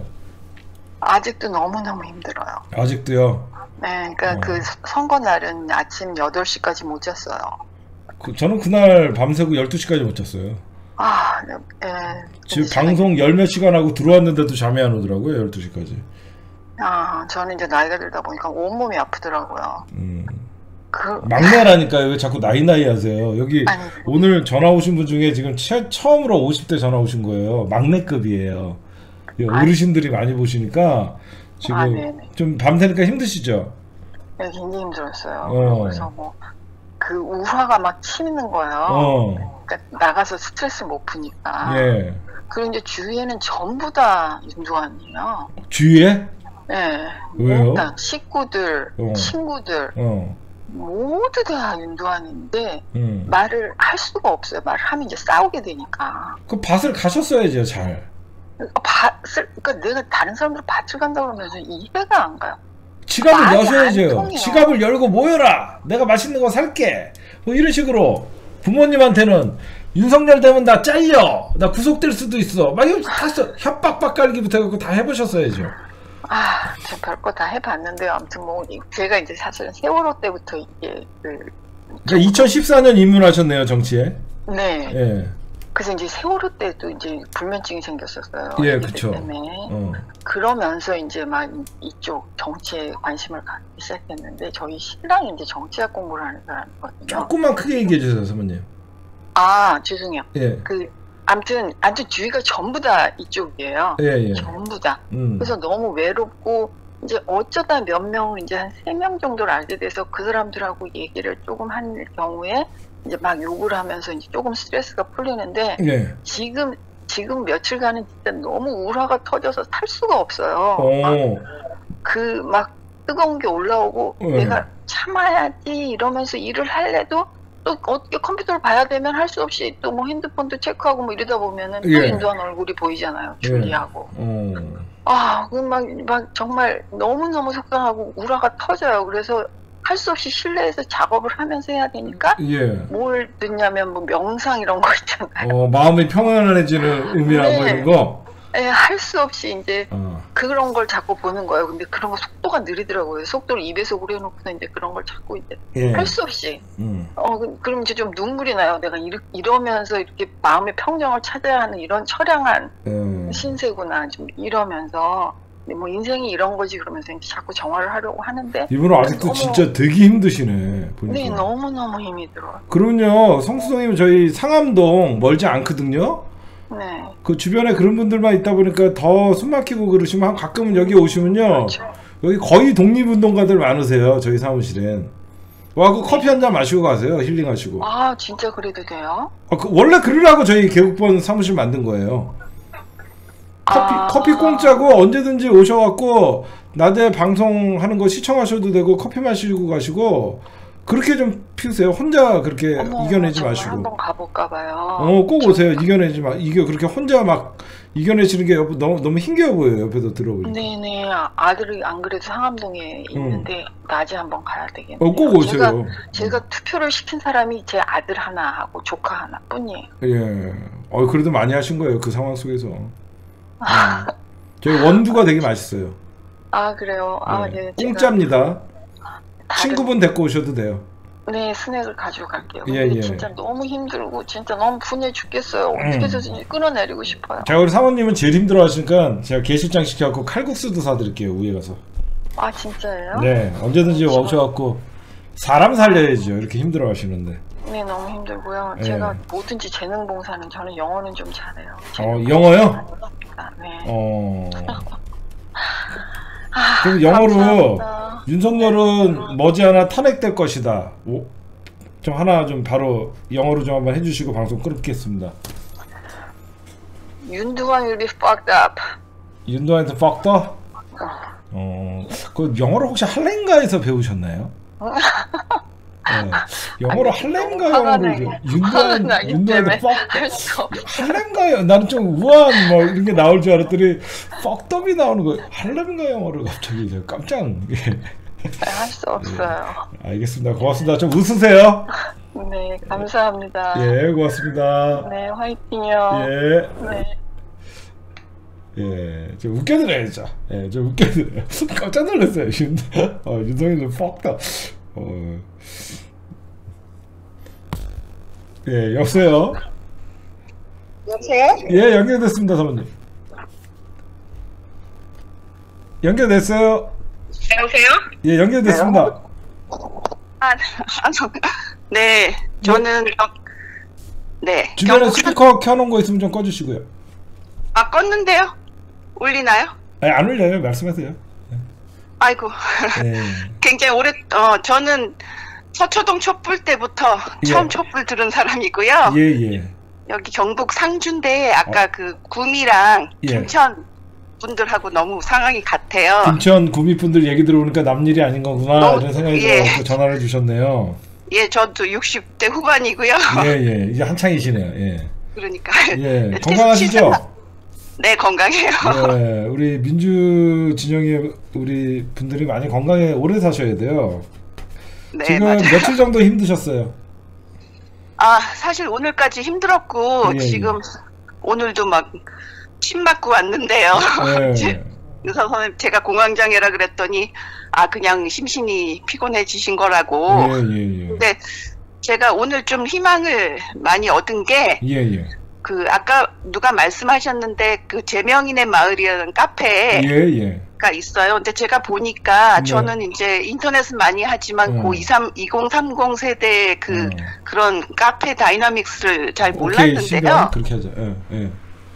아직도 너무 너무 힘들어요. 아직도요? 네, 그러니까 어. 그 선거 날은 아침 여덟 시까지 못 잤어요. 그, 저는 그날 밤새고 열두 시까지 못 잤어요. 아, 네, 네. 지금 방송 열 몇 시간 하고 들어왔는데도 잠이 안 오더라고요, 열두 시까지. 아, 저는 이제 나이가 들다 보니까 온몸이 아프더라고요. 음. 그 막내라니까요. 왜 자꾸 나이 나이 하세요? 여기 아니. 오늘 전화 오신 분 중에 지금 처, 처음으로 오십 대 전화 오신 거예요. 막내급이에요. 예, 어르신들이 많이 보시니까 지금 아, 네네. 좀 밤새니까 힘드시죠? 네, 굉장히 힘들었어요. 어. 그래서 뭐 그 우화가 막 치미는 거예요. 어. 그러니까 나가서 스트레스 못 푸니까. 예. 그리고 이제 주위에는 전부 다 윤두환이에요. 주위에? 네. 왜요? 그러니까 식구들, 어. 친구들 어. 모두 다 윤두환인데 음. 말을 할 수가 없어요. 말을 하면 이제 싸우게 되니까. 그 밭을 가셨어야죠, 잘. 밭을, 그러니까 내가 다른 사람들 밭을 간다고 그러면서 이해가 안 가요. 지갑을 말이 안 여셔야죠. 통해요. 지갑을 열고 모여라. 내가 맛있는 거 살게. 뭐 이런 식으로 부모님한테는 윤석열 되면 나 잘려. 나 구속될 수도 있어. 막 이거 다 써. 협박박 깔기부터 해갖고 다 해보셨어야죠. 아, 저 별거 다 해봤는데요. 아무튼 뭐 이- 제가 이제 사실은 세월호 때부터 이게 그 그러니까 이천십사 년 입문하셨네요, 정치에. 네. 예. 그래서 이제 세월호 때도 이제 불면증이 생겼었어요. 예, 애기들 그쵸. 때문에. 어. 그러면서 이제 막 이- 이쪽 정치에 관심을 갖기 시작했는데 저희 신랑이 이제 정치학 공부를 하는 사람이거든요. 조금만 크게 얘기해 주세요, 사모님. 아, 죄송해요. 예. 그 아무튼 아무튼 주위가 전부 다 이쪽이에요. 예, 예. 전부 다. 음. 그래서 너무 외롭고 이제 어쩌다 몇 명을 이제 한 세 명 정도를 알게 돼서 그 사람들하고 얘기를 조금 한 경우에 이제 막 욕을 하면서 이제 조금 스트레스가 풀리는데 예. 지금 지금 며칠간은 진짜 너무 우라가 터져서 살 수가 없어요. 어. 그 막 뜨거운 게 올라오고 예. 내가 참아야지 이러면서 일을 할래도 또 어떻게 컴퓨터를 봐야 되면 할 수 없이 또 뭐 핸드폰도 체크하고 뭐 이러다 보면은 또 예. 인도한 얼굴이 보이잖아요. 예. 줄리하고. 어. 아, 그 막, 막 정말 너무너무 속상하고 우라가 터져요. 그래서 할 수 없이 실내에서 작업을 하면서 해야 되니까 예. 뭘 듣냐면 뭐 명상 이런 거 있잖아요. 어, 마음이 평안해지는 의미나 뭐 네. 이런 거. 예, 할 수 없이 이제 어. 그런 걸 자꾸 보는 거예요. 근데 그런 거 속도가 느리더라고요. 속도를 이 배속으로 해놓고서 이제 그런 걸 자꾸 이제 예. 할 수 없이. 음. 어, 그- 그럼 이제 좀 눈물이 나요. 내가 이러, 이러면서 이렇게 마음의 평정을 찾아야 하는 이런 처량한 음. 신세구나. 좀 이러면서. 근데 뭐 인생이 이런 거지 그러면서 이제 자꾸 정화를 하려고 하는데. 이분은 아직도 너무- 진짜 되게 힘드시네. 보니까. 네, 너무너무 힘이 들어요. 그러면요, 성수동이면 저희 상암동 멀지 않거든요. 네. 그 주변에 그런 분들만 있다 보니까 더 숨막히고 그러시면 한- 가끔은 여기 오시면요, 그렇죠. 여기 거의 독립운동가들 많으세요. 저희 사무실엔. 와그 커피 한 잔 마시고 가세요. 힐링하시고. 아, 진짜 그래도 돼요? 아, 그 원래 그러라고 저희 개국본 사무실 만든 거예요. 커피 아. 커피 공짜고 언제든지 오셔갖고 낮에 방송하는 거 시청하셔도 되고 커피 마시고 가시고 그렇게 좀 피우세요. 혼자 그렇게 어머, 이겨내지 정말 마시고. 한번 가볼까 봐요. 어, 꼭 오세요. 이겨내지 마. 이겨 그렇게 혼자 막 이겨내시는 게 옆- 너무 너무 힘겨워 보여요. 옆에서 들어보니까. 네네. 아- 아들이 안 그래도 상암동에 있는데 낮에 한번 가야 되겠네요. 어, 꼭 오세요. 제가, 제가 투표를 시킨 사람이 제 아들 하나 하고 조카 하나 뿐이에요. 예. 어 그래도 많이 하신 거예요. 그 상황 속에서. 음. 저희 원두가 되게 맛있어요. 아 그래요? 아 예. 네. 제가 공짜입니다. 친구분 데리고 오셔도 돼요. 네 스낵을 가지고 갈게요. 예, 근데 예. 진짜 너무 힘들고 진짜 너무 분해 죽겠어요. 어떻게 음. 해서든지 끊어내리고 싶어요. 자 우리 사모님은 제일 힘들어 하시니까 제가 게시장 시켜갖고 칼국수도 사드릴게요. 위에 가서. 아 진짜예요? 네 언제든지 오셔갖고 사람 살려야죠. 이렇게 힘들어 하시는데. 네 너무 힘들고요. 예. 제가 뭐든지 재능 봉사는 저는 영어는 좀 잘해요. 어 영어요? 네. 어. 그럼 영어로 감사합니다. 윤석열은 머지않아 탄핵될 것이다. 오, 좀 하나 좀 바로 영어로 좀 한번 해주시고 방송 끊겠습니다. 윤두환 will be fucked up. 윤도한테 fucked up? 어, 그 영어를 혹시 할렌가에서 배우셨나요? 네. 영어로 할렌가 화가 영어를 나게. 윤도한 화가 나기 윤도한테 때문에 fucked 할 수가 없어. 할렌가 나는 좀 우아한 뭐 이런 게 나올 줄 알았더니 fucked up이 나오는 거 할렌가 영어를 갑자기 제가 깜짝 예. 할 수 없어요. 알겠습니다. 고맙습니다. 좀 웃으세요. 네, 감사합니다. 예, 고맙습니다. 네, 화이팅요. 예. 네. 예, 좀 웃겨드려야죠. 예, 좀 웃겨드려요. 깜짝 놀랐어요. 윤, 어, 윤성이 좀 퍽다. 어. 예, 여보세요? 여보세요? 예, 연결됐습니다, 사모님. 연결됐어요? 여보세요? 예, 연결됐습니다. 아, 아, 저- 네, 저는 경- 네. 주변에 경북 스피커 켜놓은 거 있으면 좀 꺼주시고요. 아 껐는데요? 울리나요? 아니, 안 울려요. 말씀하세요. 아이고. 예. 굉장히 오래 어 저는 서초동 촛불 때부터 예. 처음 촛불 들은 사람이고요. 예, 예. 여기 경북 상주인데 아까 그 구미랑 예. 김천 분들하고 너무 상황이 같아요. 김천 구미분들 얘기 들어보니까 남일이 아닌 거구나 너무- 이런 생각이 예. 들어서 전화를 주셨네요. 예, 저도 육십 대 후반이고요. 예, 예. 이제 한창이시네요. 예. 그러니까 예. 건강하시죠? 네, 건강해요. 예. 우리 민주 진영의 우리 분들이 많이 건강해 오래 사셔야 돼요. 네, 지금 맞아요. 며칠 정도 힘드셨어요? 아, 사실 오늘까지 힘들었고 예, 지금 오늘도 막 침 맞고 왔는데요. 예. 유서 선생님, 제가 공황장애라 그랬더니 아 그냥 심신이 피곤해지신 거라고. 예, 예, 예. 근데 제가 오늘 좀 희망을 많이 얻은 게 예, 예. 그 아까 누가 말씀하셨는데 그 제명인의 마을이라는 카페에 예, 예. 가 있어요. 근데 제가 보니까 네. 저는 이제 인터넷은 많이 하지만 음. 고 이삼, 이공삼공 세대의 그 음. 그런 카페 다이나믹스를 잘 오케이, 몰랐는데요. 신경 그렇게 하죠. 예, 예.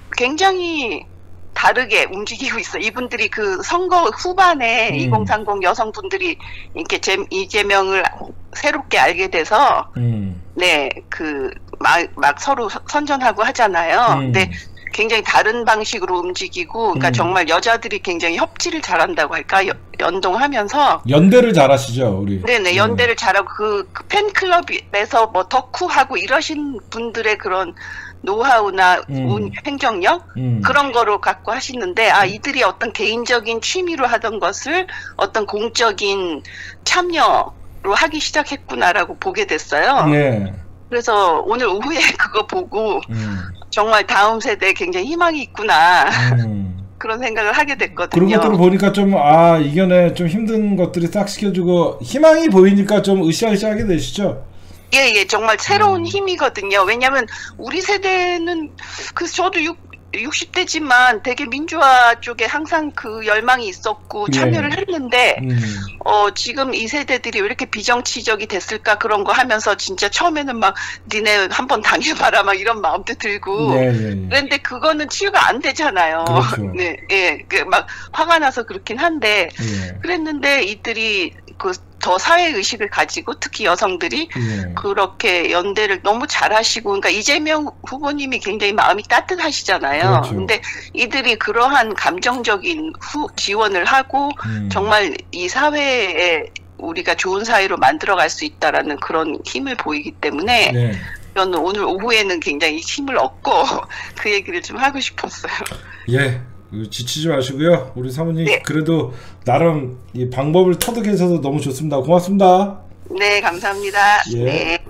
굉장히 다르게 움직이고 있어. 이분들이 그 선거 후반에 음. 이공삼공 여성분들이 이렇게 제, 이재명을 새롭게 알게 돼서 음. 네, 그 막 막 서로 서- 선전하고 하잖아요. 음. 근데 굉장히 다른 방식으로 움직이고, 그러니까 음. 정말 여자들이 굉장히 협치를 잘한다고 할까, 여- 연동하면서. 연대를 잘하시죠, 우리. 네네, 연대를 잘하고, 그, 그 팬클럽에서 뭐 덕후하고 이러신 분들의 그런 노하우나 음. 운, 행정력? 음. 그런 거로 갖고 하시는데, 아, 이들이 어떤 개인적인 취미로 하던 것을 어떤 공적인 참여로 하기 시작했구나라고 보게 됐어요. 예. 그래서 오늘 오후에 그거 보고, 음. 정말 다음 세대에 굉장히 희망이 있구나. 음. 그런 생각을 하게 됐거든요. 그런 것들을 보니까 좀, 아, 이겨내 좀 힘든 것들이 싹 시켜주고, 희망이 보이니까 좀 으쌰으쌰하게 되시죠? 예, 예, 정말 음. 새로운 힘이거든요. 왜냐면 우리 세대는, 그, 저도 육, 육십 대지만 되게 민주화 쪽에 항상 그 열망이 있었고 예. 참여를 했는데, 음. 어, 지금 이 세대들이 왜 이렇게 비정치적이 됐을까 그런 거 하면서 진짜 처음에는 막 니네 한번 당해봐라 막 이런 마음도 들고. 예, 예, 예. 그런데 그거는 치유가 안 되잖아요. 그렇죠. 네, 예, 그 막 화가 나서 그렇긴 한데, 예. 그랬는데 이들이 그 더 사회 의식을 가지고 특히 여성들이 예. 그렇게 연대를 너무 잘하시고, 그러니까 이재명 후보님이 굉장히 마음이 따뜻하시잖아요. 그렇죠. 근데 이들이 그러한 감정적인 후 지원을 하고 음. 정말 이 사회에 우리가 좋은 사회로 만들어갈 수 있다라는 그런 힘을 보이기 때문에 네. 저는 오늘 오후에는 굉장히 힘을 얻고 그 얘기를 좀 하고 싶었어요. 예, 지치지 마시고요. 우리 사모님 네. 그래도 나름 이 방법을 터득해서 너무 좋습니다. 고맙습니다. 네, 감사합니다. 예. 네.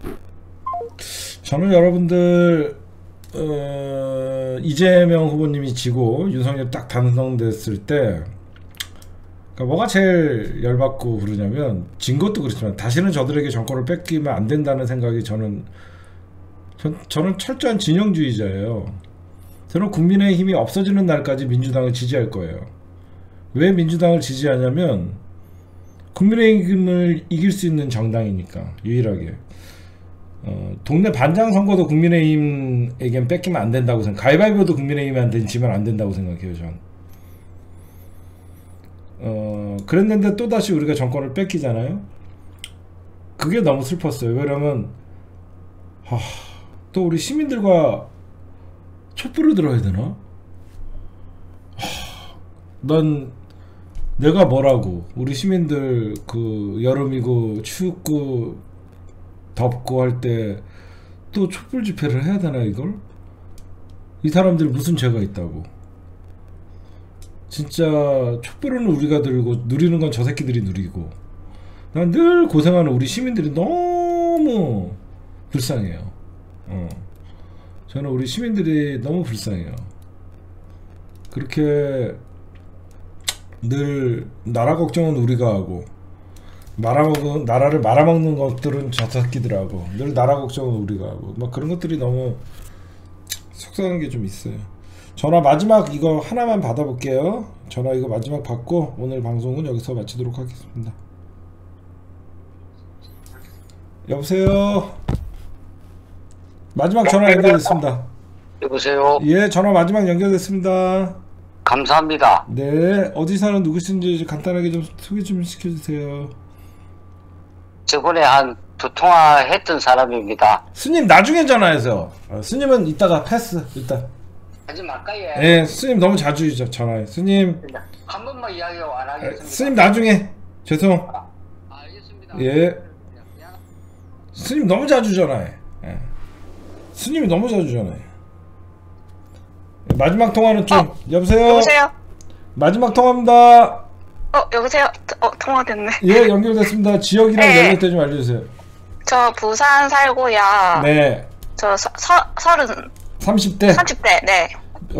저는 여러분들 어, 이재명 후보님이 지고 윤석열 딱 당선됐을 때 그러니까 뭐가 제일 열받고 그러냐면 진 것도 그렇지만 다시는 저들에게 정권을 뺏기면 안 된다는 생각이 저는 전, 저는 철저한 진영주의자예요. 저는 국민의힘이 없어지는 날까지 민주당을 지지할 거예요. 왜 민주당을 지지하냐면 국민의힘을 이길 수 있는 정당이니까 유일하게. 어, 동네 반장 선거도 국민의힘에겐 뺏기면 안 된다고 생각. 가위바위보도 국민의힘한테 지면 안 된다고 생각해요. 전. 어, 그랬는데 또다시 우리가 정권을 뺏기잖아요. 그게 너무 슬펐어요. 왜냐면 하, 또 우리 시민들과 촛불을 들어야 되나? 하, 난 내가 뭐라고 우리 시민들 그 여름이고 춥고 덥고 할 때 또 촛불 집회를 해야 되나 이걸? 이 사람들 무슨 죄가 있다고? 진짜 촛불은 우리가 들고 누리는 건 저 새끼들이 누리고 난 늘 고생하는 우리 시민들이 너무 불쌍해요. 어. 저는 우리 시민들이 너무 불쌍해요. 그렇게 늘 나라 걱정은 우리가 하고 말아먹은 나라를 말아먹는 것들은 저 새끼들하고 늘 나라 걱정은 우리가 하고 막 그런 것들이 너무 속상한 게 좀 있어요. 전화 마지막 이거 하나만 받아볼게요. 전화 이거 마지막 받고 오늘 방송은 여기서 마치도록 하겠습니다. 여보세요. 마지막 전화 연결됐습니다. 여보세요. 예, 전화 마지막 연결됐습니다. 감사합니다. 네, 어디 사는 누구신지 간단하게 좀 소개 좀 시켜주세요. 저번에 한 두 통화 했던 사람입니다. 스님 나중에 전화해서. 어, 스님은 이따가 패스 일단. 하지 말까요? 예, 스님 너무 자주 전화해. 스님. 한 번만 이야기 안 하겠습니다. 스님 나중에. 죄송. 알겠습니다. 예. 스님 너무 자주 전화해. 예. 스님이 너무 자주 전화해. 마지막 통화는 좀. 어, 여보세요? 여보세요? 마지막 통화입니다. 어, 여보세요? 어, 통화됐네. 예, 연결됐습니다. 지역이랑 네. 연락처 좀 알려주세요. 저 부산 살고요. 네. 저 서, 서, 서른. 삼십 대? 삼십 대, 네.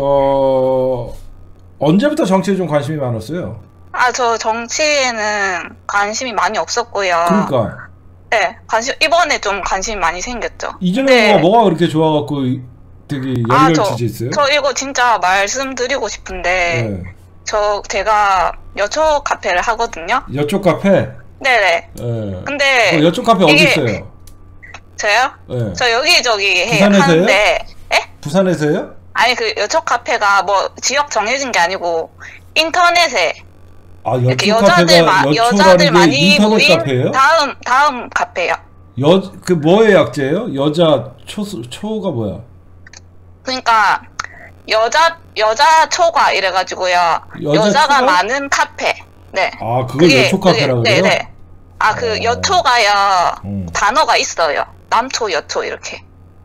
어, 언제부터 정치에 좀 관심이 많았어요? 아, 저 정치에는 관심이 많이 없었고요. 그러니까. 네, 관심, 이번에 좀 관심이 많이 생겼죠. 이재명 네. 후보가 뭐가 그렇게 좋아갖고 되게 아, 열렬 저, 지지했어요? 저 이거 진짜 말씀드리고 싶은데, 네. 저, 제가 여초 카페를 하거든요. 여쪽 카페? 네네. 예. 근데. 어, 여쪽 카페 어디 이게- 있어요? 저요? 예. 저 여기저기 해, 부산에서요? 하는데, 부산에서요? 아니, 그 여초 카페가 뭐 지역 정해진 게 아니고, 인터넷에, 아, 이렇게 여쪽 여자들, 마, 카페가 여자들 여초라는 게 많이 인터넷 모인 카페예요? 다음, 다음 카페요. 여, 그 뭐의 약자예요? 여자 초, 초가 뭐야? 그러니까, 여자, 여자 초과 이래가지고요. 여자 여자가 초과? 많은 카페. 네. 아, 그걸 여초 카페라고 그게- 그래요? 네네. 아, 그 여초가요. 단어가 있어요. 남초, 여초 이렇게.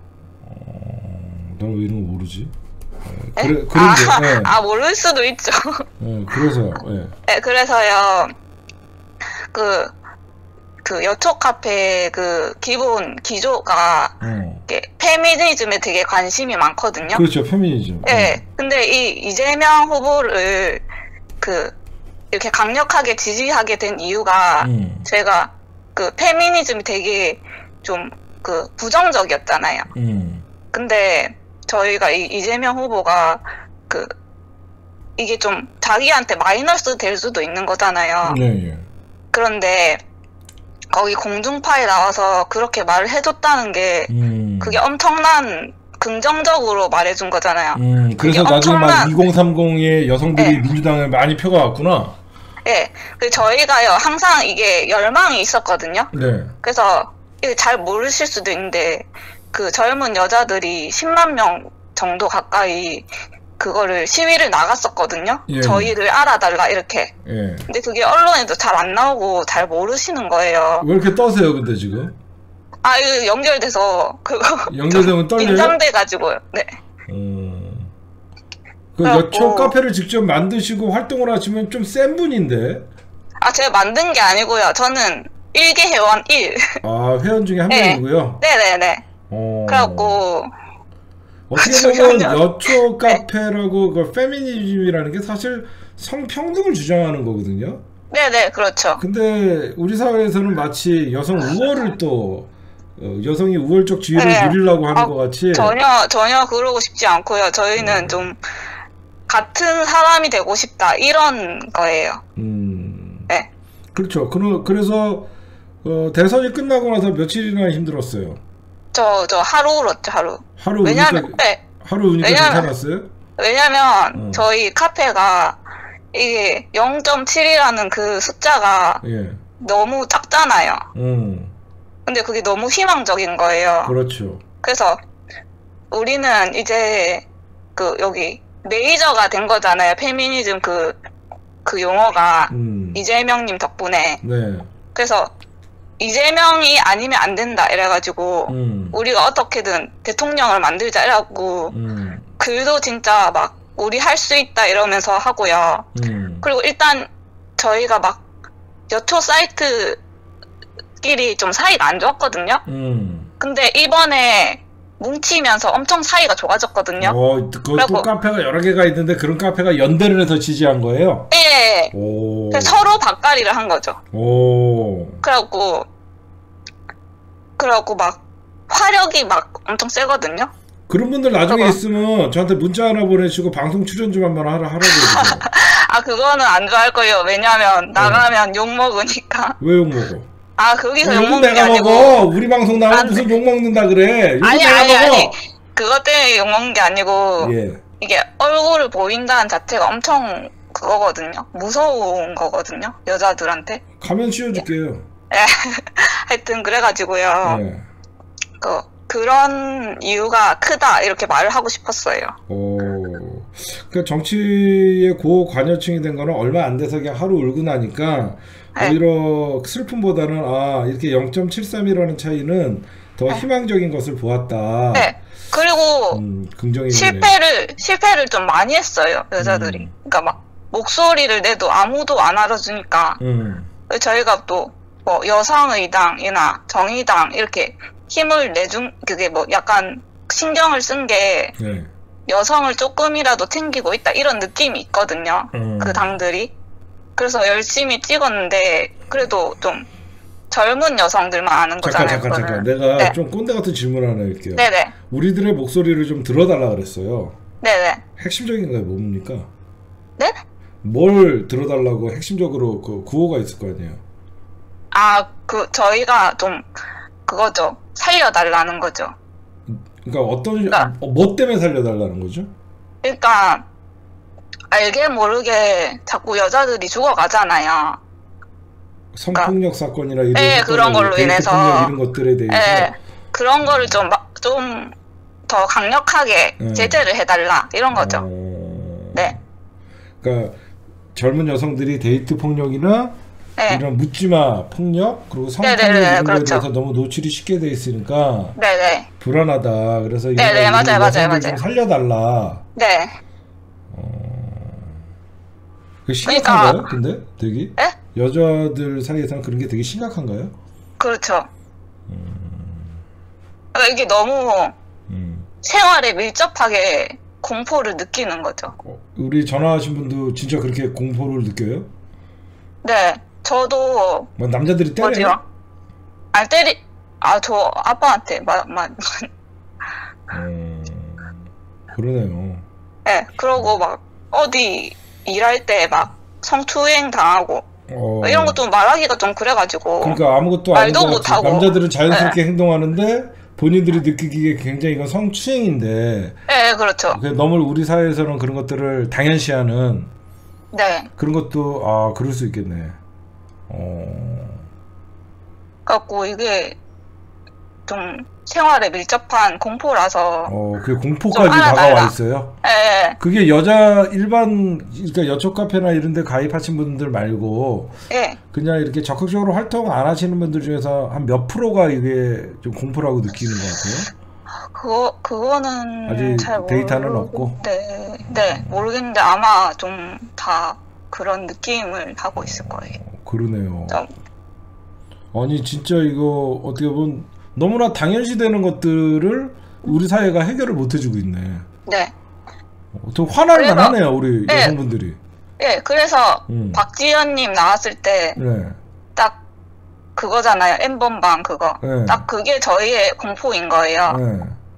난 왜 이런 거 모르지? 예, 에? 그래, 그런데, 아, 예. 아, 모를 수도 있죠. 예, 그래서요, 예. 네, 그래서요, 그, 그 여초 카페 그 기본 기조가 어. 이게 페미니즘에 되게 관심이 많거든요. 그렇죠, 페미니즘. 네, 근데 이 이재명 후보를 그 이렇게 강력하게 지지하게 된 이유가 음. 제가 그 페미니즘이 되게 좀 그 부정적이었잖아요. 음. 근데 저희가 이 이재명 후보가 그 이게 좀 자기한테 마이너스 될 수도 있는 거잖아요. 네, 예. 그런데 거기 공중파에 나와서 그렇게 말을 해줬다는 게 음. 그게 엄청난 긍정적으로 말해준 거잖아요. 음, 그래서 그게 나중에 막 엄청난- 이공삼공의 여성들이 네. 민주당을 많이 펴가왔구나. 예, 그 저희가요 항상 이게 열망이 있었거든요. 네. 그래서 이게 잘 모르실 수도 있는데 그 젊은 여자들이 십만 명 정도 가까이 그거를 시위를 나갔었거든요. 예. 저희를 알아달라 이렇게. 예. 근데 그게 언론에도 잘 안 나오고 잘 모르시는 거예요. 왜 이렇게 떠세요, 근데 지금? 아, 이거 연결돼서 그거 연결되면 떨려요? 긴장돼가지고요. 네. 음. 그 여초 카페를 직접 만드시고 활동을 하시면 좀 센 분인데. 아, 제가 만든 게 아니고요. 저는 일개 회원 일. 아, 회원 중에 한 네. 명이고요. 네네네. 어. 그래갖고 어떻게 보면 여초 카페라고 그 페미니즘이라는 게 사실 성평등을 주장하는 거거든요. 네네, 그렇죠. 근데 우리 사회에서는 마치 여성 우월을 또 어, 여성이 우월적 지위를 네. 누리려고 하는 아, 것 같이. 전혀 전혀 그러고 싶지 않고요. 저희는 좀 같은 사람이 되고 싶다 이런 거예요. 음. 네. 그렇죠. 그러, 그래서 어, 대선이 끝나고 나서 며칠이나 힘들었어요. 저 저 하루 울었죠, 하루. 하루 왜냐면 우니까, 네. 하루 우니까 왜냐면- 괜찮았어요? 왜냐면 어. 저희 카페가 이게 영 점 칠이라는 그 숫자가 예. 너무 작잖아요. 음. 근데 그게 너무 희망적인 거예요. 그렇죠. 그래서 우리는 이제 그 여기 메이저가 된 거잖아요. 페미니즘 그, 그 용어가 음. 이재명님 덕분에. 네. 그래서 이재명이 아니면 안 된다 이래가지고 음. 우리가 어떻게든 대통령을 만들자 이래갖고 음. 글도 진짜 막 우리 할 수 있다 이러면서 하고요. 음. 그리고 일단 저희가 막 여초 사이트끼리 좀 사이가 안 좋았거든요. 음. 근데 이번에 뭉치면서 엄청 사이가 좋아졌거든요. 어, 그것도 그래갖고- 카페가 여러 개가 있는데 그런 카페가 연대를 해서 지지한 거예요? 예. 오. 그래서 서로 밥가리를 한 거죠. 오. 그래갖고 그래갖고 막 화력이 막 엄청 세거든요. 그런 분들 나중에 그거. 있으면 저한테 문자 하나 보내시고 방송 출연 좀 한번 하라 하라고 해주세요. 아 그거는 안 좋아할 거예요. 왜냐면 나가면 욕 먹으니까. 왜 욕 먹어? 아 거기서 욕 욕은 먹는 게 내가 아니고. 먹어. 우리 방송 나가면 무슨 욕 먹는다 그래. 욕은 아니 내가 아니 먹어. 아니. 그것 때문에 욕 먹는 게 아니고 예. 이게 얼굴을 보인다는 자체가 엄청 그거거든요. 무서운 거거든요. 여자들한테. 가면 씌워줄게요. 예. 하여튼 그래가지고요. 예. 그 그런 이유가 크다 이렇게 말을 하고 싶었어요. 오. 그러니까 정치의 고관여층이 된 거는 얼마 안 돼서 그냥 하루 울고 나니까 네. 오히려 슬픔보다는 아 이렇게 영 점 칠삼이라는 차이는 더 희망적인 것을 보았다. 네. 그리고 음, 긍정이 실패를 실패를 좀 많이 했어요 여자들이. 음. 그러니까 막 목소리를 내도 아무도 안 알아주니까 음. 저희가 또 뭐 여성의당이나 정의당 이렇게 힘을 내준 그게 뭐 약간 신경을 쓴 게 네. 여성을 조금이라도 챙기고 있다 이런 느낌이 있거든요. 음. 그 당들이. 그래서 열심히 찍었는데 그래도 좀 젊은 여성들만 아는 잠깐 거잖아요. 잠깐 잠깐 그거는. 내가 네. 좀 꼰대 같은 질문 하나 할게요. 네네. 우리들의 목소리를 좀 들어달라 그랬어요. 네네. 핵심적인 게 뭡니까? 네? 뭘 들어달라고 핵심적으로 그 구호가 있을 거 아니에요. 아, 그, 저희가 좀, 그거죠. 살려달라는 거죠. 그러니까 어떤 어, 뭐 때문에 살려달라는 거죠? 그러니까, 알게 모르게 자꾸 여자들이 죽어가잖아요. 성폭력 사건이나 이런 네, 사건을, 그런 걸로 데이트 인해서. 폭력 이런 것들에 대해서 예. 그런 거를 좀, 막, 좀, 더 강력하게 음. 제재를 해달라. 이런 거죠. 어. 네. 그러니까 젊은 여성들이 데이트 폭력이나 네. 이런 묻지마 폭력 그리고 성폭력 네네네, 이런 거에 그렇죠. 대해서 너무 노출이 쉽게 돼 있으니까 네네. 불안하다. 그래서 이런 네네, 거 맞아요, 맞아요, 여성들 좀 맞아요. 살려달라. 네. 그게 심각한가요? 그러니까- 근데 되게 예? 여자들 사이에서는 그런 게 되게 심각한가요? 그렇죠. 그러니까 이게 너무 생활에 밀접하게 공포를 느끼는 거죠. 우리 전화하신 분도 진짜 그렇게 공포를 느껴요? 네. 저도 뭐 남자들이 때려요? 뭐지요? 아 때리 아 저 아빠한테 막막 그러네요. 네. 그러고 막 어디 일할 때 막 성추행 당하고 어. 이런 것도 말하기가 좀 그래가지고 그러니까 아무것도 말도 아닌 것 같이 못하고. 남자들은 자연스럽게 네. 행동하는데 본인들이 느끼기에 굉장히 이건 성추행인데 네, 그렇죠. 그 너무 우리 사회에서는 그런 것들을 당연시하는 네. 그런 것도 아 그럴 수 있겠네. 어. 갖고 이게 좀 생활에 밀접한 공포라서 어, 그 공포까지 좀 알아달라. 다가와 있어요? 예, 그게 여자 일반 그러니까 여초 카페나 이런 데 가입하신 분들 말고 예. 그냥 이렇게 적극적으로 활동 안 하시는 분들 중에서 한 몇 프로가 이게 좀 공포라고 느끼는 것 같아요? 그거 그거는 아직 잘 데이터는 모르- 없고. 네, 네 모르겠는데 아마 좀 다 그런 느낌을 하고 있을 거예요. 그러네요. 좀. 아니 진짜 이거 어떻게 보면 너무나 당연시되는 것들을 우리 사회가 해결을 못 해주고 있네. 네, 좀 화날만 그래서- 하네요 우리 네. 여성분들이. 예. 그래서 음. 박지현님 나왔을 때 딱 네. 그거잖아요. 엠번방 그거. 네. 딱 그게 저희의 공포인 거예요. 네.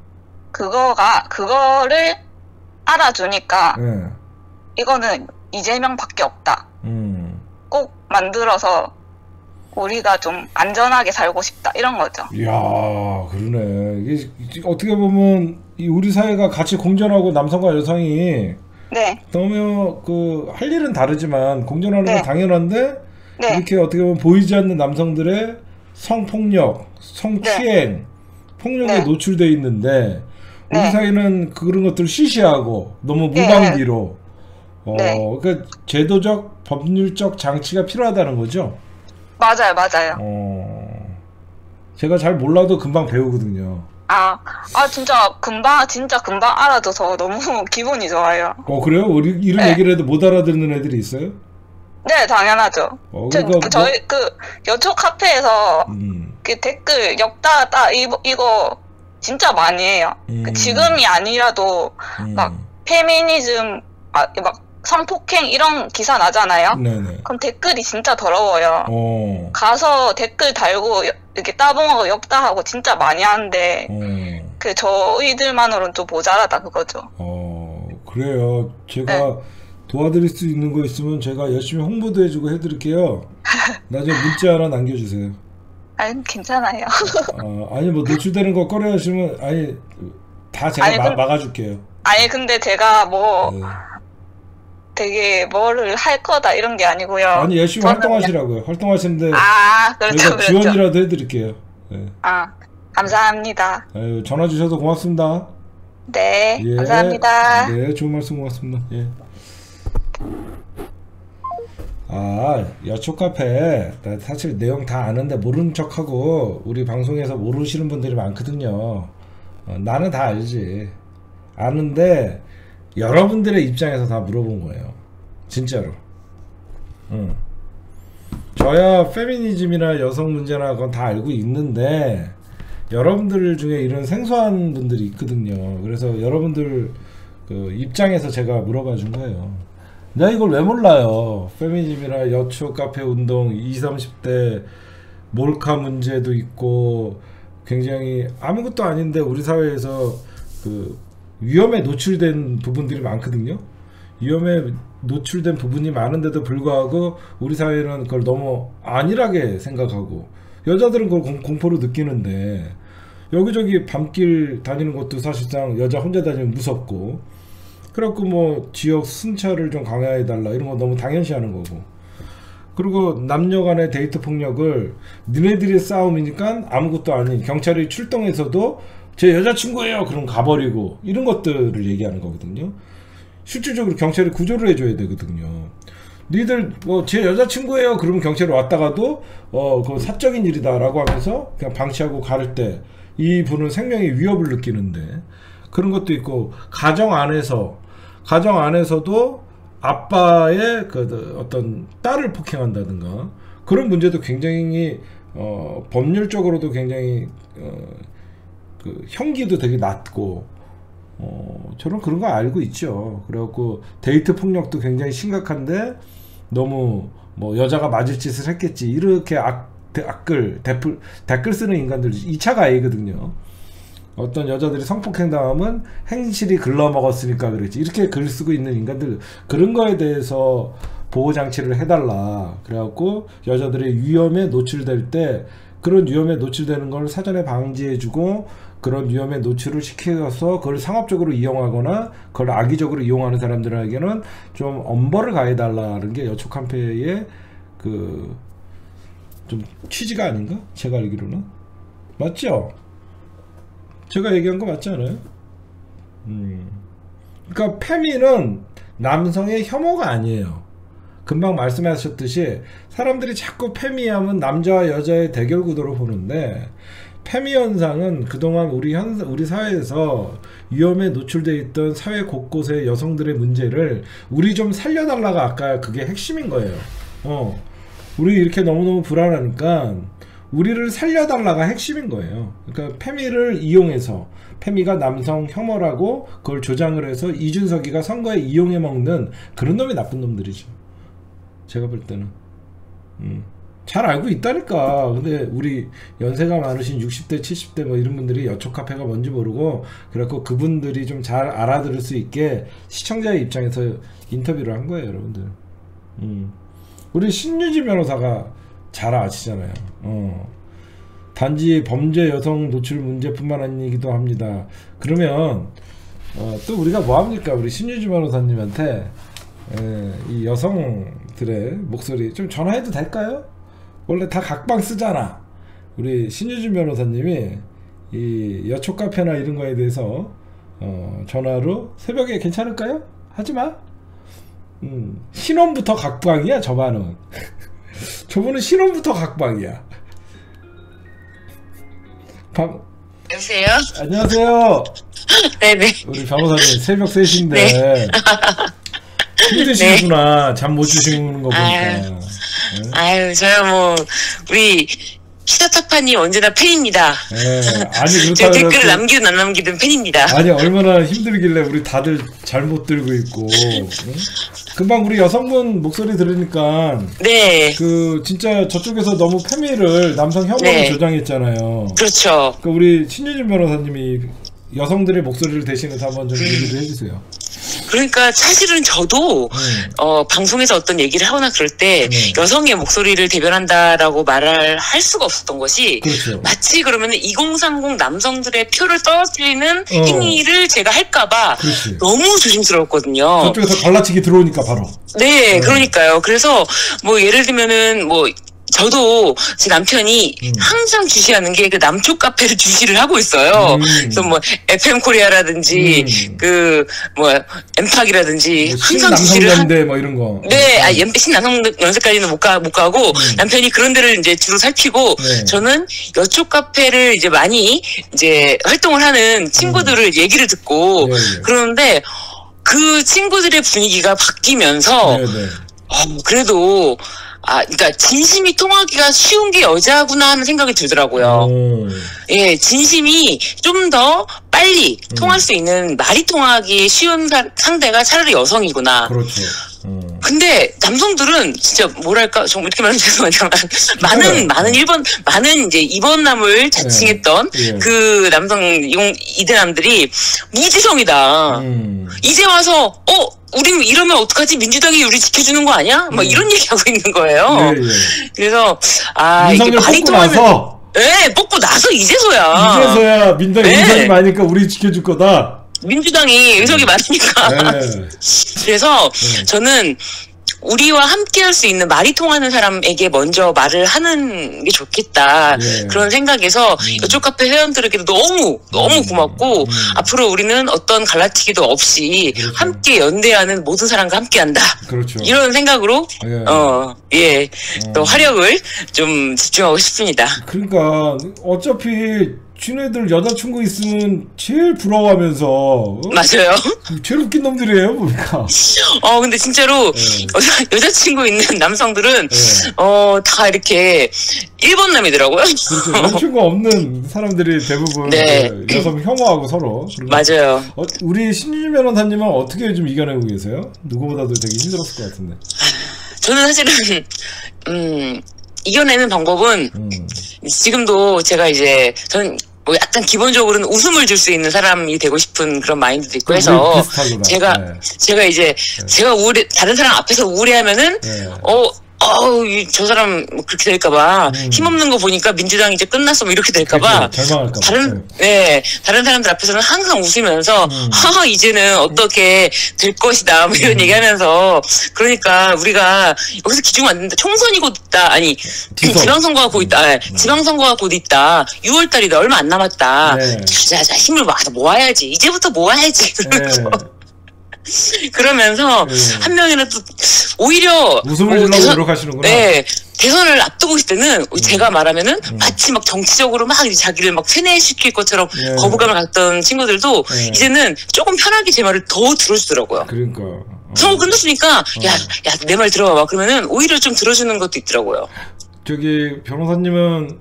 그거가 그거를 알아주니까 네. 이거는 이재명밖에 없다. 음. 꼭 만들어서 우리가 좀 안전하게 살고 싶다 이런 거죠. 이야 그러네. 이게 어떻게 보면 이 우리 사회가 같이 공존하고 남성과 여성이 네, 너무 그 할 일은 다르지만 공존하는 건 네. 당연한데 네. 이렇게 어떻게 보면 보이지 않는 남성들의 성폭력, 성추행, 폭력에 네. 노출돼 있는데 우리 네. 사회는 그런 것들을 시시하고 너무 네. 무방비로 어 네. 그러니까 제도적 법률적 장치가 필요하다는 거죠. 맞아요, 맞아요. 어 제가 잘 몰라도 금방 배우거든요. 아, 아 진짜 금방 진짜 금방 알아둬서 너무 기분이 좋아요. 어 그래요? 우리 이런 네. 얘기를 해도 못 알아듣는 애들이 있어요? 네, 당연하죠. 어, 저, 그러니까 뭐- 저희 그 여초 카페에서 음. 그 댓글 역다다 이거, 이거 진짜 많이 해요. 음. 그 지금이 아니라도 음. 막 페미니즘 아, 막 성폭행 이런 기사 나잖아요. 네네. 그럼 댓글이 진짜 더러워요. 어. 가서 댓글 달고 여- 이렇게 따봉하고 역다하고 진짜 많이 하는데 어. 그 저희들만으로는 좀 모자라다 그거죠. 어, 그래요. 제가 네. 도와드릴 수 있는 거 있으면 제가 열심히 홍보도 해주고 해드릴게요. 나중에 문자 하나 남겨주세요. 아니 괜찮아요. 어, 아니 뭐 노출되는 거 꺼려 하시면 아니 다 제가 아니, 마, 그- 막아줄게요. 아니 근데 제가 뭐 네. 되게 뭐를 할 거다 이런 게 아니고요. 아니 열심히 저는 활동하시라고요. 활동하시는데 그냥- 아 그렇죠 제가 그렇죠. 지원이라도 해드릴게요. 네. 아 감사합니다. 아유, 전화 주셔서 고맙습니다. 네 예. 감사합니다. 네, 좋은 말씀 고맙습니다. 예. 아, 여초 카페 나 사실 내용 다 아는데 모르는 척하고 우리 방송에서 모르시는 분들이 많거든요. 어, 나는 다 알지. 아는데 여러분들의 입장에서 다 물어본 거예요. 진짜로. 응. 저야 페미니즘이나 여성 문제나 그건 다 알고 있는데 여러분들 중에 이런 생소한 분들이 있거든요. 그래서 여러분들 그 입장에서 제가 물어봐 준 거예요. 내가 이걸 왜 몰라요? 페미니즘이나 여초 카페 운동, 이십, 삼십 대 몰카 문제도 있고 굉장히 아무것도 아닌데 우리 사회에서 그 위험에 노출된 부분들이 많거든요. 위험에 노출된 부분이 많은데도 불구하고 우리 사회는 그걸 너무 안일하게 생각하고 여자들은 그걸 공, 공포로 느끼는데 여기저기 밤길 다니는 것도 사실상 여자 혼자 다니면 무섭고 그래갖고 뭐 지역 순찰을 좀 강화해달라 이런 거 너무 당연시하는 거고 그리고 남녀 간의 데이트 폭력을 니네들의 싸움이니까 아무것도 아닌 경찰이 출동해서도 제 여자친구예요 그럼 가버리고 이런 것들을 얘기하는 거거든요. 실질적으로 경찰이 구조를 해줘야 되거든요. 니들 뭐 제 여자친구예요 그러면 경찰이 왔다가도 어 그 사적인 일이다 라고 하면서 그냥 방치하고 가를 때 이분은 생명의 위협을 느끼는데 그런 것도 있고 가정 안에서 가정 안에서도 아빠의 그 어떤 딸을 폭행한다든가 그런 문제도 굉장히 어 법률적으로도 굉장히 어 그 형기도 되게 낮고 어 저는 그런 거 알고 있죠. 그래갖고 데이트 폭력도 굉장히 심각한데 너무 뭐 여자가 맞을 짓을 했겠지 이렇게 악, 악글 댓글, 댓글 쓰는 인간들 이 차가 아니거든요. 어떤 여자들이 성폭행 당하면 행실이 글러먹었으니까 그랬지 이렇게 글 쓰고 있는 인간들 그런 거에 대해서 보호장치를 해달라 그래갖고 여자들의 위험에 노출될 때 그런 위험에 노출되는 걸 사전에 방지해주고 그런 위험에 노출을 시켜서 그걸 상업적으로 이용하거나 그걸 악의적으로 이용하는 사람들에게는 좀 엄벌을 가해달라는 게 여초 카페의 그 좀 취지가 아닌가? 제가 알기로는 맞죠? 제가 얘기한 거 맞지 않아요? 음. 그러니까 페미는 남성의 혐오가 아니에요. 금방 말씀하셨듯이 사람들이 자꾸 페미하면 남자와 여자의 대결 구도로 보는데, 페미 현상은 그동안 우리 현 우리 사회에서 위험에 노출되어 있던 사회 곳곳의 여성들의 문제를 우리 좀 살려달라가 아까 그게 핵심인 거예요. 어, 우리 이렇게 너무너무 불안하니까 우리를 살려달라가 핵심인 거예요. 그러니까 페미를 이용해서, 페미가 남성 혐오라고 그걸 조장을 해서 이준석이가 선거에 이용해 먹는 그런 놈이 나쁜 놈들이죠. 제가 볼 때는. 음. 잘 알고 있다니까. 근데 우리 연세가 많으신 육십 대 칠십 대 뭐 이런 분들이 여초 카페가 뭔지 모르고, 그래갖고 그분들이 좀 잘 알아들을 수 있게 시청자의 입장에서 인터뷰를 한 거예요, 여러분들. 음. 우리 신유지 변호사가 잘 아시잖아요. 어. 단지 범죄 여성 노출 문제뿐만 아니기도 합니다. 그러면 어, 또 우리가 뭐합니까? 우리 신유지 변호사님한테 에, 이 여성들의 목소리 좀 전화해도 될까요? 원래 다 각방 쓰잖아. 우리 신유진 변호사님이 이 여초 카페나 이런 거에 대해서 어, 전화로 새벽에 괜찮을까요? 하지마. 음, 신혼부터 각방이야 저반은. 저분은 신혼부터 각방이야. 방... 여보세요? 안녕하세요. 네네. 우리 변호사님 새벽 세 시인데 네. 힘드시구나. 네. 잠 못 주시는 거 보니까. 아유, 네? 아유 저요 뭐 우리 시사타파님 언제나 팬입니다. 네. 아니 제 댓글을 남기든 안 남기든 팬입니다. 아니 얼마나 힘들길래 우리 다들 잘못 들고 있고. 응? 금방 우리 여성분 목소리 들으니까 네. 그 진짜 저쪽에서 너무 페미를 남성 혐오로 네. 조장했잖아요. 그렇죠. 그 우리 신유진 변호사님이 여성들의 목소리를 대신해서 한번 좀 얘기를 해주세요. 그러니까 사실은 저도 음. 어, 방송에서 어떤 얘기를 하거나 그럴 때 음. 여성의 목소리를 대변한다라고 말을 할 수가 없었던 것이 그렇죠. 마치 그러면 이공삼공 남성들의 표를 떨어뜨리는 어. 행위를 제가 할까봐 그렇지. 너무 조심스러웠거든요. 저쪽에서 갈라치기 들어오니까 바로. 네, 음. 그러니까요. 그래서 뭐 예를 들면은 뭐 저도 제 남편이 음. 항상 주시하는 게 그 남초 카페를 주시를 하고 있어요. 음. 그래서 뭐 에프엠 코리아라든지 음. 그 뭐 엠팍이라든지 뭐 항상 주시를 한. 뭐 이런 거. 네, 아, 신남성 연세까지는 못 가 못 가고 음. 남편이 그런 데를 이제 주로 살피고 네. 저는 여초 카페를 이제 많이 이제 활동을 하는 친구들을 음. 얘기를 듣고 네, 네. 그러는데 그 친구들의 분위기가 바뀌면서 네, 네. 어, 그래도. 아, 그러니까 진심이 통하기가 쉬운 게 여자구나 하는 생각이 들더라고요. 오. 예, 진심이 좀 더 빨리 음. 통할 수 있는, 말이 통하기 쉬운 사, 상대가 차라리 여성이구나. 그렇죠. 음. 근데 남성들은 진짜 뭐랄까 좀 이렇게 말하면 죄송하지만 많은 많은 일 번 많은 이제 이 번 남을 자칭했던 네. 네. 그 남성 용 이대남들이 무지성이다. 음. 이제 와서 어 우리 이러면 어떡하지? 민주당이 우리 지켜주는 거 아니야? 막 음. 이런 얘기하고 있는 거예요. 네, 네. 그래서 아 이게 말이 통하면 네, 뽑고 나서 이제서야 이제서야 민당 의석이 네. 많으니까 우리 지켜줄 거다. 민주당이 의석이 많으니까. 네. 그래서 네. 저는 우리와 함께 할 수 있는 말이 통하는 사람에게 먼저 말을 하는 게 좋겠다. 네. 그런 생각에서 음. 이쪽 카페 회원들에게도 너무 너무 고맙고 음. 앞으로 우리는 어떤 갈라치기도 없이 그렇죠. 함께 연대하는 모든 사람과 함께한다. 그렇죠. 이런 생각으로 네. 어, 예, 어. 또 화력을 좀 집중하고 싶습니다. 그러니까 어차피 지네들 여자친구 있으면 제일 부러워하면서 어? 맞아요. 제일 웃긴 놈들이에요 보니까. 어 근데 진짜로 네. 여자, 여자친구 있는 남성들은 네. 어 다 이렇게 일 번 남이더라고요. 그렇죠. 여자친구 없는 사람들이 대부분 네. 여성 혐오하고 서로. 맞아요. 어, 우리 신유진 변호사님은 어떻게 좀 이겨내고 계세요? 누구보다도 되게 힘들었을 것 같은데. 저는 사실은 음 이겨내는 방법은 음. 지금도 제가 이제 저는 뭐 약간 기본적으로는 웃음을 줄 수 있는 사람이 되고 싶은 그런 마인드도 있고 해서 제가 네. 제가 이제 네. 제가 우울해 다른 사람 앞에서 우울해하면은 네. 어 어우, 이- 저 사람 뭐 그렇게 될까봐, 음. 힘없는 거 보니까 민주당 이제 끝났어, 뭐 이렇게 될까봐, 그렇죠. 절망할까 봐. 다른, 네, 다른 사람들 앞에서는 항상 웃으면서, 음. 하하, 이제는 어떻게 될 것이다, 뭐 이런 얘기 하면서, 그러니까 우리가 여기서 기죽으면 안 된다. 총선이 곧 있다. 아니, 지선. 지방선거가 곧 있다. 아, 지방선거가 곧 있다. 유월 달이다. 얼마 안 남았다. 네. 자, 자, 자, 힘을 막 모아야지. 이제부터 모아야지. 그러면서. 그러면서 한 명이라도 오히려 웃음을 뭐 주려고 대선- 노력하시는구나. 네, 대선을 앞두고 있을 때는 음. 제가 말하면은 마치 막 정치적으로 막 이제 자기를 막 세뇌시킬 것처럼 네. 거부감을 갖던 친구들도 네. 이제는 조금 편하게 제 말을 더 들어주더라고요. 그러니까. 선거 끝났으니까 야, 야, 내 말 들어봐. 그러면은 오히려 좀 들어주는 것도 있더라고요. 저기 변호사님은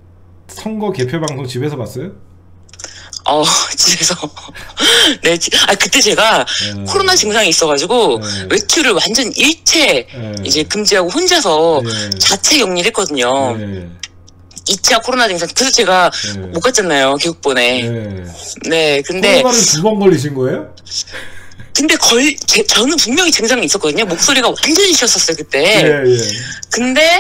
선거 개표 방송 집에서 봤어요? 어, 집에서. 네, 지- 아, 그때 제가 네. 코로나 증상이 있어가지고 외출을 완전 일체 네. 이제 금지하고 혼자서 네. 자체 격리를 했거든요. 네. 이 차 코로나 증상. 그래서 제가 못 갔잖아요, 개국본에. 네. 네, 근데. 코로나를 두 번 걸리신 거예요? 근데 걸, 제, 저는 분명히 증상이 있었거든요. 목소리가 완전히 쉬었었어요, 그때. 예, 예. 근데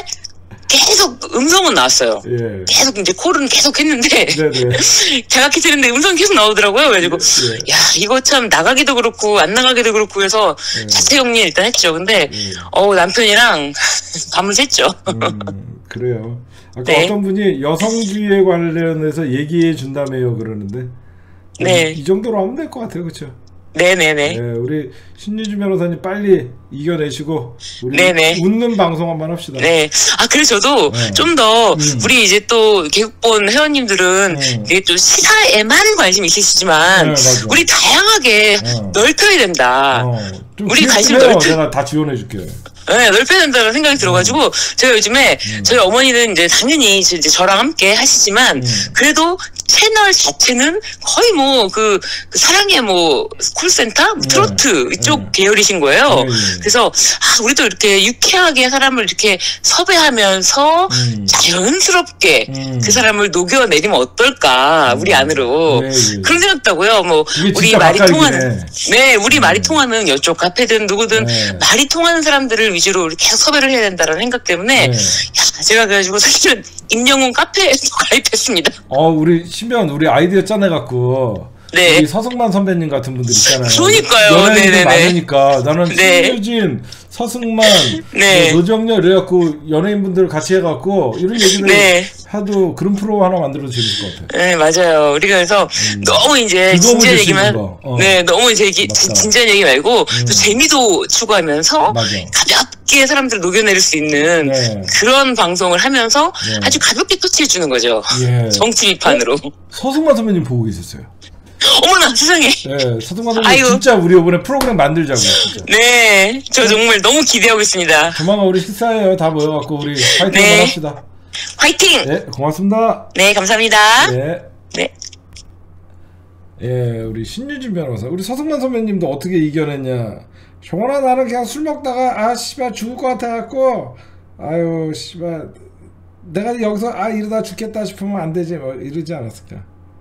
계속 음성은 나왔어요. 예. 계속 이제 콜은 계속 했는데 네네. 자각기 들는데 음성이 계속 나오더라고요. 그래가지고 예. 야 이거 참 나가기도 그렇고 안 나가기도 그렇고 해서 예. 자체 격리 일단 했죠. 근데 어 남편이랑 밤을 샜죠. 음, 그래요. 아까 네. 어떤 분이 여성주의에 관련해서 얘기해 준다며요 그러는데 네. 이, 이 정도로 하면 될 것 같아요, 그렇죠? 네네네. 네, 우리 신유주 변호사님 빨리 이겨내시고 우리 네네. 웃는 방송 한번 합시다. 네. 아, 그래서 저도 네. 좀 더, 음. 우리 이제 또, 개국본 회원님들은 이게 또 시사에만 관심이 있으시지만, 네, 맞아. 우리 다양하게 어. 넓혀야 된다. 좀 우리 기획 관심 좀 해요. 넓혀. 내가 다 지원해줄게. 네, 넓혀야 된다는 생각이 들어가지고, 제가 요즘에, 저희 어머니는 이제 당연히 이제 저랑 함께 하시지만, 그래도 채널 자체는 거의 뭐, 그, 그 사랑의 뭐, 콜센터? 트로트 이쪽 계열이신 거예요. 그래서, 아, 우리도 이렇게 유쾌하게 사람을 이렇게 섭외하면서 자연스럽게 그 사람을 녹여내리면 어떨까, 우리 안으로. 그런 생각 있다고요. 뭐, 이게 우리 진짜 말이 막갈기네. 통하는, 네, 우리 말이 통하는 이쪽 카페든 누구든 말이 통하는 사람들을 위주로 계속 섭외를 해야 된다는 생각 때문에, 야, 제가 그래가지고 사실은 임영웅 카페에도 가입했습니다. 어, 우리 신변 우리 아이디어 짜내갖고 네. 우리 서승만 선배님 같은 분들 있잖아요. 그러니까요. 연예인들 네네네. 많으니까 나는 네. 신유진, 서승만, 네. 뭐 노정열 이래갖고 연예인분들 같이 해갖고 이런 얘기들 네. 하도 그런 프로 하나 만들어도 재밌을 것 같아요. 네, 맞아요. 우리가 그래서 너무 이제 즐거움을 진지한 줄 수 얘기만, 있는 거. 어. 네, 너무 이제 얘기, 진- 진지한 얘기 말고 또 재미도 추구하면서 맞아. 가볍게 사람들을 녹여내릴 수 있는 네. 그런 방송을 하면서 네. 아주 가볍게 터치해주는 거죠. 예. 정치 비판으로. 서승만 선배님 보고 계셨어요. 어머나 세상에. 네, 서승만 선배님 아이고. 진짜 우리 이번에 프로그램 만들자고. 진짜. 네, 저 정말 너무 기대하고 있습니다. 조만간 우리 식사해요. 다 모여갖고 우리 파이팅 네. 한번 합시다. 화이팅! 네, 고맙습니다. 네, 감사합니다. 네. 네. 예, 우리 신유진 변호사. 우리 서승만 선배님도 어떻게 이겨냈냐. 정원아, 나는 그냥 술 먹다가, 아, 씨발, 죽을 것 같아갖고, 아유, 씨발, 내가 여기서, 아, 이러다 죽겠다 싶으면 안 되지, 뭐, 이러지 않았을까.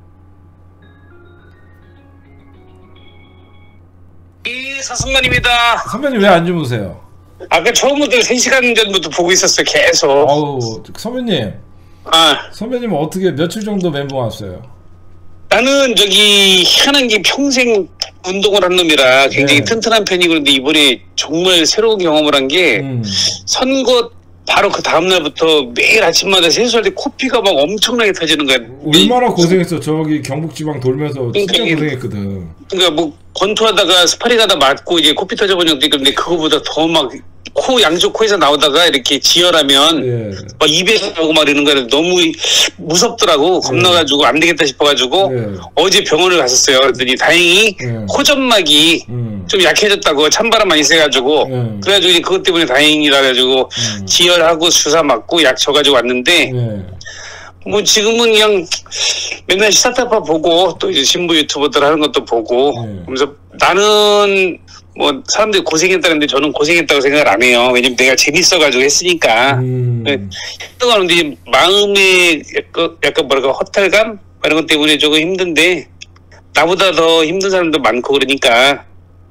이 서승만입니다. 선배님 왜 안 주무세요? 아까 처음부터 세 시간 전부터 보고 있었어요. 계속. 어우, 선배님. 아, 선배님은 어떻게 며칠 정도 멘붕 왔어요? 나는 저기 희한한 게 평생 운동을 한 놈이라 굉장히 네. 튼튼한 편이고 그런데 이번에 정말 새로운 경험을 한 게 음. 선거 바로 그 다음날부터 매일 아침마다 세수할 때 코피가 막 엄청나게 터지는 거야. 얼마나 고생했어. 저기 경북지방 돌면서 진짜 그러니까 이게- 고생했거든. 그러니까 뭐 권투하다가 스파링하다 맞고 이제 코피 터져본 적도 있는데 그거보다 더 막 코 양쪽 코에서 나오다가 이렇게 지혈하면 예. 막 입에서 나오고 막 이러는 거야. 너무 무섭더라고. 겁나가지고 안 되겠다 싶어가지고 어제 병원을 갔었어요. 그랬더니 다행히 코점막이 좀 약해졌다고 찬바람 많이 쐬가지고 그래가지고 이제 그것 때문에 다행이라 가지고 지혈하고 주사 맞고 약 줘가지고 왔는데 뭐 지금은 그냥 맨날 시사타파 보고 또 이제 신부 유튜버들 하는 것도 보고 그러면서 나는 뭐 사람들이 고생했다는데 저는 고생했다고 생각을 안 해요. 왜냐면 내가 재밌어가지고 했으니까. 했다가는데 마음에 약간, 약간 뭐랄까 허탈감 이런 것 때문에 조금 힘든데 나보다 더 힘든 사람도 많고 그러니까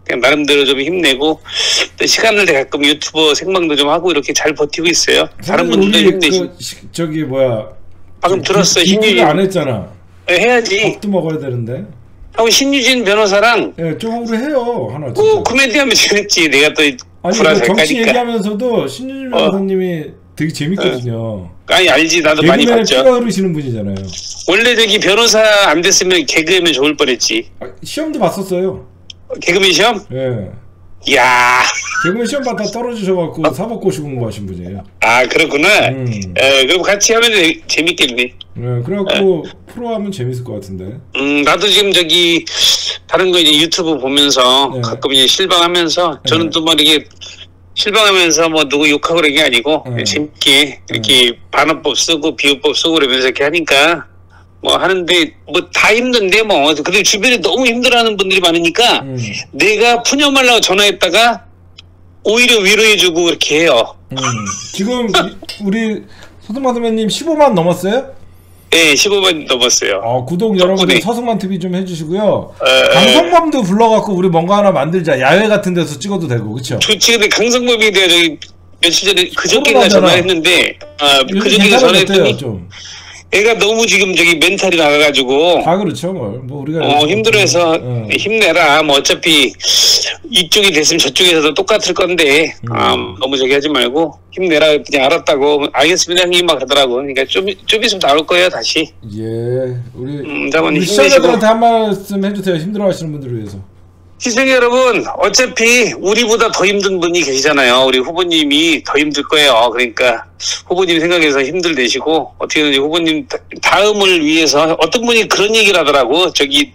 그냥 나름대로 좀 힘내고 또 시간을 내 가끔 유튜버 생방도 좀 하고 이렇게 잘 버티고 있어요. 다른 분들도 힘내시. 그, 시, 저기 뭐야? 방금 들었어. 신유진 안 했잖아. 네, 해야지. 밥도 먹어야 되는데. 하고 신유진 변호사랑. 예, 좀 우리 해요 하나. 오 코미디하면 재밌지. 내가 또 아니 그 정치 얘기하면서도 신유진 변호사님이 어. 되게 재밌거든요. 어. 아니 알지 나도 많이 봤죠. 피가 흐르시는 분이잖아요. 원래 저기 변호사 안 됐으면 개그맨 좋을 뻔했지. 아, 시험도 봤었어요. 개그맨 시험? 예. 이야. 개그맨 시험 봤다 떨어지셔갖고 어? 사법고시 공부하신 분이에요. 아 그렇구나. 음. 에, 그럼 같이 하면 재밌겠네. 예, 그래갖고 에. 프로 하면 재밌을 것 같은데. 음 나도 지금 저기 다른 거 이제 유튜브 보면서 네. 가끔 이제 실방하면서 저는 네. 또 뭐 이렇게 실방하면서 뭐 누구 욕하고 그런 게 아니고 네. 재밌게 이렇게 네. 반어법 쓰고 비유법 쓰고 그러면서 이렇게 하니까 뭐 하는데 뭐 다 힘든데 뭐 근데 주변에 너무 힘들어하는 분들이 많으니까 음. 내가 푸념하려고 전화했다가 오히려 위로해주고 이렇게 해요. 음. 지금 우리 서승만 선배님 십오만 넘었어요? 네, 십오만 넘었어요. 어, 구독 여러분들 서승만 티비 좀 해주시고요. 에... 강성범도 불러갖고 우리 뭔가 하나 만들자. 야외 같은 데서 찍어도 되고, 그쵸? 좋지. 근데 강성범에 대해 저기 며칠 전에 그저께가 전화했는데, 아, 그저께가 전화했더니 좀. 애가 너무 지금 저기 멘탈이 나가가지고 다 그렇죠 뭘. 뭐 우리가 어 힘들어해서 어. 힘내라. 뭐 어차피 이쪽이 됐으면 저쪽에서도 똑같을 건데 음. 아, 너무 저기 하지 말고 힘내라. 그냥 알았다고 알겠습니다 형님 막 하더라고. 그러니까 좀, 좀 있으면 나올 거예요 다시. 예 우리, 음, 우리 시청자들한테 한 말씀 해주세요. 힘들어하시는 분들을 위해서. 시청자 여러분 어차피 우리보다 더 힘든 분이 계시잖아요. 우리 후보님이 더 힘들 거예요. 그러니까 후보님 생각해서 힘들내시고 어떻게든지 후보님 다음을 위해서 어떤 분이 그런 얘기를 하더라고. 저기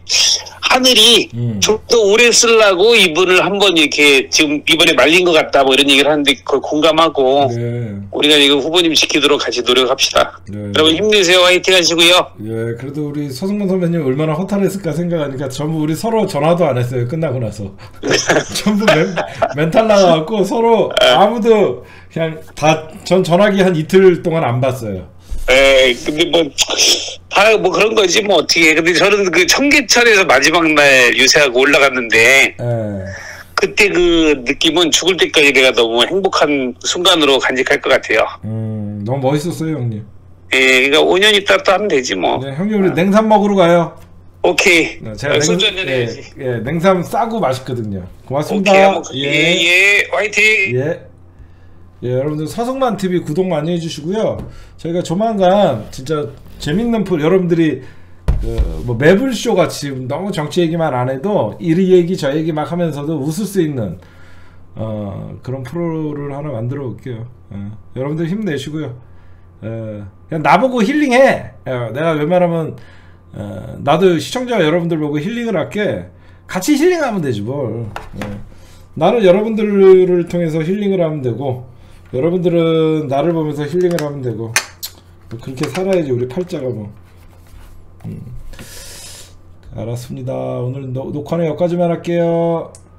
하늘이 음. 좀 더 오래 쓰려고 이분을 한번 이렇게 지금 이번에 말린 것 같다 뭐 이런 얘기를 하는데 그걸 공감하고 네. 우리가 지금 후보님 지키도록 같이 노력합시다. 네. 여러분 힘내세요. 화이팅 하시고요. 예, 그래도 우리 서승만 선배님 얼마나 허탈했을까 생각하니까 전부 우리 서로 전화도 안 했어요. 끝나고 나서 전부 멘, 멘탈 나가갖고 서로 아무도 그냥 다 전 전화기 한 이틀 동안 안 봤어요. 에 근데 뭐 다 뭐 그런 거지 뭐 어떻게. 근데 저는 그 청계천에서 마지막 날 유세하고 올라갔는데 에. 그때 그 느낌은 죽을 때까지 내가 너무 행복한 순간으로 간직할 것 같아요. 음 너무 멋있었어요 형님. 예, 그러니까 오 년 있다 또 하면 되지 뭐. 네, 형님 우리 아. 냉삼 먹으러 가요. 오케이. 네, 제가 냉, 소주 한잔 해야지. 예, 예, 냉삼 싸고 맛있거든요. 고맙습니다. 오케이, 예, 예, 예, 화이팅. 예. 예, 여러분들 서승만 티비 구독 많이 해주시고요. 저희가 조만간 진짜 재밌는 프로 여러분들이 그 뭐 매불쇼 같이 너무 정치 얘기만 안 해도 이 얘기 저 얘기 막 하면서도 웃을 수 있는 어, 그런 프로를 하나 만들어 볼게요. 어, 여러분들 힘내시고요. 어, 그냥 나보고 힐링해. 어, 내가 웬만하면 어, 나도 시청자 여러분들 보고 힐링을 할게. 같이 힐링하면 되지 뭘. 어, 나는 여러분들을 통해서 힐링을 하면 되고 여러분들은 나를 보면서 힐링을 하면 되고 그렇게 살아야지 우리 팔자가 뭐. 음. 알았습니다. 오늘 녹화는 여기까지만 할게요.